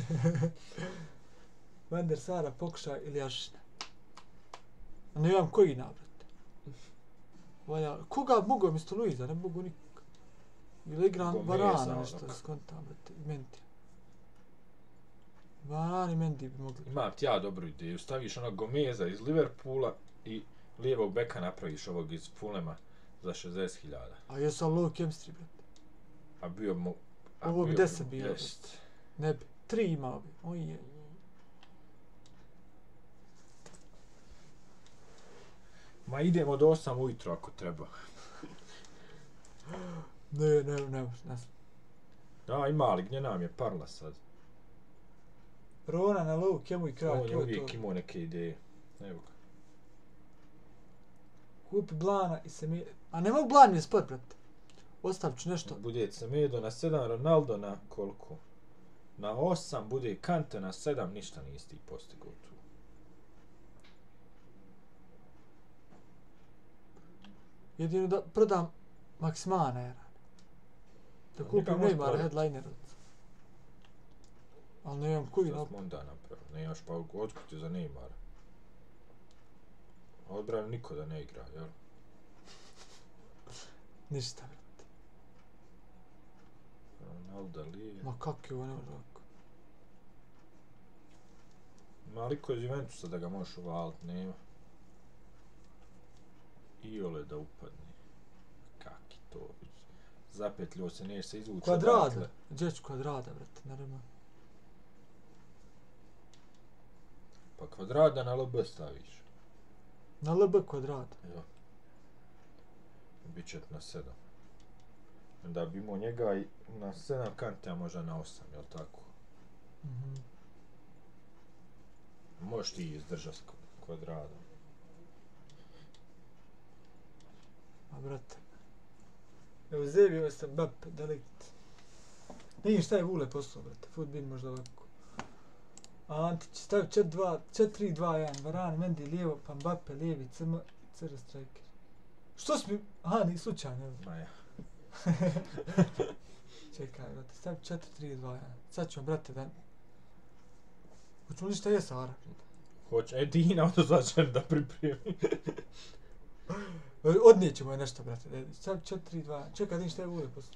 Van der Sara, pokušaj ili Jašina. Ne imam koji nabrate. Valja, koga mogu mjesto Luiza, ne mogu nikog. Ili igram Gomeza, Varana nešto, ono. skontam, brate, i Mendy. Varane i Mendy bi mogli. Imam ti ja dobru ideju, staviš onog Gomeza iz Liverpoola i lijevog beka napraviš ovog iz Fulema za šezdeset hiljada. A jesu ali low chemistry, brate. A bio mu... a Ovo bi bio deset mu- bilo, jest. Ne bi. Tri imao bi. Oj je. Ma idemo do osam ujutro ako treba. Ne, ne, ne, ne, ne. Da, ima ali gdje nam je parla sad? Rona na low chemu i kraj, On to je je uvijek to. imao neke ideje. Evo ga. Kupi Blana i se mi... A ne mogu Blan mi je sport, brate. Ostavit ću nešto. Bude Semedo na sedam, Ronaldo na koliko? Na osam, bude Kante na sedam, ništa nisi ti postigao tu. Jedino da prodam Maximana, jer. Da A kupim njega možeš Neymara prodat. headliner. Ali nemam koji Šta napad. smo onda napravili? Nemaš pa otkud ti za Neymara? Odbranu niko da ne igra, jel? Ništa, brate. Ronaldo lije. Ma kak je ovo ne može ovako. Ma liko iz Juventusa da ga možeš uvalit, nema. Iole da upadne. Kaki to. Zapetljio se, nije se izvući. Kvadrada. Gdje ću Kvadrada, brate, naravno. Pa Kvadrada na L B staviš. Na L B Kvadrada. Ja. Biće na sedam. Da bi imao njega i na sedam kante, a možda na osam, jel tako? Mhm. Možeš ti izdržati s Kvadradom. A brate. Evo zebio sam Mbappe, delikt. Nije šta je Vule poslao, brate. Futbin možda ovako. A Antić stavi četiri dva jedan. Varane, Mendy lijevo, pa Mbappe lijevi, C M, C R striker. Što si mi... Aha, ni slučajno. Evo. Ma ja. Čekaj, brate, stavi četiri tri dva jedan. Sad ćemo, brate, da... Hoćemo li šta je Sara? Hoće, e Dina, ono začnem da pripremi. Odnijećemo je nešto, brate. Sad četiri dva jedan. Čekaj, da šta je Vule poslao.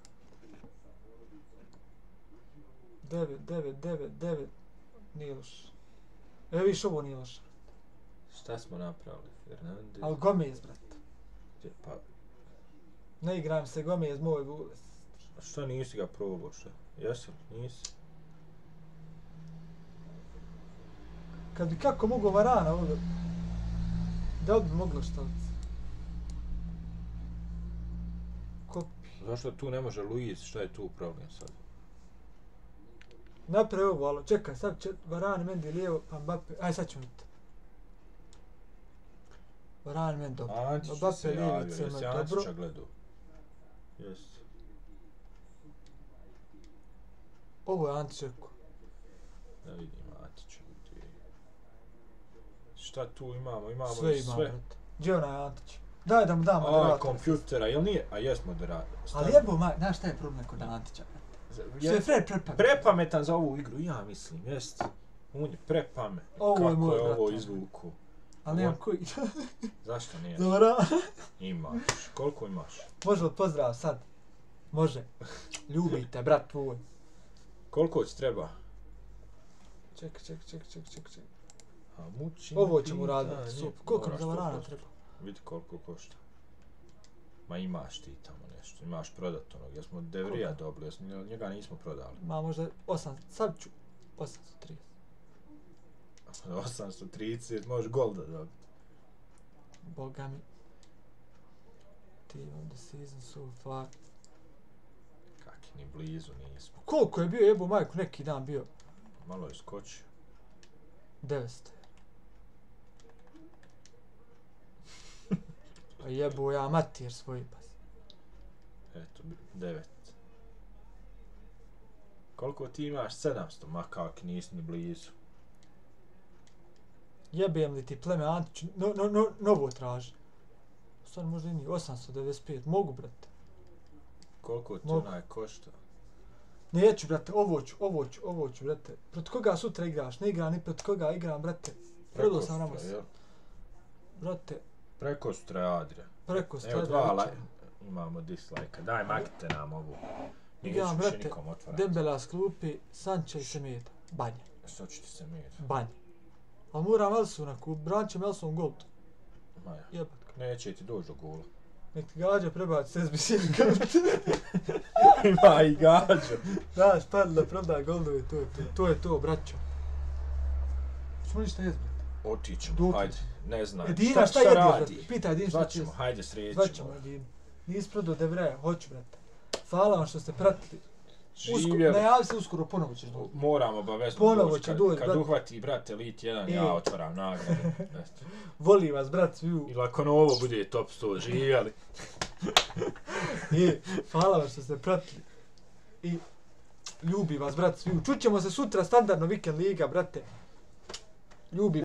devet, devet, devet, devet. Nije loš. Evo viš, ovo nije loš. Šta smo napravili? Fernandez? Al Gomez, brate. Pa, Ne igram se Gomez, moj Vule. šta nisi ga probao, šta? Jesi li? Nisi? Kad bi kako mogo Varana ovdje... Da li bi moglo staviti? Kopi. Zašto tu ne može Luiz? Šta je tu problem sad? Napravi ovo, alo, čekaj, sad će Varane, Mendy lijevo, pa Mbappe, aj sad ćemo vidjeti. Varane, Mendy, dobro. Antić Mbappe, se lijevi, javio, C M, jesi dobro. Antića gledao? Jesi. Ovo je Antić rekao. Da vidim Antića. Šta tu imamo? Imamo Sve i ima, sve. brate. Gdje onaj Antić? Daj da mu dam A, moderator. kompjutera, jel nije? A jes moderator. Ali jebo, maj, znaš šta je problem kod Antića, brate? Što je Fred prepamet. Prepametan za ovu igru, ja mislim, jest. On je prepamet. Ovo je Kako moj, je ovo brate. izvuku? Ali nemam koji. Zašto nije? Za Varane. Imaš. Koliko imaš? Može li pozdrav sad? Može. Ljubite, brat tvoj. Koliko ti treba? Ček, ček, ček, ček, ček, ček. A muči. Ovo ćemo raditi. Super. Koliko mi za Varana treba? Vidi koliko košta. Ma imaš ti tamo nešto, imaš prodat onog, jesmo Devrija dobili, jesmo, njega nismo prodali. Ma možda osam, sad ću osamsto trideset. osamsto trideset, možeš gol da dobiti. Boga mi. Team of the season so far. Kaki, ni blizu nismo. Koliko je bio jebo majku neki dan bio? Malo je skočio. devetsto. Pa jebo ja matir svoj pas. Eto, devet. Koliko ti imaš? sedamsto, ma kak, nisi ni blizu. Jebem li ti pleme Antiću, no, no, no, novo traži. Sad možda i nije, osamsto devedeset pet, mogu brate. Koliko ti Mogu. onaj košta? Neću brate, ovo ću, ovo ću, ovo ću brate. Protiv koga sutra igraš? Ne igram ni protiv koga igram brate. Prodao sam Ramos. jel? Brate, Preko sutra, Adria. preko Evo strada. dva lajka. Imamo dislajka. Daj, makite nam ovu. Nije Igram, više brate, nikom otvarati. Dembela s klupi, Sancha i Semedo. Banje, Što će ti se mir? banje. Ali moram Elsona kup, brančem Elson gol. Maja. Jebat ga. Neće ti doći do gola. Nek ti gađa prebaci s S B C kart. Ima i gađa. Da, spadli da proda golove, to je to. To je to, braćo. Čemo ništa jest, brate? Otićemo, Dok- hajde. Ne znam. Edina, šta, šta šta jediš, radi? brate? Pitaj Edina šta će Zvaćemo, jest. hajde srećemo. Zvaćemo Edina. Nisi prodao Devreja, hoću, brate. Hvala vam što ste pratili. Usko, Živjeli. najavi se uskoro, ponovo ćeš doći. Moram obavezno Ponovo doći. će Kad, doći, kad brate. uhvati, brate, Elite jedan, E. ja otvaram nagrade. Eto. Voli vas, brat, sviju. Ili ako na ovo bude top sto, živjeli. I, hvala vam što ste pratili. I, ljubi vas, brat, sviju. Čućemo se sutra, standardno Vikend Liga, brate. Ljubi